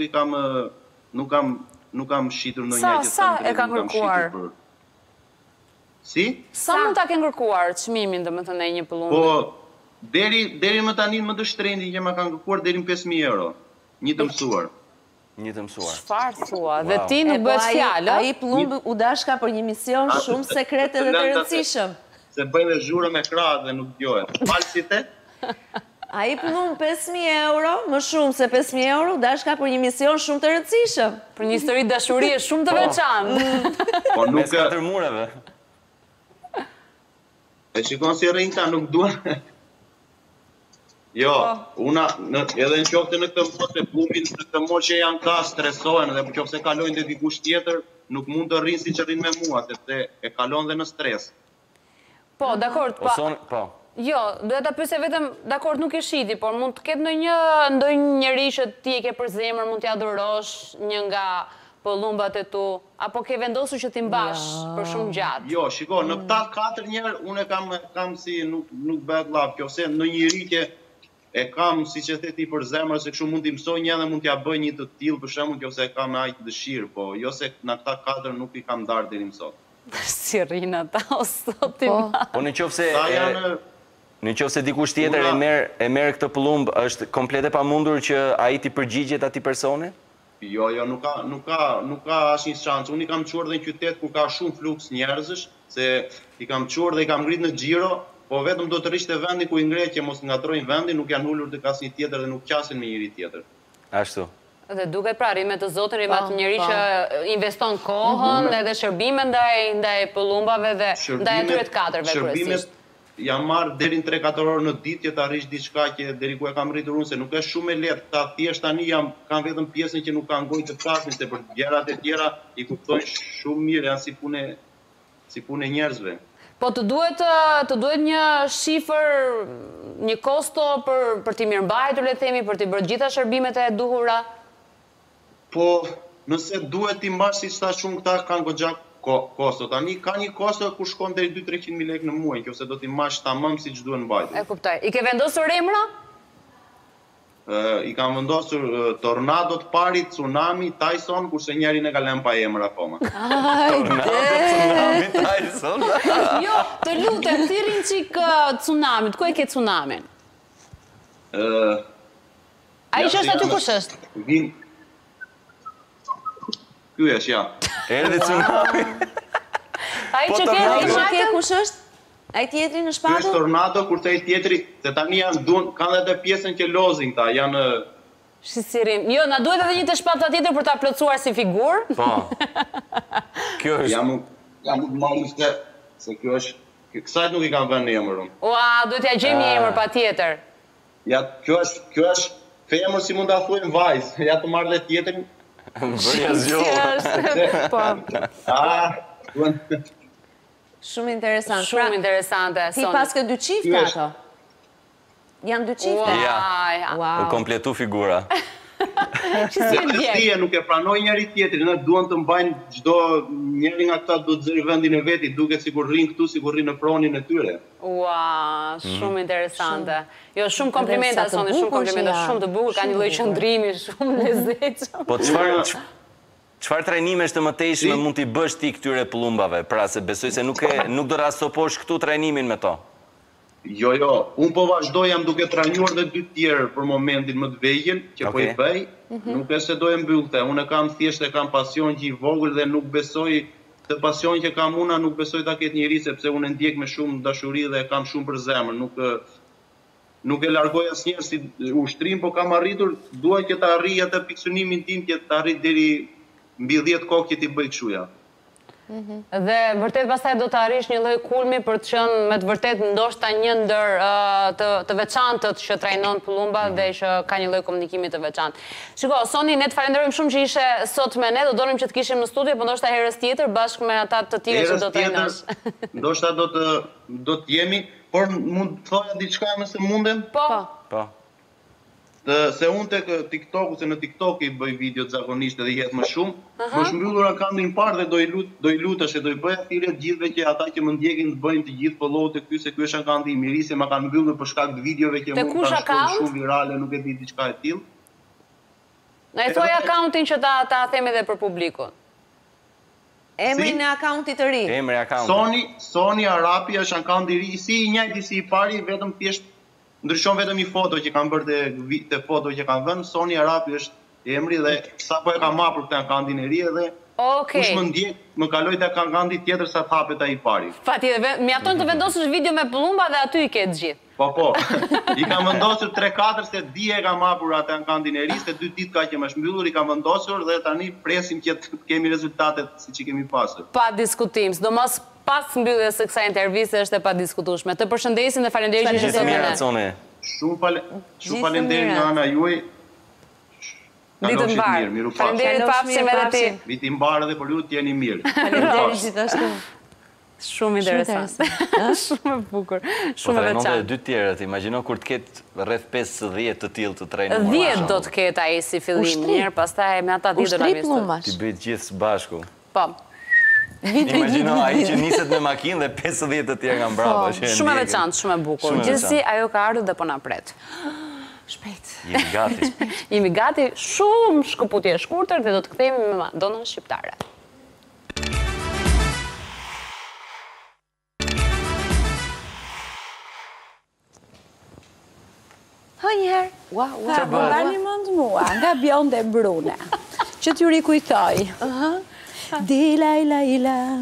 I: kam shitur në një gjë.
C: Sa e ka kërkuar?
I: Si?
C: Sa mund ta kenë kërkuar çmimin, domethënë një pëllumbi?
I: Po, deri më tani më të shtrenjtë që më kanë kërkuar deri në 5.000 euro. Një të mësuar.
C: Çfarë thua? Dhe ti nuk bëhet fjalë?
G: Ai pëllumbi u dashka për një mision shumë sekret edhe të rëndësishëm.
I: Se bëjnë dhe zhurë me krahë dhe nuk dëgjohen. Falsite?
G: A i punon 5.000 euro, më shumë se 5.000 euro, dashka për një mision shumë të rëndësishëm.
C: Për një histori dashurie shumë të veçantë.
I: Po nuk
A: ka 4 mureve.
I: E shikon si rrinta nuk duan. Jo, edhe në qoftë në këtë moshë plumbi në këtë moshë janë ka stresohen dhe nëse kalojnë te dikush tjetër, nuk mund të rrinë siç rrin me mua, sepse e kalon dhe në stres.
C: Po, dakor,
A: po.
C: Jo, duhet ta pyesë vetëm, dakor, nuk e shiti, por mund të ketë ndonjë njerëz që ti e ke për zemër, mund t'i adhurosh një nga pëllumbat e tu, apo ke vendosur që t'i mbash për shumë gjatë?
I: Jo, shiko, në këta 4 njerë, unë kam si nuk bëhet llaf, qofse në njëri që e kam, si që the ti për zemër, se kështu mund t'i mësoj një dhe mund t'ja bëj një të tillë, për shembull, qofse e kam me aq dëshirë, po jo se në këta 4 nuk i kam darë deri më sot.
C: Si rrin ata o sot i ma.
A: Po në qofse Në qoftë se dikush tjetër e merr këtë pëllumb, është komplet e pamundur që ai t'i përgjigjet atij personi?
I: Jo, nuk ka asnjë shans. Unë i kam çuar dhe në qytet ku ka shumë fluks njerëzish, se i kam çuar dhe i kam ngrit në xhiro, po vetëm do të rishte vendi ku i ngreqje mos ngatrojnë vendin, nuk janë ulur tek asnjë tjetër dhe nuk qasin me njëri tjetër.
A: Ashtu.
C: Dhe duket pra rime të Zotit, rime atë njëri që investon kohën edhe shërbime ndaj pëllumbave dhe ndaj atyre të katërve kryesisht.
I: Jam marrë deri në 3-4 orë në ditë që ta arrish diçka që deri ku e kam rritur unë, se nuk është shumë e lehtë. Ta thjesht tani kanë vetëm pjesën që nuk kanë gojë të flasin, se për gjërat e tjera i kuptojnë shumë mirë, janë si punë e njerëzve.
C: Po të duhet një shifër, një kosto për t'i mirëmbajtur, le të themi, për t'i bërë gjitha shërbimet e duhura?
I: Po, nëse duhet t'i mbash siç thash shumë, këta kanë goxha kosto. Tani ka një kosto ku shkon deri 200-300.000 lekë në muaj, nëse do t'i mbash tamam siç duhen mbajtur.
C: E kuptoj. I ke vendosur emra?
I: I kam vendosur Tornado të pari, Tsunami, Tyson, kurse njërin e ka lënë pa emër akoma.
A: Tornado, Tsunami, Tyson.
C: Jo, të lutem, thirrin çik Tsunamit. Ku e ke Tsunamin? Ai që është aty kush është?
I: Ky është, ja.
A: Erdhi Tsunami.
C: Ai që ke kush është? Ai tjetri në
I: Ky
C: shpatë?
I: është Tornado, kurse ai tjetri, se tani kanë edhe pjesën që lozin këta, janë
C: Shisirim. Jo, na duhet edhe një të shpata tjetër për ta plotësuar si figurë.
A: Po. Kjo është.
I: Jam marrë se kjo është kësajt nuk i kam vënë emër unë.
C: Ua, duhet t'ja gjejmë një emër patjetër.
I: Ja, kjo është femër si mund ta thuajmë vajzë, ja të marrë dhe tjetrin.
A: Bërja zgjohë.
C: Po.
G: Shumë interesant.
C: Shumë interesante.
G: Ti pas ke 2 çifte ato? Janë 2 çifte?
A: Ja, u kompletu figura.
I: Dhe nuk e pranoj njëri tjetrin, ne duan të mbajnë çdo njëri nga këta do të zëri vendin e vet, duket sikur rrin këtu, sikur rrin në pronin e tyre.
C: Ua, shumë interesante. Jo, shumë komplimenta soni, shumë komplimenta, shumë të bukur, ka një lloj qëndrimi, shumë lezetshëm.
A: Po çfarë trajnimesh të mëtejshme mund t'i bësh ti këtyre pëllumbave? Pra se besoj se nuk do ta stoposh këtu trajnimin me to.
I: Jo, unë po vazhdoj, jam duke trajnuar dhe 2 tjerë për momentin më të vegjël, që po i bëj, nuk e se do e mbyllte. Unë thjesht e kam pasion që i vogël dhe nuk besoj të pasion që kam una, nuk besoj ta ketë njëri, sepse unë e ndjek me shumë dashuri dhe e kam shumë për zemër. Nuk e largoj asnjëherë si ushtrim, po kam arritur, dua që ta arrij atë fiksunimin tim, që ta arrij deri mbi 10 kokë që t'i bëj kështu ja.
C: Dhe vërtet pastaj do të arrish një lloj kulmi për të qenë me të vërtet ndoshta një ndër të veçantët që trajnon pëllumba dhe që ka një lloj komunikimi të veçantë. Shiko, Soni, ne të falenderojmë shumë që ishe sot me ne, do donim që të kishim në studio, por ndoshta herës tjetër bashkë me ata të tjerë që do të trajnosh.
I: Ndoshta do të jemi, por mund të thoja diçka nëse mundem?
C: Po.
I: Se unë tek TikTok, se në TikTok i bëj video zakonisht edhe i jetë më shumë, më shmbyllur akantin parë dhe do i lutesh e do i bëj atyre gjithve që ata që më ndjekin të bëjnë të gjithë follow të ky, se ky është akanti i Mirisë, ma kanë mbyllur për shkak të videove që mund të shkojnë shumë virale, nuk e di diçka e tillë.
C: Na i thoj akantin që ta them edhe për publikun.
G: Emrin e akantit të ri.
A: Emri i akantit.
I: Soni Arapi është akanti i ri, si i njëjti si i pari, vetëm thjesht ndryshon vetëm një foto që kanë bërë te foto që kanë vënë. Soni Arapi është emri dhe sapo e kam hapur këtë akantin e ri edhe kush më ndjek, më kaloj te akanti tjetër sa të hapet ai i pari.
C: Patjetër, mjafton të vendosësh video me pëllumba dhe aty i ke të gjithë.
I: Po. I kam vendosur 3-4 se dje e kam hapur atë akantin e ri, se 2 ditë ka që më shmbyllur, i kam vendosur dhe tani presim që të kemi rezultatet siç i kemi pasur.
C: Pa diskutim, sidomos pas mbylljes së kësaj interviste është e padiskutueshme. Të përshëndesim dhe faleminderit që ishe sot me ne.
I: Shumë faleminderit nga ana juaj.
C: Ditë mbar. Faleminderit papshim edhe ti.
I: Viti mbar edhe për ju, të jeni mirë.
G: Faleminderit gjithashtu.
C: Shumë interesant. Shumë e bukur. Shumë e veçantë.
A: Po edhe 2 tjerët, imagjino kur të ketë rreth 5-10 të tillë të trajnuar.
C: 10 do të ketë ai si fillim, mirë, pastaj me ata 10 do na vjen.
A: Ti bëj gjithë së bashku.
C: Po.
A: Imagjino ai që niset me makinë dhe 50 të tjerë nga mbrapa.
C: Shumë e veçantë, shumë e bukur. Gjithsesi ajo ka ardhur dhe po na pret. Shpejt.
A: Jemi gati.
C: Jemi gati, shumë shkëputje e shkurtër dhe do të kthehemi me Madonën shqiptare.
G: njëherë.
C: Më bani mend mua, nga Bjonde Brune, që t'ju rikujtoj. Di laj laj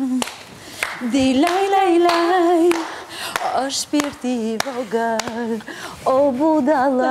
C: laj, o shpirti i vogël, o budalla.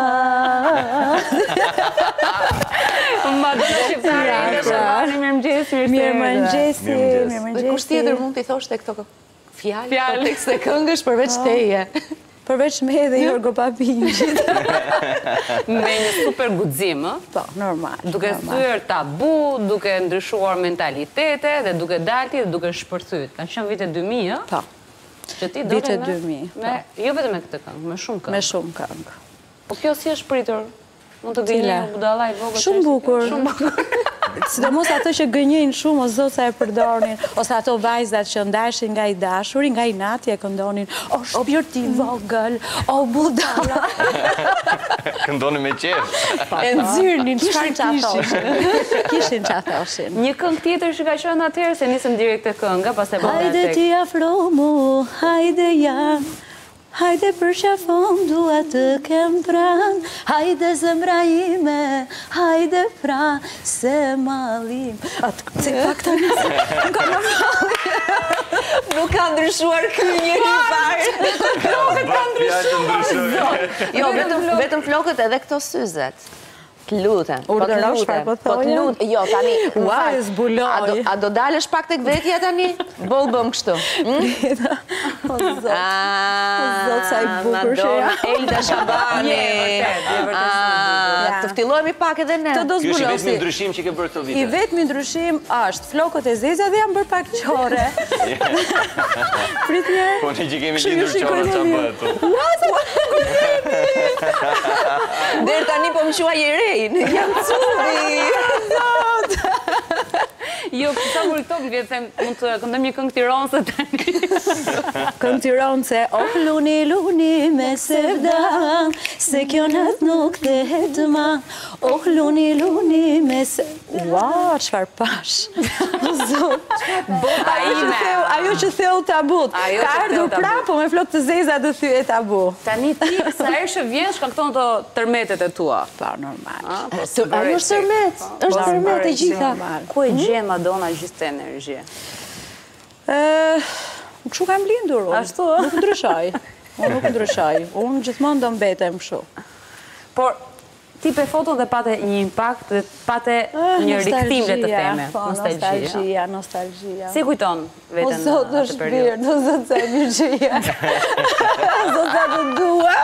G: Madonna shqiptare,
C: Mirëmëngjesi.
G: Kush tjetër mund t'i thoshte këto fjalë, tekste këngësh përveç teje?
C: Përveç me dhe Jorgo Papingjit.
G: Me një super guxim,
C: Po, normal.
G: duke thyer tabu, duke ndryshuar mentalitete dhe duke dalti dhe duke shpërthyt. Kanë qenë vite 2000,
C: Po.
G: Që ti
C: Vite
G: dole
C: 2000.
G: jo vetëm me këtë këngë, me shumë këngë.
C: Me shumë këngë.
G: Po kjo si është pritur? Mund të gënjë një budalla i vogël?
C: Shumë bukur. Sidomos ato që gënjejnë shumë, o zot sa e përdornin, ose ato vajzat që ndashin nga i dashuri, nga i nati e këndonin, o shpirti i vogël, o budalla.
A: Këndoni me qef.
C: E nxirnin, çfarë thoshin. Kishin çfarë thoshin.
G: Një këngë tjetër që ka qenë atëherë, se nisëm direkt te kënga, pastaj bëra
C: Hajde ti afro mu, hajde jam, hajde për shafon dua të kem pran, hajde zemra ime, hajde pra se malim. Se pak të njësë,
G: Nuk ka ndryshuar ky njeri fare. Flokët ka ndryshuar. Jo, vetëm flokët edhe këto syzet. Të lutem.
C: Urdhërosh çfarë po thoje?
G: Jo, tani.
C: Ua, e zbuloj.
G: A do dalësh pak tek vetja tani? Boll bëm kështu.
C: O zot sa i bukur që
G: Madonna,
C: jam.
G: Elda Shabani. Të ftillohemi pak edhe ne.
C: Të do
A: Ky është i vetmi
C: zbulosi.
A: ndryshim që ke bërë këto
C: I
A: vite.
C: vetmi ndryshim është flokët e zeza dhe jam bërë pak qore. Prit një.
A: Po ne që kemi lindur qore qa bëhet tu.
G: Deri tani po më qua Jerejn. Jam curi. Jo, sa kur këto më vjetë, mund të këndëm një këngë tironëse tani.
C: Këngë tironëse, oh luni, luni me sevdan, se kjo natë nuk të hetë ma. Oh luni, luni me sevdan. Ua, qëfar pash.
G: Bota ime.
C: Ajo që theu tabut. Ka ardhur prapo me flokë të zeza të thyë e tabu.
G: Tani ti, sa herë që vjen, shkakton të tërmetet e tua.
C: Pa, normal.
G: Ajo është tërmet. Është tërmet e gjitha. Ku e gjen Madonna gjithë të energji?
C: Kështu kam lindur unë.
G: Ashtu?
C: Nuk ndryshoj. Unë nuk ndryshoj. Unë gjithmonë do mbetem kështu.
G: Por, ti pe foto dhe pate një impakt dhe pate një rikthim le të theme.
C: Nostalgjia.
G: Si kujton veten
C: O zot është birë, o zot sa mirë që ja. O zot sa të dua.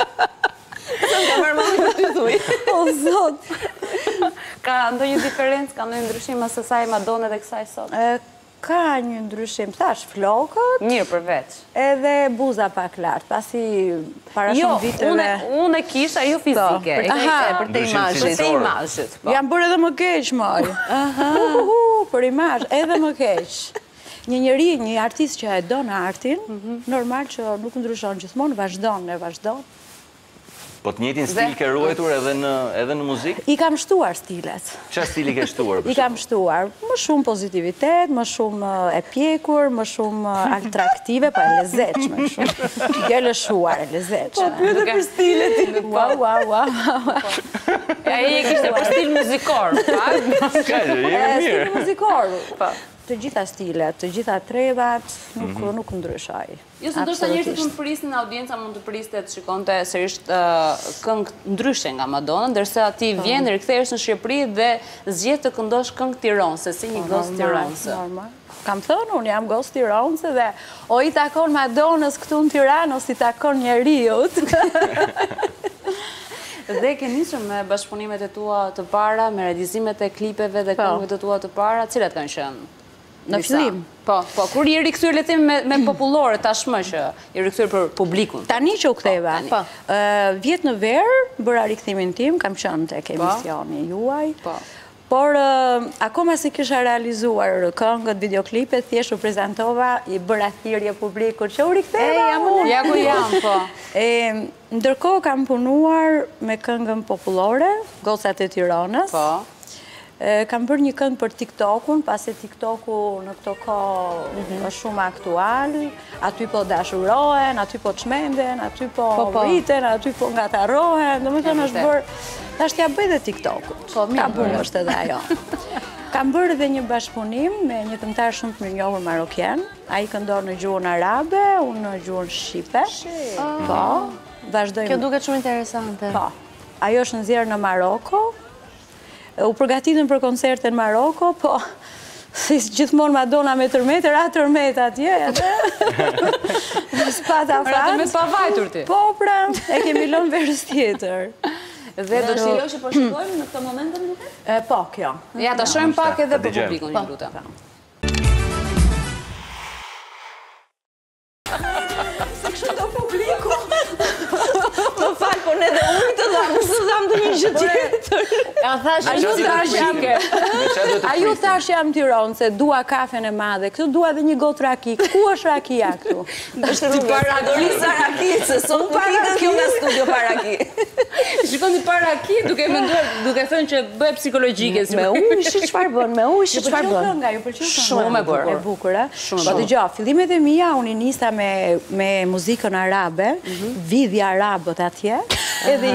C: O zot.
G: Ka ndonjë diferencë, ka ndonjë ndryshim as asaj Madonna dhe kësaj sot?
C: Ka një ndryshim, thash flokët.
G: Mirë përveç.
C: Edhe buza pak lartë, pasi para shumë viteve.
G: Unë e kisha jo fizike. Për te imazhit. Për te imazhit.
C: Jam bërë edhe më keq, moj. Për imazh, edhe më keq. Një njeri, një artist që e do në artin, normal që nuk ndryshon gjithmonë, vazhdon.
A: Po të njëjtin stil ke ruajtur edhe në muzikë?
C: I kam shtuar stilet.
A: Çfarë stili ke shtuar?
C: I kam shtuar më shumë pozitivitet, më shumë e pjekur, më shumë atraktive, pa e lezetshme shumë. Jo lëshuar, e lezetshme. Po pyete për stilet. Ua.
G: Ai e kishte për stil muzikor, pa?
C: Stil muzikor. Të gjitha stilet, të gjitha trevat, nuk ndryshoj.
G: Jo, se ndoshta njerëzit mund të prisnin, audienca mund të priste të shikonte sërish këngë ndryshe nga Madonna, ndërsa ti vjen, rikthehesh në Shqipëri dhe zgjedh të këndosh këngë tironëse, si një gos tironëse.
C: Normal. Kam thënë, unë jam gos tironëse dhe o i takon Madonës këtu në Tiranë, o si takon njeriut.
G: Dhe ke nisur me bashkëpunimet e tua të para, me realizimet e klipeve dhe këngëve të tua të para, cilat kanë qenë?
C: Në fillim?
G: Po, kur i rikthyer le të themi me popullore tashmë që i rikthyer për publikun.
C: Tani që u ktheva. Vjet në verë, bëra rikthimin tim, kam qenë tek emisioni juaj. Por akoma si kisha realizuar këngët, videoklipet, thjesht u prezantova, i bëra thirrje publikut që u riktheva.
G: Ja ku jam, po.
C: Ndërkohë kam punuar me këngën popullore, Gocat e Tiranës.
G: Po.
J: Kam bërë një këngë për TikTokun, pasi TikToku në këto kohë është shumë aktual, aty po dashurohen, aty po çmenden, aty po rriten, aty po ngatarrohen, domethënë është bërë, tash ja bëj dhe TikTokut. Ka bërë është edhe ajo. Kam bërë edhe një bashkëpunim me një këngëtar shumë të mirënjohur marokjan. Ai këndon në gjuhën arabe, unë në gjuhën shqipe. Po, vazhdojmë.
G: Kjo duket shumë interesante.
J: Po. Ajo është nxjerrë në Maroko. U përgatitën për koncerte në Maroko, po si gjithmonë Madonna me tërmet, ra tërmet atje, edhe. S'pata fat.
C: Ra tërmet pa vajtur ti.
J: Po, pra, e kemi lënë verës tjetër.
C: Dhe do të shijoj që po shikojmë në këtë moment të lutem?
J: Po, kjo.
C: Ja, ta shohim pak edhe për publikun, ju lutem.
J: Se kështu do publiku. Më fal, po ne dhe unë të dham, nëse dham të një gjë tjetër. Aju thash jam Tiranë, se dua kafen e madhe, këtu dua dhe një gotë raki. Ku është rakia këtu?
G: Është Lisa Raki, se sot nuk ikën kjo nga studio pa raki.
C: Shikon ti para raki, duke menduar, duke thënë që bëhet psikologjike.
J: Me ujë, çfarë bën? Me ujë, çfarë bën? Ju pëlqen
C: shumë e
J: bukur, ë? Po dëgjoj, fillimet e mia unë nisa me muzikën arabe, vidhja arabët atje, edhe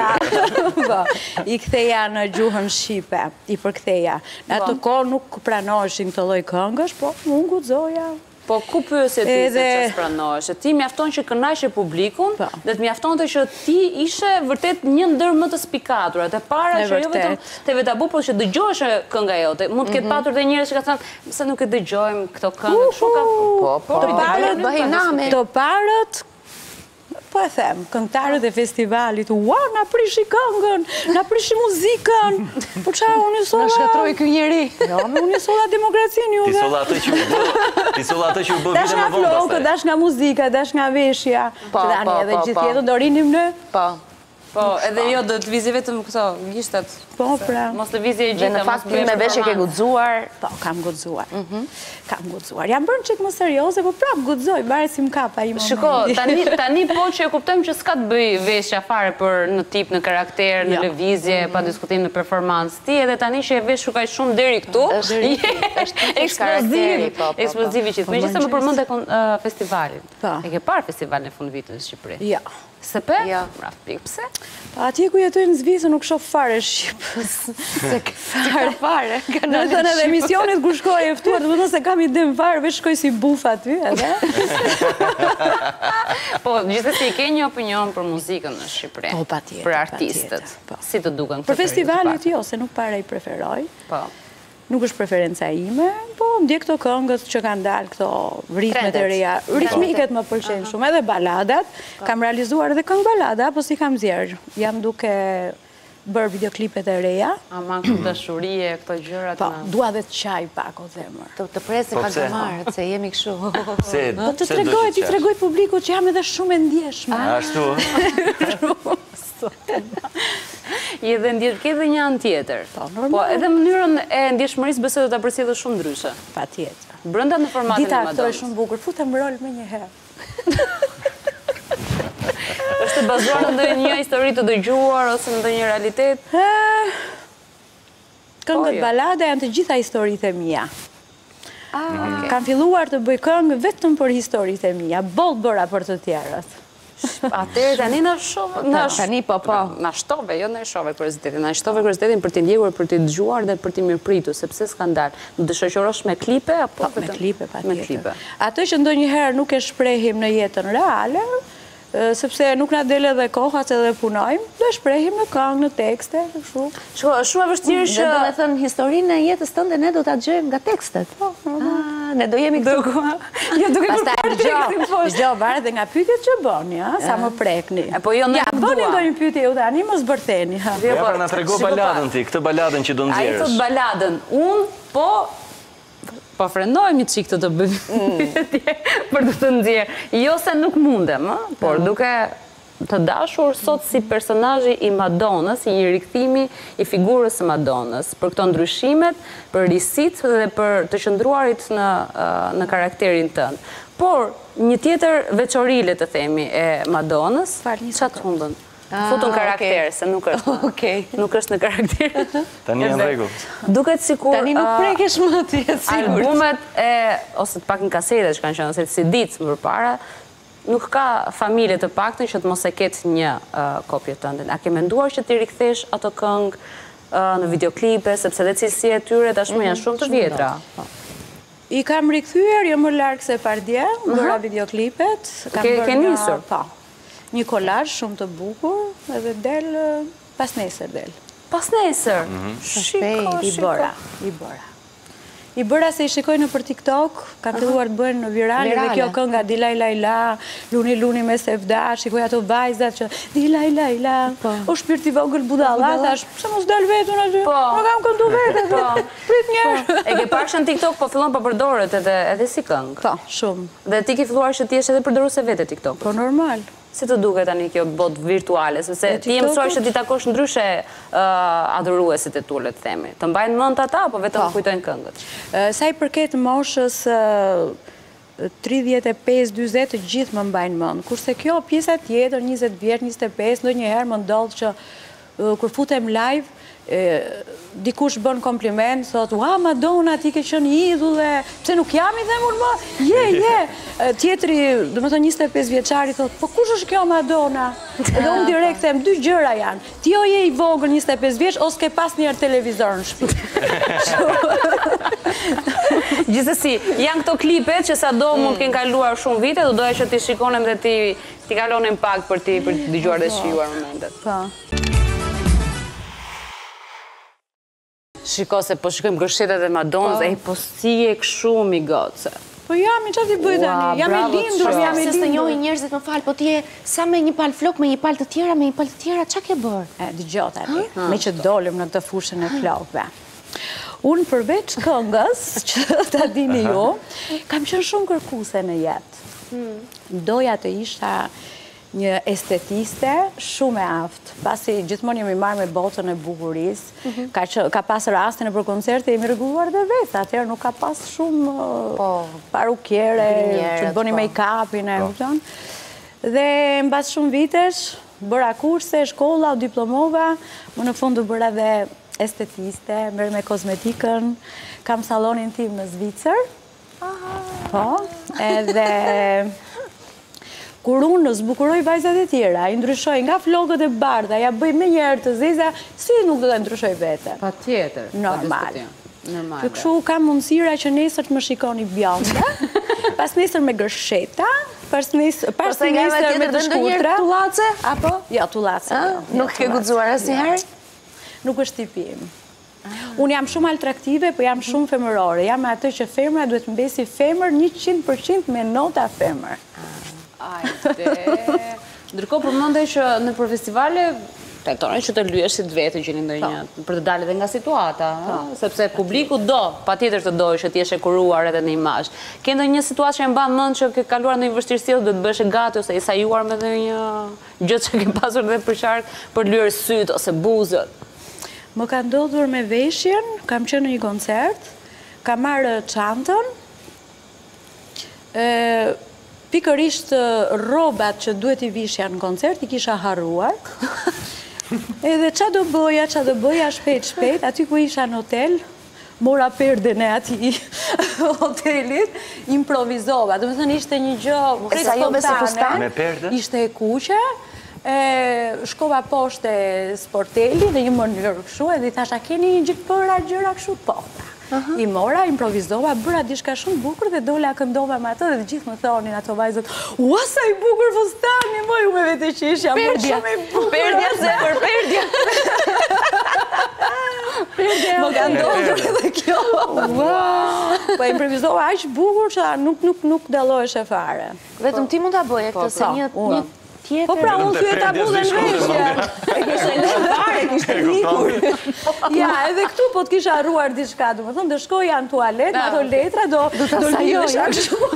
J: i ktheja në gjuhën shqipe, i përktheja. Në atë kohë nuk pranoheshin këtë lloj këngësh, po unë guxoja.
C: Po ku pyesje ti se çfarë pranohesh? Ti mjafton që kënaqe publikun, dhe të mjaftonte që ti ishe vërtet një ndër më të spikaturat. E para që jo vetëm TV Tabu, por që dëgjohesh kënga jote. Mund të ketë patur dhe njerëz që ka thënë, pse nuk e dëgjojmë këto këngë kështu ka. Po,
J: të parët po e them, këngëtarët e festivalit, ua, na prishi këngën, na prishi muzikën, po qa, unë i sola...
G: Na shkatroj ky njeri.
J: Jo, unë i sola demokracinë juve.
A: Ti sola atë që u bë vite më vonë.
J: Dash nga flokë, dash nga muzika, dash nga veshja. Që tani edhe gjithë jetën do rinim në...
C: Po, edhe jo, do të vizi vetëm këto gishtat.
J: Po, pra.
C: Mos të vizi e gjitha.
G: Dhe në fakt me veshje ke guxuar.
J: Po, kam guxuar. Kam guxuar. Jam bërë çik më serioze, po prap guxoj, bare si më kap ai momenti.
C: Shiko, tani po që e kuptojmë që s'ka të bëj veshja fare për në tip, në karakter, në lëvizje, pa diskutim në performancë. Ti edhe tani që e vesh shukaj shumë deri këtu, eksplozivi që megjithëse më përmend festivalin. E ke parë festivalin e fundvitit në Shqipëri?
J: Jo.
C: Se pe? Raf pik, pse?
J: Atje ku jetoj në Zvicër nuk shoh fare Shqipës.
G: Se fare.
J: Në thënë edhe emisionet kur shkoj e ftuar, do të thonë se kam idem fare, veç shkoj si buf aty, edhe.
C: Po, gjithsesi ke një opinion për muzikën në Shqipëri?
J: Po, patjetër.
C: Për artistët. Si të duken
J: për festivalet jo, se nuk para i preferoj.
C: Po.
J: Nuk është preferenca ime, po ndjek këto këngët që kanë dalë këto ritmet e reja. Ritmiket më pëlqejnë shumë, edhe baladat. Kam realizuar edhe këngë balada, po si kam zjerë. Jam duke bërë videoklipet e reja.
C: Ama këtë dashurie, këto gjërat.
J: Po, dua dhe të qaj pak o zemër.
G: Të presi pak të marët, se jemi këshu.
J: Po të tregoj publiku që jam edhe shumë e ndjeshme.
A: Ashtu?
C: I edhe ke dhe një anë tjetër. Po, edhe mënyrën e ndjeshmërisë besoj do ta përcjellësh shumë ndryshe.
J: Patjetër.
C: Brenda në formatin e Madonës.
J: Dita aktore shumë bukur, futem rol më një herë.
C: Është bazuar në ndonjë histori të dëgjuar ose në ndonjë realitet?
J: Këngët balade janë të gjitha historitë e mia. Kam filluar të bëj këngë vetëm për historitë e mia, boll bëra për të tjerët.
C: Atëherë tani na shtove, na shtove, jo na shtove kuriozitetin, na shtove kuriozitetin për t'i ndjekur, për t'i dëgjuar dhe për t'i mirëpritur, sepse skandal. Do të shoqërosh me klipe apo
J: me klipe patjetër. Ato që ndonjëherë nuk e shprehim në jetën reale, sepse nuk na del edhe koha që edhe punojmë, do e shprehim në këngë, në tekste, kështu.
C: Shumë e vështirë që...
G: Do me thënë, historinë e jetës tënde ne do t'a gjejmë nga tekstet. Ne do jemi këtu.
J: Pastaj dëgjoj, varet dhe nga pyetjet që bëni, sa më prekni.
C: Po jo ne
J: bëni ndonjë pyetje ju tani, mos bërtheni.
A: Ja, pra na trego baladën ti, këtë baladën që do nxjerrësh.
C: Ai thot baladën, po frendojmë një çik të bëjmë për të nxjerrë. Jo se nuk mundem, por duke të dashur sot si personazhi i Madonës, i rikthimi i figurës së Madonës, për këto ndryshimet, për risitë dhe për të qëndruarit në karakterin tënd. Por një tjetër veçori le të themi e Madonës, çfarë humbën? Futun karakter, se nuk është. Nuk është në karakter.
A: Tani janë rregull.
C: Duket sikur
J: Tani nuk prekesh më ti, sigurt.
C: Albumet ose të paktën kasetet që kanë qenë ose CD-t më përpara, nuk ka familje të paktën që të mos e ketë një kopje tënde. A ke menduar që ti rikthesh ato këngë në videoklipe, sepse dhe cilësia e tyre tashmë janë shumë të vjetra?
J: I kam rikthyer, jo më larg se pardje, bëra videoklipet.
C: Ke nisur?
J: Po. Një kolazh shumë të bukur, edhe del pas nesër del.
C: Pas nesër?
J: I bëra. I bëra se i shikoj në për TikTok, ka filluar të bëhen në virale, dhe kjo kënga di laj laj la, luni luni me sevda, shikoj ato vajzat që di laj laj la, o shpirti vogël budalla, thash, pse mos dal vetën aty? Nuk kam këndu vetë, prit njerë.
C: E ke parë në TikTok, po fillon pa përdoret edhe si këngë?
J: Po, shumë.
C: Dhe ti ke filluar që ti jesh edhe përdoruse vete TikTok?
J: Po, normal.
C: Si të duket tani kjo bot virtuale, sepse ti je mësuar që ti takosh ndryshe adhuruesit e tu, le të themi. Të mbajnë mend ata apo vetëm kujtojnë këngët?
J: Sa i përket moshës 35-40 të gjithë më mbajnë mend. Kurse kjo pjesa tjetër 20 vjet, 25, ndonjëherë më ndodh që kur futem live dikush bën kompliment, thot, ua, Madonna, ti ke qenë idhull dhe pse nuk jam i themur më? Je. Tjetri, do më thënë 25 vjeçari, thot, po kush është kjo Madonna? Edhe unë direkt them, dy gjëra janë. Ti o je i vogël 25 vjeç, ose ke pas njerë televizor në shtëpi.
C: Gjithsesi, janë këto klipet që sado mund të kenë kaluar shumë vite, do doja që ti shikonim dhe ti kalonim pak për ti dëgjuar dhe shijuar momentet.
J: Po.
C: Shiko se po shikojmë gërshetet e Madonës, po si e këshu mi gocë.
J: Po jam, i qatë i bëjt tani, jam e lindur, jam e lindur.
G: Se të njohi njerëzit më falë, po ti e sa me një palë flok, me një palë të tjera, qa ke bërë?
J: Dëgjoj tani, me që dolim në të fushën e flokve. Unë përveç këngës, që ta dini ju, kam qenë shumë kërkuse në jetë. Doja të isha një estetiste shumë e aftë, pasi gjithmonë jemi marrë me botën e bukurisë, ka pas rastin e për koncerte, jemi rregulluar dhe vetë, atëherë nuk ka pas shumë parukjere, që të bëni make-upin e kupton. Dhe mbas shumë vitesh, bëra kurse, shkolla, u diplomova, më në fund u bëra dhe estetiste, merr me kozmetikën, kam salonin tim në Zvicër, po, edhe kur unë zbukuroj vajzat e tjera, i ndryshoj nga flokët e bardha, ja bëj me njerë të zeza, si nuk do të ndryshoj vete?
C: Pa tjetër.
J: Normal. Që këshu kam mundësira që nesër të më shikoni bjonda, pas nesër me gërsheta, pas nesër me të shkurtra.
G: Tullace?
J: Apo? Ja, tullace.
G: Nuk ke guxuar asnjëherë?
J: Nuk është tipim. Unë jam shumë atraktive, po jam shumë femërore. Jam atë që femra duhet mbesi femër 100% me nota femër.
C: Ajde. Ndërkohë përmendej që në për festivale tentonin që të lyesh si të vetë gjeni ndonjë për të dalë edhe nga situata, sepse publiku patjetër të dojë që ti jesh e kuruar edhe në imazh. Ke ndonjë situatë që e mban mend që ke kaluar ndonjë vështirësi ose do të bësh e gati ose i sajuar me ndonjë gjë që ke pasur dhe për shark për lyer syt ose buzët?
J: Më ka ndodhur me veshjen, kam qenë në një koncert, kam marrë çantën, pikërisht rrobat që duhet i vishja në koncert, i kisha harruar. Edhe qa do bëja shpejt, aty ku isha në hotel, mora perden e ati hotelit, improvizova. Do më thënë ishte një gjë spontane, ishte e kuqe, shkova poshte sporteli dhe një mënyrë këshu, edhe i thasha, keni një gjithë përa gjëra këshu? Po. I mora, improvizova, bëra diçka shumë bukur dhe dola këndova me ato dhe gjithë më thonin ato vajzët, ua sa i bukur fustani, moj u me vete që ishja
C: Perdja, perdja zemër, perdja.
J: Më ka ndodhur edhe kjo. Po improvizova aq bukur që nuk dalloheshe e fare.
G: Vetëm ti mund ta bëje këtë se një tjetër.
J: Po pra, unë thyeta bullën veshje. E kishte lënë fare, kishte likur. Ja, edhe këtu po të kisha harruar diçka, do më thonë, do shkoja në tualet, me ato letra, do lijesha kështu.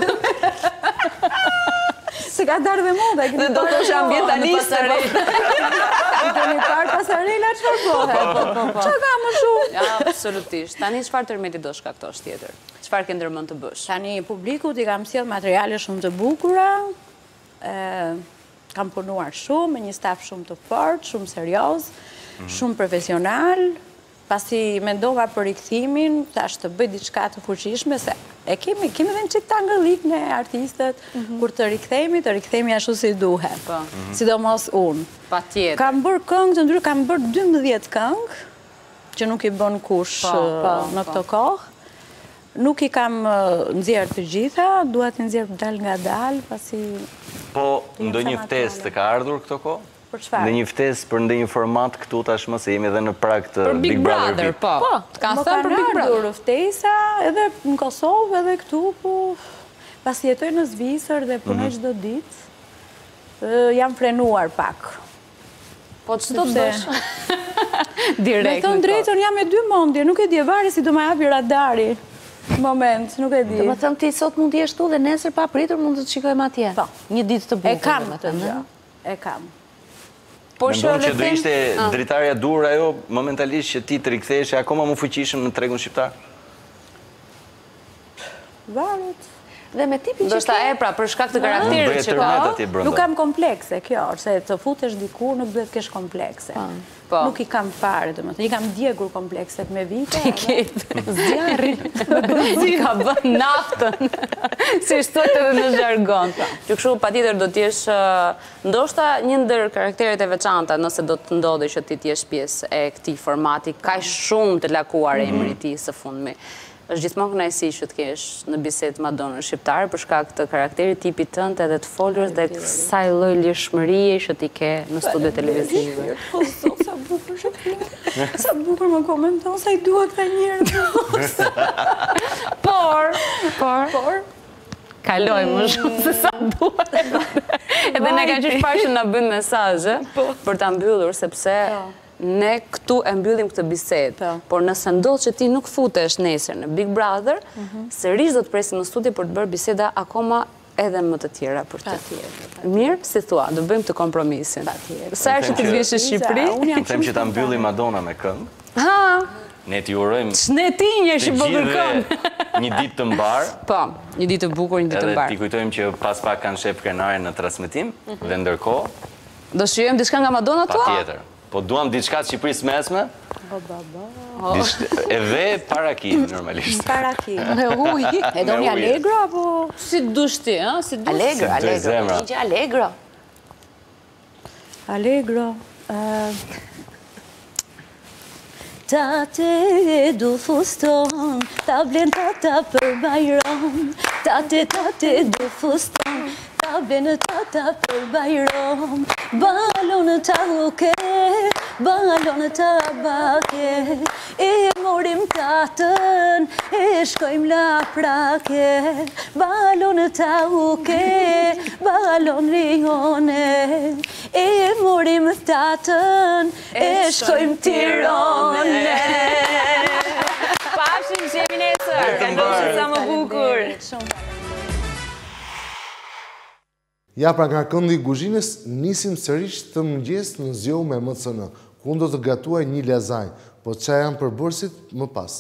J: Se ka darë dhe moda.
C: Dhe do të është ambientaliste.
J: Do një parë pasarela, qëfar bëhe? Qa ka më shumë?
C: Absolutisht. Tani, qëfar tërmeti do shkaktosh tjetër? Qëfar ke ndërmend të bësh?
J: Tani, publikut i kam sjell materiale shumë të bukura, Kam punuar shumë, me një staf shumë të fortë, shumë serioz, shumë profesional. Pasi mendova për rikthimin, tash të bëj diçka të fuqishme, se kemi edhe një çik tangëllik ne artistët, kur të rikthehemi ashtu si duhet. Sidomos unë.
C: Patjetër.
J: Kam bërë këngë të ndryshme, kam bërë 12 këngë, që nuk i bën kush në këtë kohë. Nuk i kam nxjerrë të gjitha, dua të nxjerr dal nga dal, pasi...
A: Po, ndonjë ftesë të ka ardhur këto kohë?
J: Për çfarë?
A: Ndonjë ftesë për ndonjë format këtu tashmë se jemi edhe në prag të
C: Për Big Brother, po. Kanë thënë për Big Brother.
J: Më kanë ftesa edhe në Kosovë edhe këtu, po pasi jetoj në Zvicër dhe punoj çdo ditë, jam frenuar pak.
C: Po ç'do të bësh? Direkt.
J: Me thënë drejtën, jam me 2 mendje, nuk e di, varet si do më japi radari. Moment, nuk e di.
G: Do të thënë ti sot mund të jesh tu dhe nesër pa pritur mund të shikojmë atje.
J: Po.
G: Një ditë të bukur.
J: E kam të gjë. E kam.
A: Mendon që do ishte dritarja dur ajo momentalisht që ti të riktheheshe akoma më fuqishëm në tregun shqiptar?
J: Varet.
G: Dhe me tipin që
C: ndoshta pra për shkak të karakterit që ka.
J: Nuk kam komplekse kjo, se të futesh diku nuk duhet të kesh komplekse. Nuk i kam fare, domethënë, i kam djegur komplekset me vite.
C: Zjarri. Si ka bën naftën. Si thotë edhe në jargon. Që kështu patjetër do të jesh ndoshta një ndër karakteret e veçanta nëse do të ndodhi që ti të jesh pjesë e këtij formati kaq shumë të lakuar emri i tij së fundmi. Është gjithmonë kënaqësi që të kesh në bisedë Madonën shqiptare për shkak të karakterit tipit tënd edhe të folurës dhe kësaj lloj lirshmërie që ti ke në studio televizive.
J: Sa bukur shumë. Sa bukur më komenton sa i dua këta njerëz. Por
C: kaloj më shumë se sa duhet. Edhe ne ka qenë parë që na bën mesazhe për ta mbyllur sepse ne këtu e mbyllim këtë bisedë, por nëse ndodh që ti nuk futesh nesër në Big Brother, sërish do të presim në studio për të bërë biseda akoma edhe më të tjera për të. Mirë, si thua, do bëjmë të kompromisin. Sa herë që ti vjesh në Shqipëri?
A: Unë them që ta mbyllim Madonna me këngë. Ne t'i urojmë
C: Çnetinje që po kërkon.
A: Një ditë të mbar.
C: Po, një ditë të bukur, një ditë të mbar.
A: Edhe t'i kujtojmë që pas pak kanë shef krenare në transmetim dhe ndërkohë
C: do shijojmë diçka nga Madonna tua?
A: Patjetër. Po duam diçka të Shqipërisë mesme. Edhe paraki, normalisht.
J: Paraki. Me ujë. E do një Allegro, apo?
C: Si dush ti, ha? Si dush?
G: Allegro. Një gjë Allegro.
J: Allegro. Ta te du fuston, ta blen ta për bajron. Ta te du fuston, ta blen ta për bajron. Balon ta uke, balon ta bake. E morim tatën, e shkojmë la prake. Balon ta uke, balon rione. E morim tatën, e shkojmë Tiranë.
C: Pafshim që jemi nesër. Këndoshë sa më bukur.
K: Ja, pra nga këndi Guzhinës, nisim sërish të mëngjes në zgjohu me MCN, ku do të gatuaj një lazanj, po çfarë janë përbërësit më pas.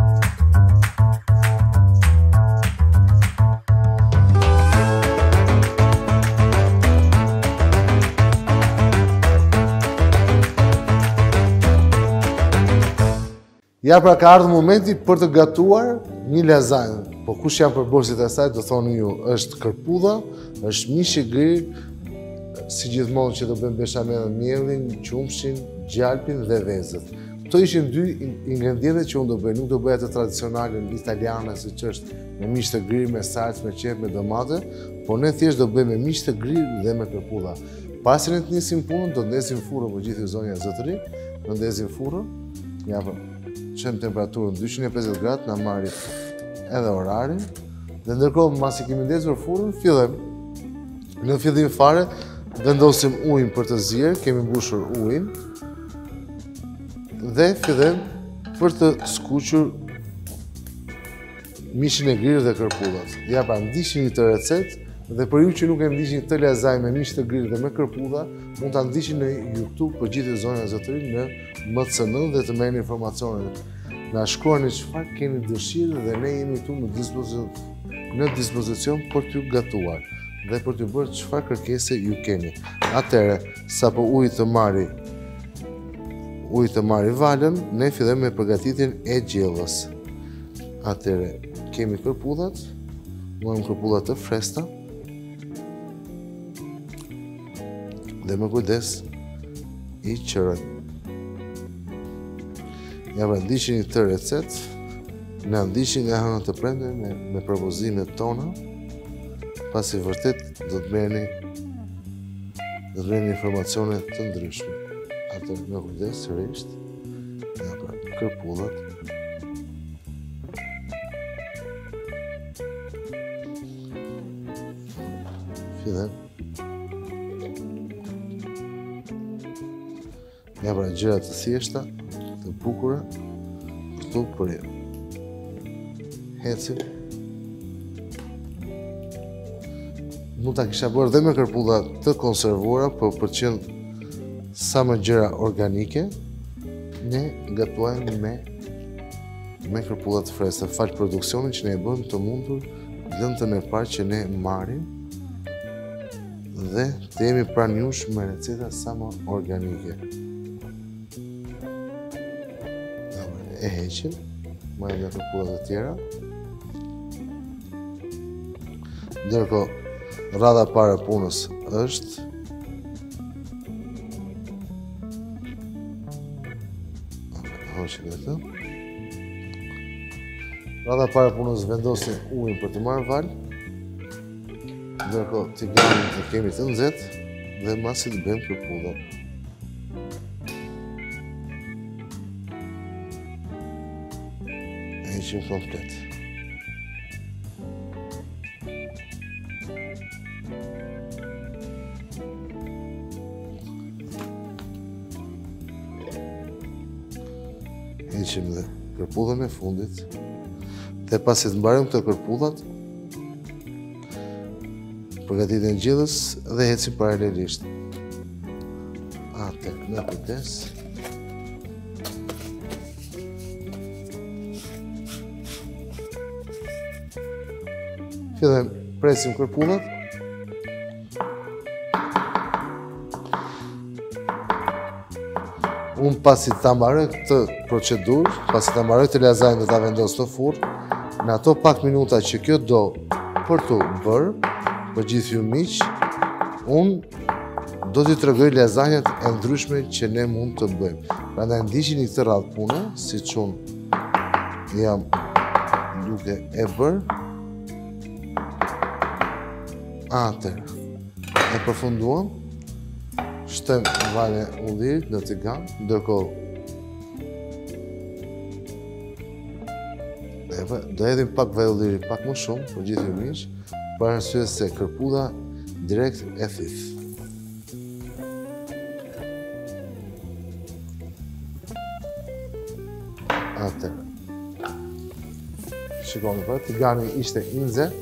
K: Ja, pra ka ardhur momenti për të gatuar një lazanjë. Po kush janë përbërësit e saj, do thoni ju, është kërpudha, është mish i grirë, si gjithmonë që do bëjmë beshamelën, mielin, qumshin, gjalpin dhe vezët. Këto ishin dy ingrediente që unë do bëj, nuk do bëj atë tradicionalin italiane, si që është me mish të grirë, me salcë, me qep, me domate, por ne thjesht do bëj me mish të grirë dhe me kërpudha. Pasi ne të nisim punën, do ndesim furrën, po gjithë zonja zotëri, do ndesim furrën, ja po, qëmë temperaturën 250 gradë, na marri edhe orarin, dhe ndërkohë masi kemi ndezur furrën, fillojmë. Në fillim fare, vendosim ujin për të zier, kemi mbushur ujin, dhe fillojmë për të skuqur mishin e grirë dhe kërpudhat. Ja, pra ndiqni këtë recetë, dhe për ju që nuk e ndiqni këtë lazanjë me mish të grirë dhe me kërpudha, mund ta ndiqni në YouTube për gjithë zonja zotëri në MCN dhe të merrni informacionet. Na shkruani çfarë keni dëshirë dhe ne jemi këtu në dispozicion për t'ju gatuar. dhe për t'ju bërë çfarë kërkese ju keni. Atëherë, sapo uji të marri valën, ne fillojmë me përgatitjen e gjellës. Atëherë, kemi kërpudhat, marrim kërpudhat të freskëta dhe me kujdes i qërën. Ja pra ndiqni këtë recetë, na ndiqni nga hëna të premte me propozimet tona, pasi vërtet do të merrni informacione të ndryshme. Atë me kujdes sërish, ja pra kërpudhat. Fillem. Ja pra gjëra të thjeshta, të bukura, këtu për ju. Hecim. Mund ta kisha bërë dhe me kërpudha të konservuara, por për të qenë sa më gjëra organike, ne gatuajmë me kërpudha të freskëta. Fal produksionin që ne e bëjmë të mundur lëndën e parë që ne marrim dhe të jemi pranë jush me receta sa më organike. E heqim, marrim dhe kërpudhat e tjera. Ndërkohë, radha para punës është hoqim këtë. Radha para punës vendosim ujin për të marrë val. Ndërkohë, tiganin të kemi të nxehtë dhe masi të bëjmë kërpudhat. Heqim komplet. Heqim dhe kërpudhën e fundit. Dhe pasi të mbarojmë këto kërpudhat, përgatitjen e gjellës dhe ecim paralelisht. Atë, me kujdes. Fillojmë presim kërpudhat. Unë pasi ta mbaroj këtë procedurë, pasi ta mbaroj të lazanjën dhe ta vendos në furrë, në ato pak minuta që kjo do për të bërë, për gjithë ju miq, unë do t'i tregoj lazanjat e ndryshme që ne mund të bëjmë. Prandaj ndiqni këtë radhë pune, siç unë jam duke e bërë. Atëherë, e përfunduam, shtojmë valën e ullirit në tigan, ndërkohë do hedhim pak vaj ulliri, pak më shumë, për gjithë ju miq, për arsye se kërpudha direkt e thith. Atëherë, shikoni për, tigani ishte i nxehtë.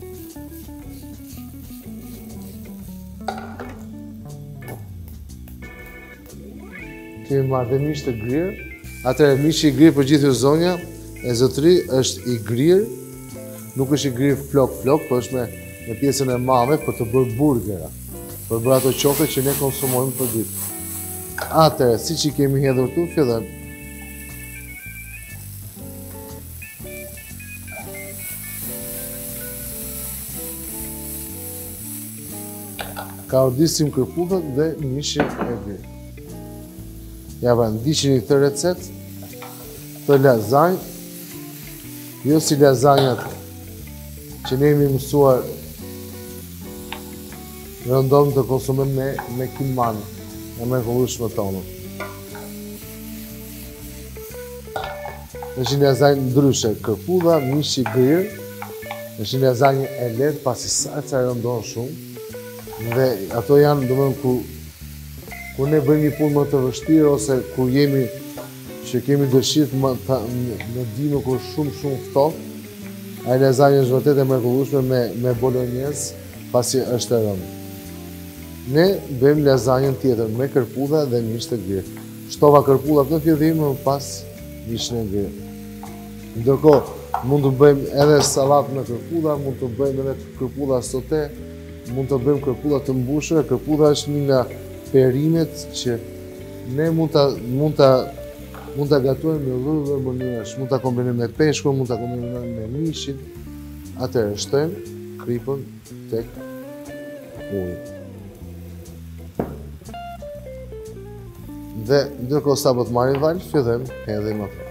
K: Kemi marrë dhe mish të grirë. Atëherë, mishi i grirë për gjithë ju zonja, e zotëri është i grirë, nuk është i grirë flok, por është me pjesën e madhe për të bërë burgera, për bërë ato qofe që ne konsumojmë për ditë. Atëherë, siç i kemi hedhur këtu, fillojmë. Ka ordisim kërpudhat dhe mishin e grirë. Ja pra, ndiqni këtë recetë të lazanjë, jo si lazanjat që ne jemi mësuar rëndom të konsumojmë me kiman, e me kollushme tonë. Është një lazanjë ndryshe, kërpudha, mishi i grirë, është një lazanjë e lehtë pasi salca rëndon shumë, dhe ato janë, domethënë, kur ne bëjmë një punë më të vështirë ose kur jemi që kemi dëshirë në dimë kur shumë ftohtë, ai lazanjë është vërtet e mrekullueshme me bolonjez, pasi është e rëndë. Ne bëjmë lazanjën tjetër me kërpudha dhe mish të grirë. Shtova kërpudha në fillim, më pas mishin e grirë. Ndërkohë, mund të bëjmë edhe sallatë me kërpudha, mund të bëjmë edhe kërpudha sote, mund të bëjmë kërpulla të mbushura. Kërpulla është një nga perimet që ne mund ta gatuajmë në lloj mënyrash. Mund ta kombinojmë me peshkun, mund ta kombinojmë me mishin. Atëherë shtojmë kripën tek uji. Dhe ndërkohë sa po të marrim val, fillojmë hedhim atë.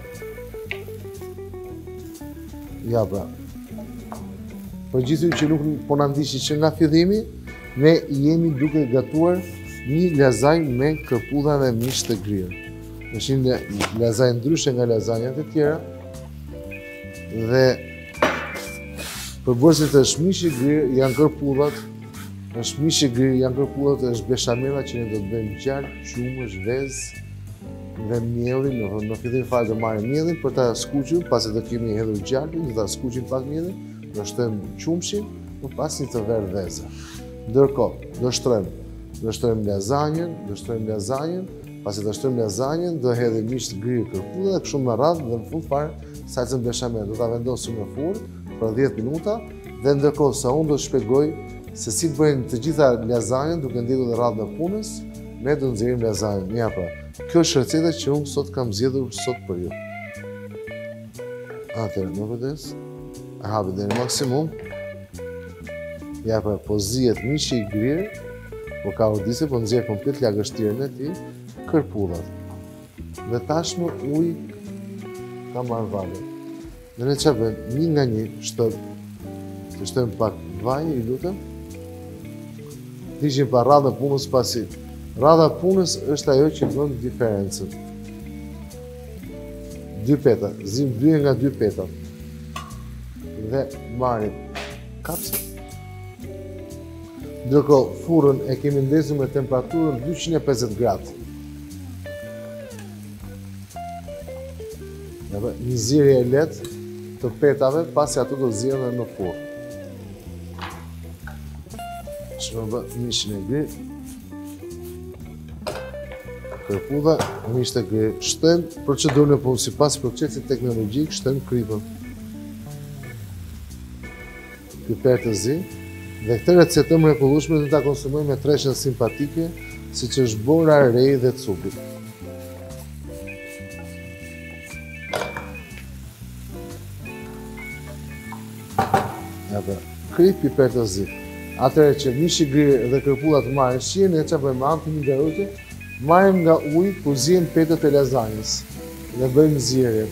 K: Ja pra. Për gjithë që nuk po na ndiqni që nga fillimi, ne jemi duke gatuar një lazanjë me kërpulla dhe mish të grirë. Është një lazanjë ndryshe nga lazanjat e tjera. Dhe përbërësit është mish i grirë, janë kërpullat, është mish i grirë, janë kërpullat, është beshamella që ne do të bëjmë gjalp, qumësh, vezë dhe mielin. Në fillim fare do marrim mielin për ta skuqur, pasi do kemi hedhur gjalpin, do ta skuqim pak mielin, do shtojmë qumshin, më pas një të verë veza. Ndërkohë, do shtrojmë lazanjën, pasi do shtrojmë lazanjën, do hedhim mish të grirë kërpulla dhe kështu me radhë dhe në fund fare salcën bechamel. Do ta vendosim në furrë për 10 minuta dhe ndërkohë sa unë do të shpjegoj se si bëjnë të gjitha lazanjën duke ndjekur dhe radhën e punës, ne do nxjerrim lazanjën. Ja pra, kjo është receta që unë sot kam zgjedhur sot për ju. Atëherë, më kujdes. E hapi deri në maksimum. Ja pra, po zihet mishi i grirë, po ka urdhise, po nxjerr komplet lagështirën e tij, kërpullat. Dhe tashmë uji ka marrë valë. Dhe ne çfarë bëjmë? Një nga një të shtojmë pak vaj, i lutem. Digjim pa radhën e punës pasi. Radha e punës është ajo që bën diferencën. 2 peta, zim 2 nga 2 peta. Dhe marrim kapsën. Ndërkohë furrën e kemi ndezur me temperaturën 250 gradë. Një zierje e lehtë të petave, pasi ato do zihen në furrë. Shkojmë bë mishin e grirë. Kërpulla, mish të grirë. Shtojmë procedurën e punës sipas procesit teknologjik, shtojmë kripën. Piper të zi. Dhe këtë recetë të mrekullueshme do ta konsumojmë me treshën simpatike, siç është bora, rei dhe cupi. Krip, piper të zi. Atëherë që mishi i grirë dhe kërpulla të marrin shije, ne çfarë bëjmë? Ampim një garute, marrim nga uji ku zihen petët e lazanjës dhe bëjmë zierje.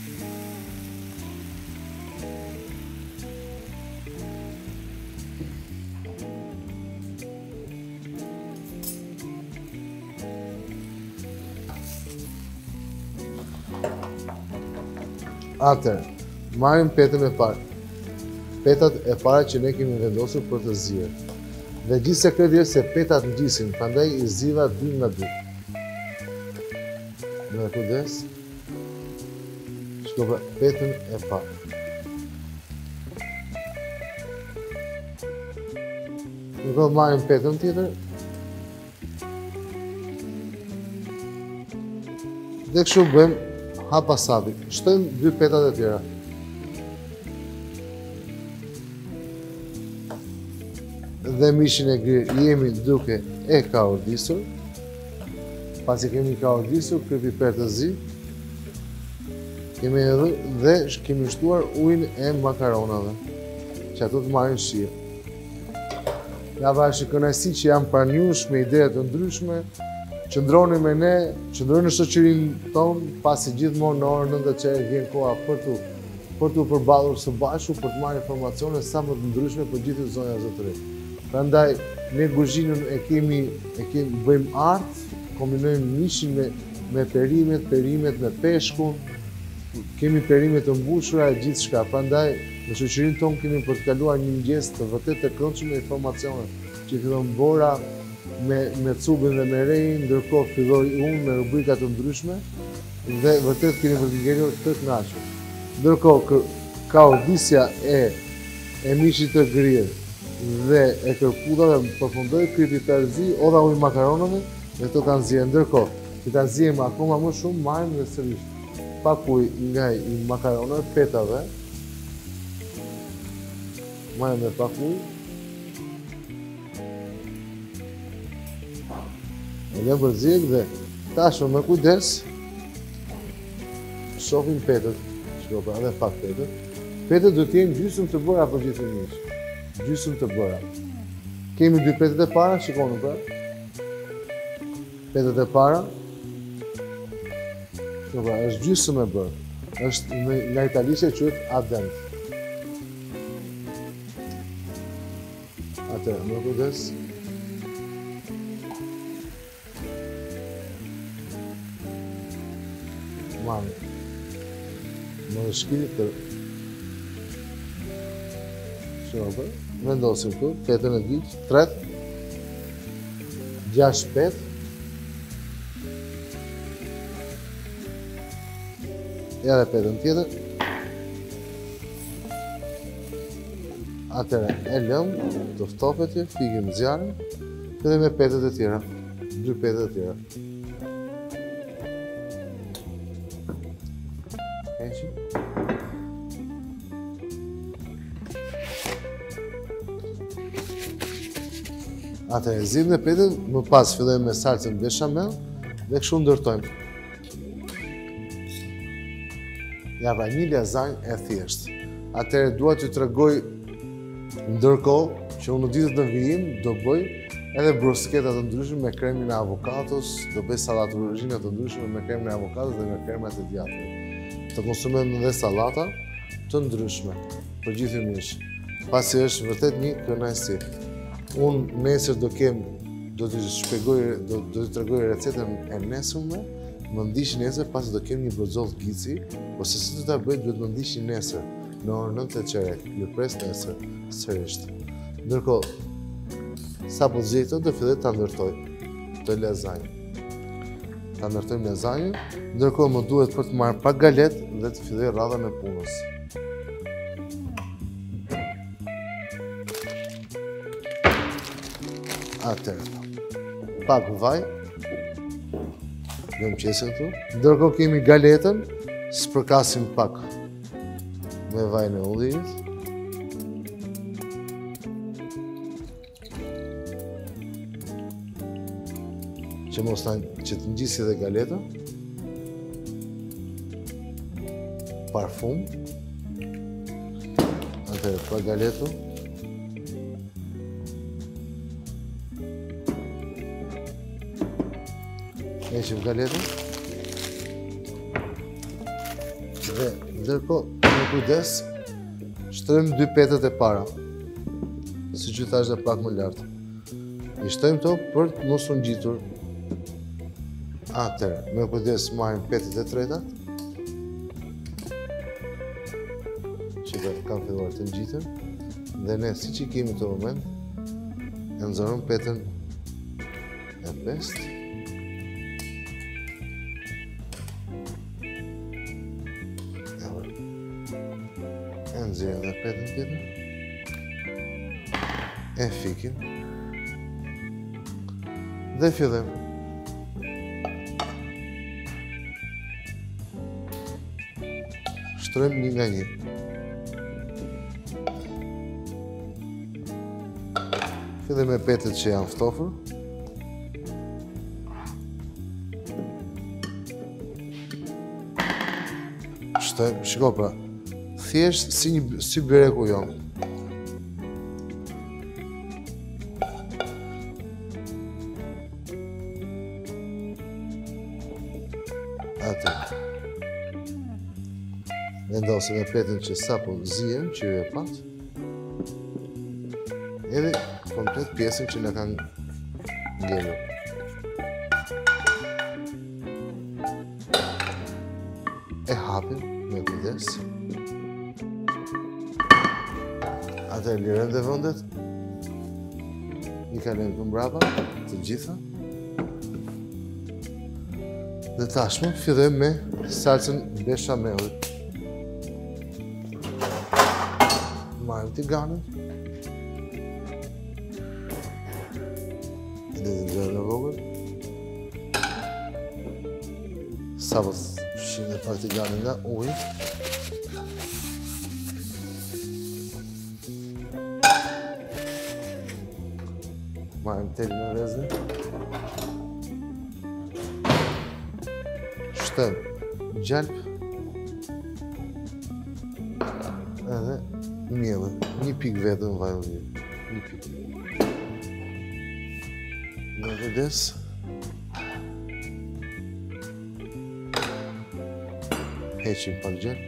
K: Atëherë, marrim petën e parë. Petat e para që ne kemi vendosur për të zierë. Dhe gjithë sekreti është se petat ngjisin, prandaj i zgjidha 2 nga 2. Me kujdes. Shkova petën e parë. Do marrim petën tjetër. Dhe kështu bëjmë hap pas hapi. Shtojmë 2 petat e tjera. Dhe mishin e grirë jemi duke e kaordisur. Pasi kemi kaordisur, ky piper të zi, kemi edhe dhe kemi shtuar ujin e makaronave, që ato të marrin shije. Ja vashi kënaqësi që jam pranjush me ide të ndryshme, qëndroni me ne, qëndroni në shoqërinë tonë, pasi gjithmonë në orën 9 vjen koha për të përballur së bashku, për të marrë informacione sa më të ndryshme për gjithë zonja zotëri. Prandaj ne kuzhinën e kemi bëjmë art, kombinojmë mishin me perimet me peshkun, kemi perimet të mbushura e gjithçka. Prandaj në shoqërinë tonë kemi për të kaluar një mëngjes të vërtet të këndshëm me informacione, që fillon bora me cubin dhe me rejin, ndërkohë filloj unë me rubrika të ndryshme dhe vërtet kemi për të ngelur të kënaqur. Ndërkohë ka ordisja e mishit të grirë dhe e kërpullave përfundoj kripi perzi, oda ujë makaronave dhe to kanë zirë. Ndërkohë, që ta zirëm akoma më shumë, marrim dhe sërish pak ujë nga i makaronave, petave, marrim dhe pak ujë, E lëm përzirë dhe tashmë me kujdes shohim petët. Shko pra edhe pak petët. Petët do t'jenë gjysmë të bëra përgjithësisht. Gjysmë të bëra. Kemi dy petët e para, shikoni pra. Petët e para. Shko pra, është gjysmë e bërë. Është nga italisht e quhet adent. Atëherë, më kujdes. Mami. Më shkilit të shokë, vendosim këtu, petën e dytë, tret, 6 pet, edhe petën tjetër, atëre e lëm, të ftofetje, fikim zjarën, edhe me petët e tjera, 2 petët e tjera. Atëherë, zgjidhim e petën, më pas fillojmë me salcën bechamel dhe kështu ndërtojmë. Ja pra, një lazanjë e thjeshtë. Atëherë, dua t'ju tregoj ndërkohë që unë në ditët në vijim do bëj edhe brusketa të ndryshme me kremin e avokados, do bëj sallatë ruzhine të ndryshme me kremin e avokados dhe me kremat e djathtë. Të konsumojmë edhe sallata të ndryshme, përgjithësisht, pasi është vërtet një kënaqësi. Unë nesër do t'i shpjegoj, do t'i tregoj recetën e nesërme, më ndiqni nesër pasi do kem një brozoll gici, ose si do ta bëj duhet më ndiqni nesër në orën 9:15. Ju pres nesër sërish. Ndërkohë, sapo zgjedh do filloj ta ndërtoj të lazanjë. Ta ndërtojmë lazanjën, ndërkohë më duhet për të marrë pak galet dhe të filloj radhën e punës. Atëherë, pak vaj, lëm qesën këtu, ndërkohë kemi galetën, spërkasim pak me vajin e ullivit. Që të ngjisi dhe galeta. Parfum. Atëherë, pa galetu. Heqim galetën. Dhe ndërkohë, me kujdes, shtrojmë 2 petët e para. Siç ju thash dhe pak më lart. I shtojmë to për të mos u ngjitur. Atëherë, me kujdes marrim petët e treta. Që kanë filluar të ngjiten. Dhe ne, siç i kemi të moment, e nxorëm petën e pestë. Nxjerrim dhe petën tjetër. E fikim. Dhe fillojmë. Shtrojmë një nga një. Fillojmë me petët që janë ftofur. Shtrojmë, shiko pra, thjesht si byreku jonë. Atë. Vendosim e petën që sapo zihen, që ju e pat. Edhe komplet pjesën që na kanë ngelur. E hapim me kujdes. Atë lirën dhe vëndet. I kalojmë të mbrapa, të gjitha. Dhe tashmë fillojmë me salcën bechamelit. Marrim tiganën. Edhe nxjerrëm në vogël. Sapo shimë pak tiganën nga uji. Marrim telin e vezën. Shtëm gjalp edhe mjellë. Një pik vetëm vaj olive. Një pik. Në kujdes. Heqim pak gjalp.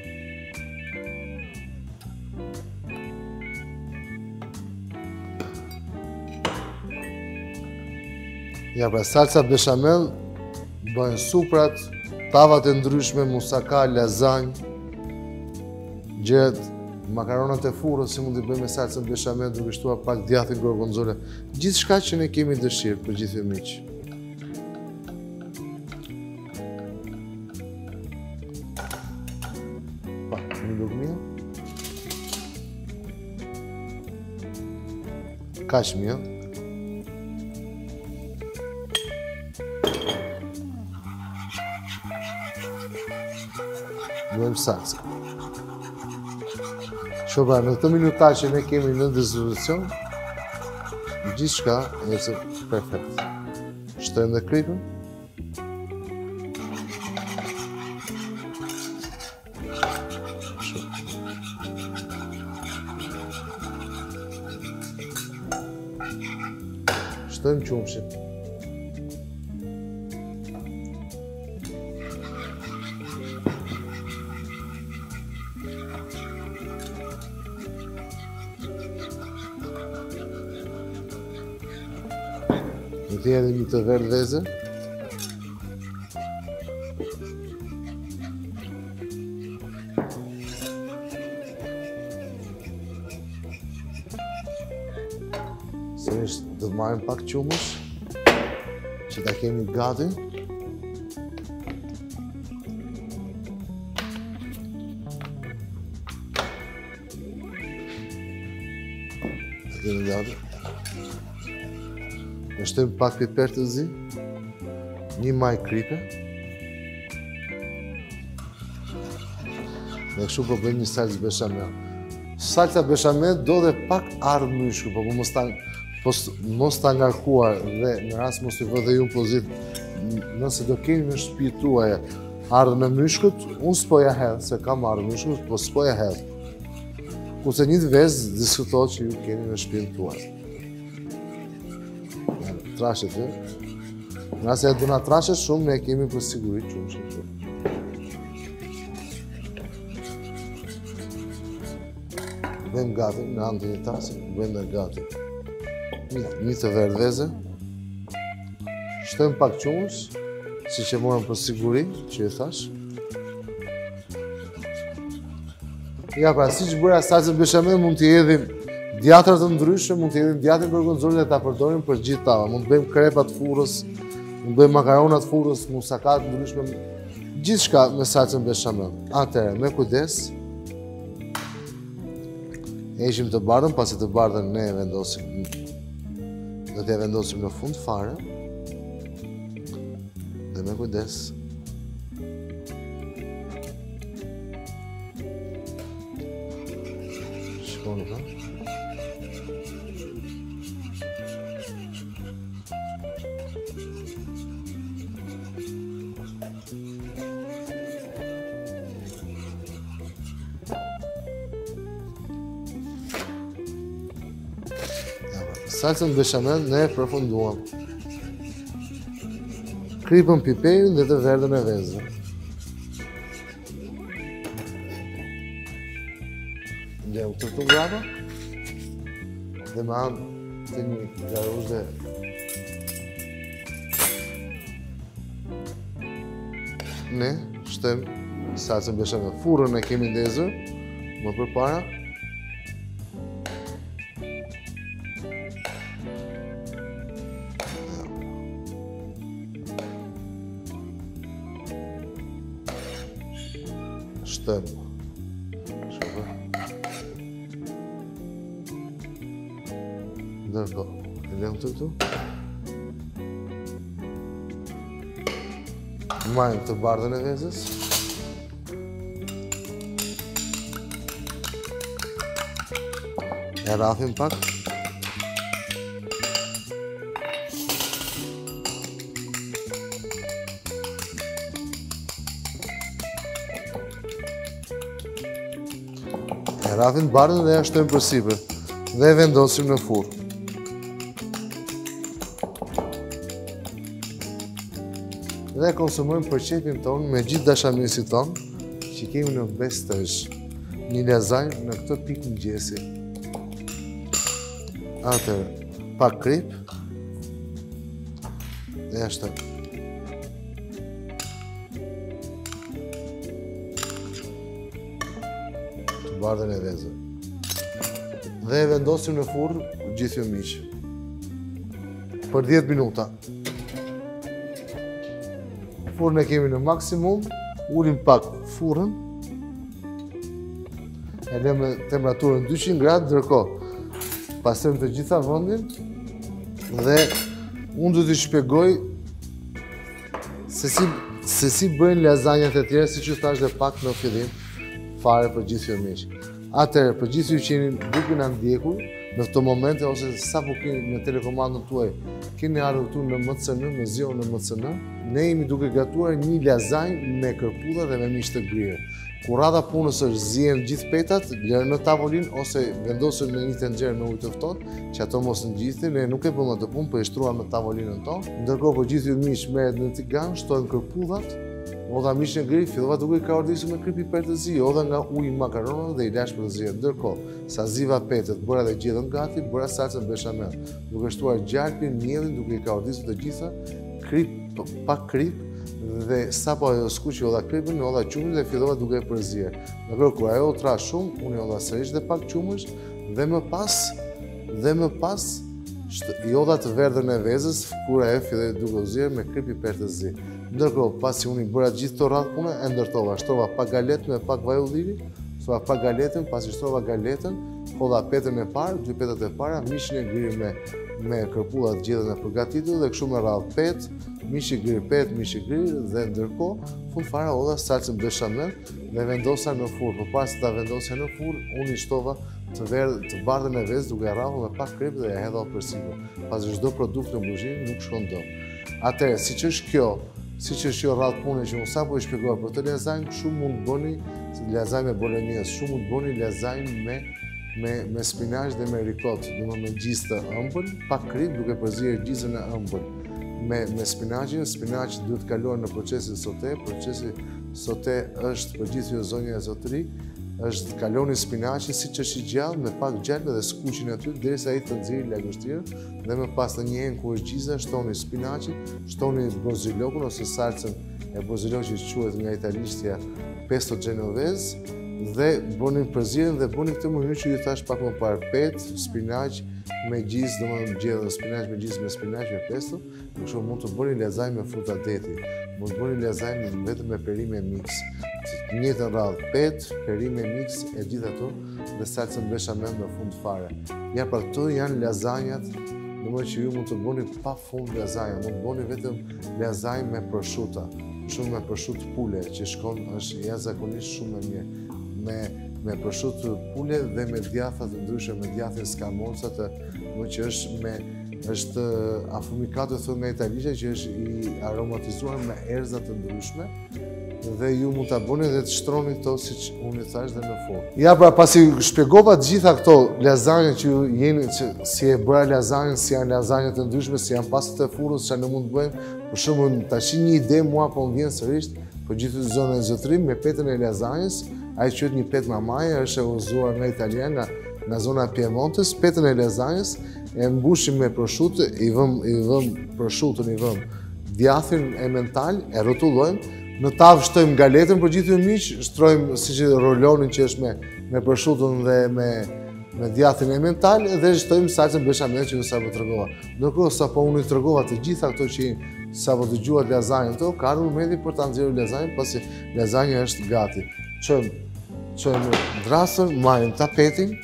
K: Ja, pra salsa bechamel bëjnë suprat, tavat e ndryshme, musaka, lazanjë, gjërat, makaronat e furrës, si mund t'i bëjmë me salsa bechamel duke shtuar pak djathë gorgonzole. Gjithçka që ne kemi dëshirë për gjithë miq. Pa, një lugë miell. Kaq miell. Bëjmë salsa. Shoba, në këtë minuta që ne kemi në distribucion, gjithçka ecë perfekt. Shtojmë dhe kripën. Shtojmë qumshin. Në të edhe një të verdheze. Sërish të marrim pak qumësh, që ta kemi gati. Ta kemi gati. Në shtëm pak piper të zi, një maj kripe. Dhe kështu po bëjmë një salsa bechamel. Salsa bechamel do dhe pak ardhë myshku, po mos ta ngarkuar dhe në rast mos i vë dhe ju në pozit, nëse do keni në shtëpi tuaja ardhë me myshkut, unë s'poja hedhë, se kam ardhë myshkut, po s'poja hedhë. Kurse një të vezë diskutohet që ju keni në shtëpinë tuaj. Trashet e. Nëse e duna trashet shumë, ne kemi për siguri qumshin shumë. Bëjmë gati në anë të një tasë, bëjmë dhe gati. Një të verdheze. Shtojmë pak qumës, si që morëm për siguri, që e thash. Ja, pra, si që bëra salsa bechamel, mund t'i edhim djatër të ndryshme, mund të jetin djatër gorgonzole dhe ta përdorim për gjithë tava. Mund të bëjmë krepat furrës, mund të bëjmë makaronat furrës, musakat ndryshme, gjithçka me salsën bechamel. Atëherë, me kujdes, heqim të bardhën, pasi të bardhën ne e vendosim, do t'ja vendosim në fund fare. Dhe me kujdes. Shikoni pra. Salsën bechamel ne e përfunduam. Kripën, piperin dhe të verdhën e vezë. Lëm të brava. Dhe me anë të një garuze. Ne shtojmë salsën bechamel. Furrën e kemi ndezur më përpara. Shtojmë. Shofë. Ndërkohë, e lëmë të këtu. Majmë të bardhën e vezës. E rrafim pak. E rrafim të bardhën dhe ja shtojmë përsipër. Dhe e vendosim në furrë. Dhe konsumojmë përqepin tonë me gjithë dashamirësit tonë që kemi në bestësh. Një lazanjë në këtë pikë mëngjesi. Atëherë, pak krip. Dhe ja shtojmë. Të bardhën e vezër. Dhe e vendosim në furrë gjithë ju miq. Për 10 minuta. Furrën e kemi në maksimum, ulim pak furrën, e lëmë me temperaturën 200 gradë, ndërkohë pastrojmë të gjitha vendin dhe unë do t'i shpjegoj se si bëjnë lazanjat e tjera, siç ju thash dhe pak në fillim, fare për gjithë ju miq. Atëherë, për gjithë ju që jeni duke na ndjekur në këto momente ose sapo keni në telekomandën tuaj, keni ardhur këtu në MCN, me Zio në MCN, ne jemi duke gatuar një lazanjë me kërpudha dhe me mish të grirë. Kur rradha punës është zihen gjithë petat, lërë në tavolinë ose vendosen në një tenxher me ujë të ftohtë, që ato mos ngjithin, ne nuk e bëmë atë punë, po e shtruam në tavolinën tonë. Ndërkohë për gjithë ju miq merret në tigan, shtohen kërpudhat, odha mish në gri, fillova duke i kaordisur me krip i pertë të zi, odha nga uji i makaronave dhe i lash për të zier. Ndërkohë, sa ziva petet, bëra dhe gjetën gati, bëra salcën bechamel, duke shtuar gjarpin, mielin, duke i kaordisur të gjitha, pak krip, dhe sapo ajo skuqi odha kripin, odha qumin dhe fillova duke e përzier. Ndërkohë kur ajo tra shumë, unë odha sërish dhe pak qumësh dhe më pas i odha të verdhën e vezës, kur ajo filloi duke u zier me krip i pertë të zi. Ndërkohë, pasi unë i bëra gjithë të radhë punë, e ndërtova, shtrova pak galetë me pak vaj ulliri, shtrova pak galetën, pasi shtrova galetën, hodha petën e parë, 2 petët e para, mishin e grirë me kërpudhat gjithën e përgatitur dhe kështu me radhë petë, mish i grirë petë, mish i grirë dhe ndërkohë, fund fare hodha salcën bechamel dhe vendosa në furrë. Përpara se ta vendosja në furrë, unë i shtova të bardhën e vezë duke rrahur me pak krip dhe ja hedha përsipër. Pasi çdo produkt në kuzhinë nuk shkon dot. Atëherë, siç është kjo radhë pune që unë sapo i shpjegova për të lazanjë, shumë mund të bëni lazanjë me bolognese, shumë mund të bëni lazanjë me spinaq dhe me ricottë, domethënë me gjizë të ëmbël, pak krip duke përzier gjizën e ëmbël. Me spinaqin, spinaqi duhet kaluar në procesin sote. Procesi sote është për gjithë ju zonja e zotëri, është kaloni spinaqin siç është i gjallë me pak gjalpë dhe skuqin aty derisa ai të nxjerrë lagështirë dhe më pas në një enë ku është gjiza shtoni spinaqin, shtoni bozilokun ose salcën e bozilokut që quhet nga italishtja pesto genovese dhe bëni përzierjen dhe bëni këtë mënyrë që ju thash pak më parë, petë, spinaq me gjizë, domethënë gjedhën spinaq me gjizë me spinaq me pesto, kështu mund të bëni lazanjë me fruta deti, mund të bëni lazanjë vetëm me perime mix. Të njëjtën radhë, petë, perime mix e gjithë ato dhe salcën bechamel në fund fare. Ja, pra këto janë lazanjat, domethënë që ju mund të bëni pa fund lazanjë, mund të bëni vetëm lazanjë me prosciutto, shumë me prosciutto pule që shkon është jashtëzakonisht shumë e mirë. Me prosciutto pule dhe me djatha të ndryshme, me djathin scamoza që është affumicato thonë nga italishtja që është i aromatizuar me erza të ndryshme dhe ju mund ta bëni dhe të shtroni këto siç unë i thash dhe në furrë. Ja, pra pasi shpjegova të gjitha këto lazanje që jeni si e bëra lazanjën, si janë lazanje të ndryshme, si janë pastat e furrës, çfarë ne mund të bëjmë. Për shembull, tash një ide mua po më vjen sërish për gjithë zonën e zotërim me petën e lazanjës. Ai quhet një petë mamaje, është e uzuar nga italian, nga zona Piemontes. Petën e lazanjës e mbushim me prosciutto, i vëm prosciutton, i vëm djathin emmental, e rrotullojmë. Në tavë shtojmë galetën për gjithë ju miq, shtrojmë siç e rolonin që është me prosciutton dhe me djathin emmental dhe shtojmë salcën bechamel që ju sapo tregova. Ndërkohë sapo unë i tregova të gjitha ato që sapo dëgjuat lazanjën këto, ka ardhur momenti për ta nxjerrur lazanjën pasi lazanja është gati. Çojmë drasën, marrim tapetin.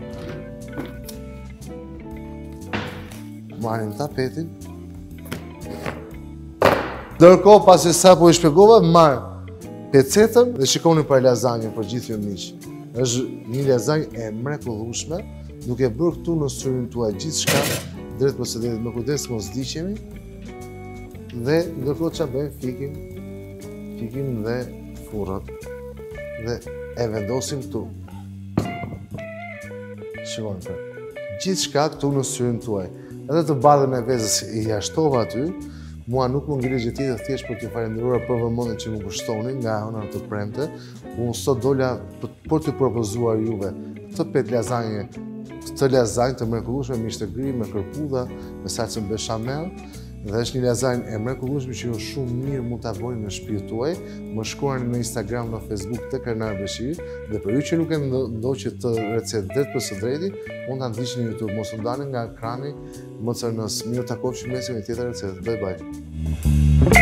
K: Ndërkohë, pasi sapo i shpjegova, marr pecetën dhe shikoni për lazanjën për gjithë ju miq. Është një lazanjë e mrekullueshme, duke bërë këtu në styrin tuaj gjithçka, drejt posadetit me kujdes mos diqemi. Dhe ndërkohë çfarë bëjmë? Fikim dhe furrën dhe e vendosim këtu. Shikoni për. Gjithë shka këtu në syrin tuaj. Edhe të bardhën e vezës i jashtova aty, mua nuk më ngri gjë tjetër thjesht për t'ju falenderuar për vëmendjen që më kushtoni nga ona të premte. Unë sot dola për t'ju propozuar juve këtë lazanjë të mrekullueshme me mish të gri, me kërpudha, me salcën bechamel, dhe është një lazanjë e mrekullueshme që ju shumë mirë mund ta bëni në shtëpinë tuaj. Më shkruani në Instagram, në Facebook te Krenar Beshiri, dhe për ju që nuk e ndoqët të recetë drejt për së drejti, mund ta ndiqni në YouTube, mos u ndani nga ekrani. Më cërnës, mirë takofshim me një tjetër recetë. Bye bye.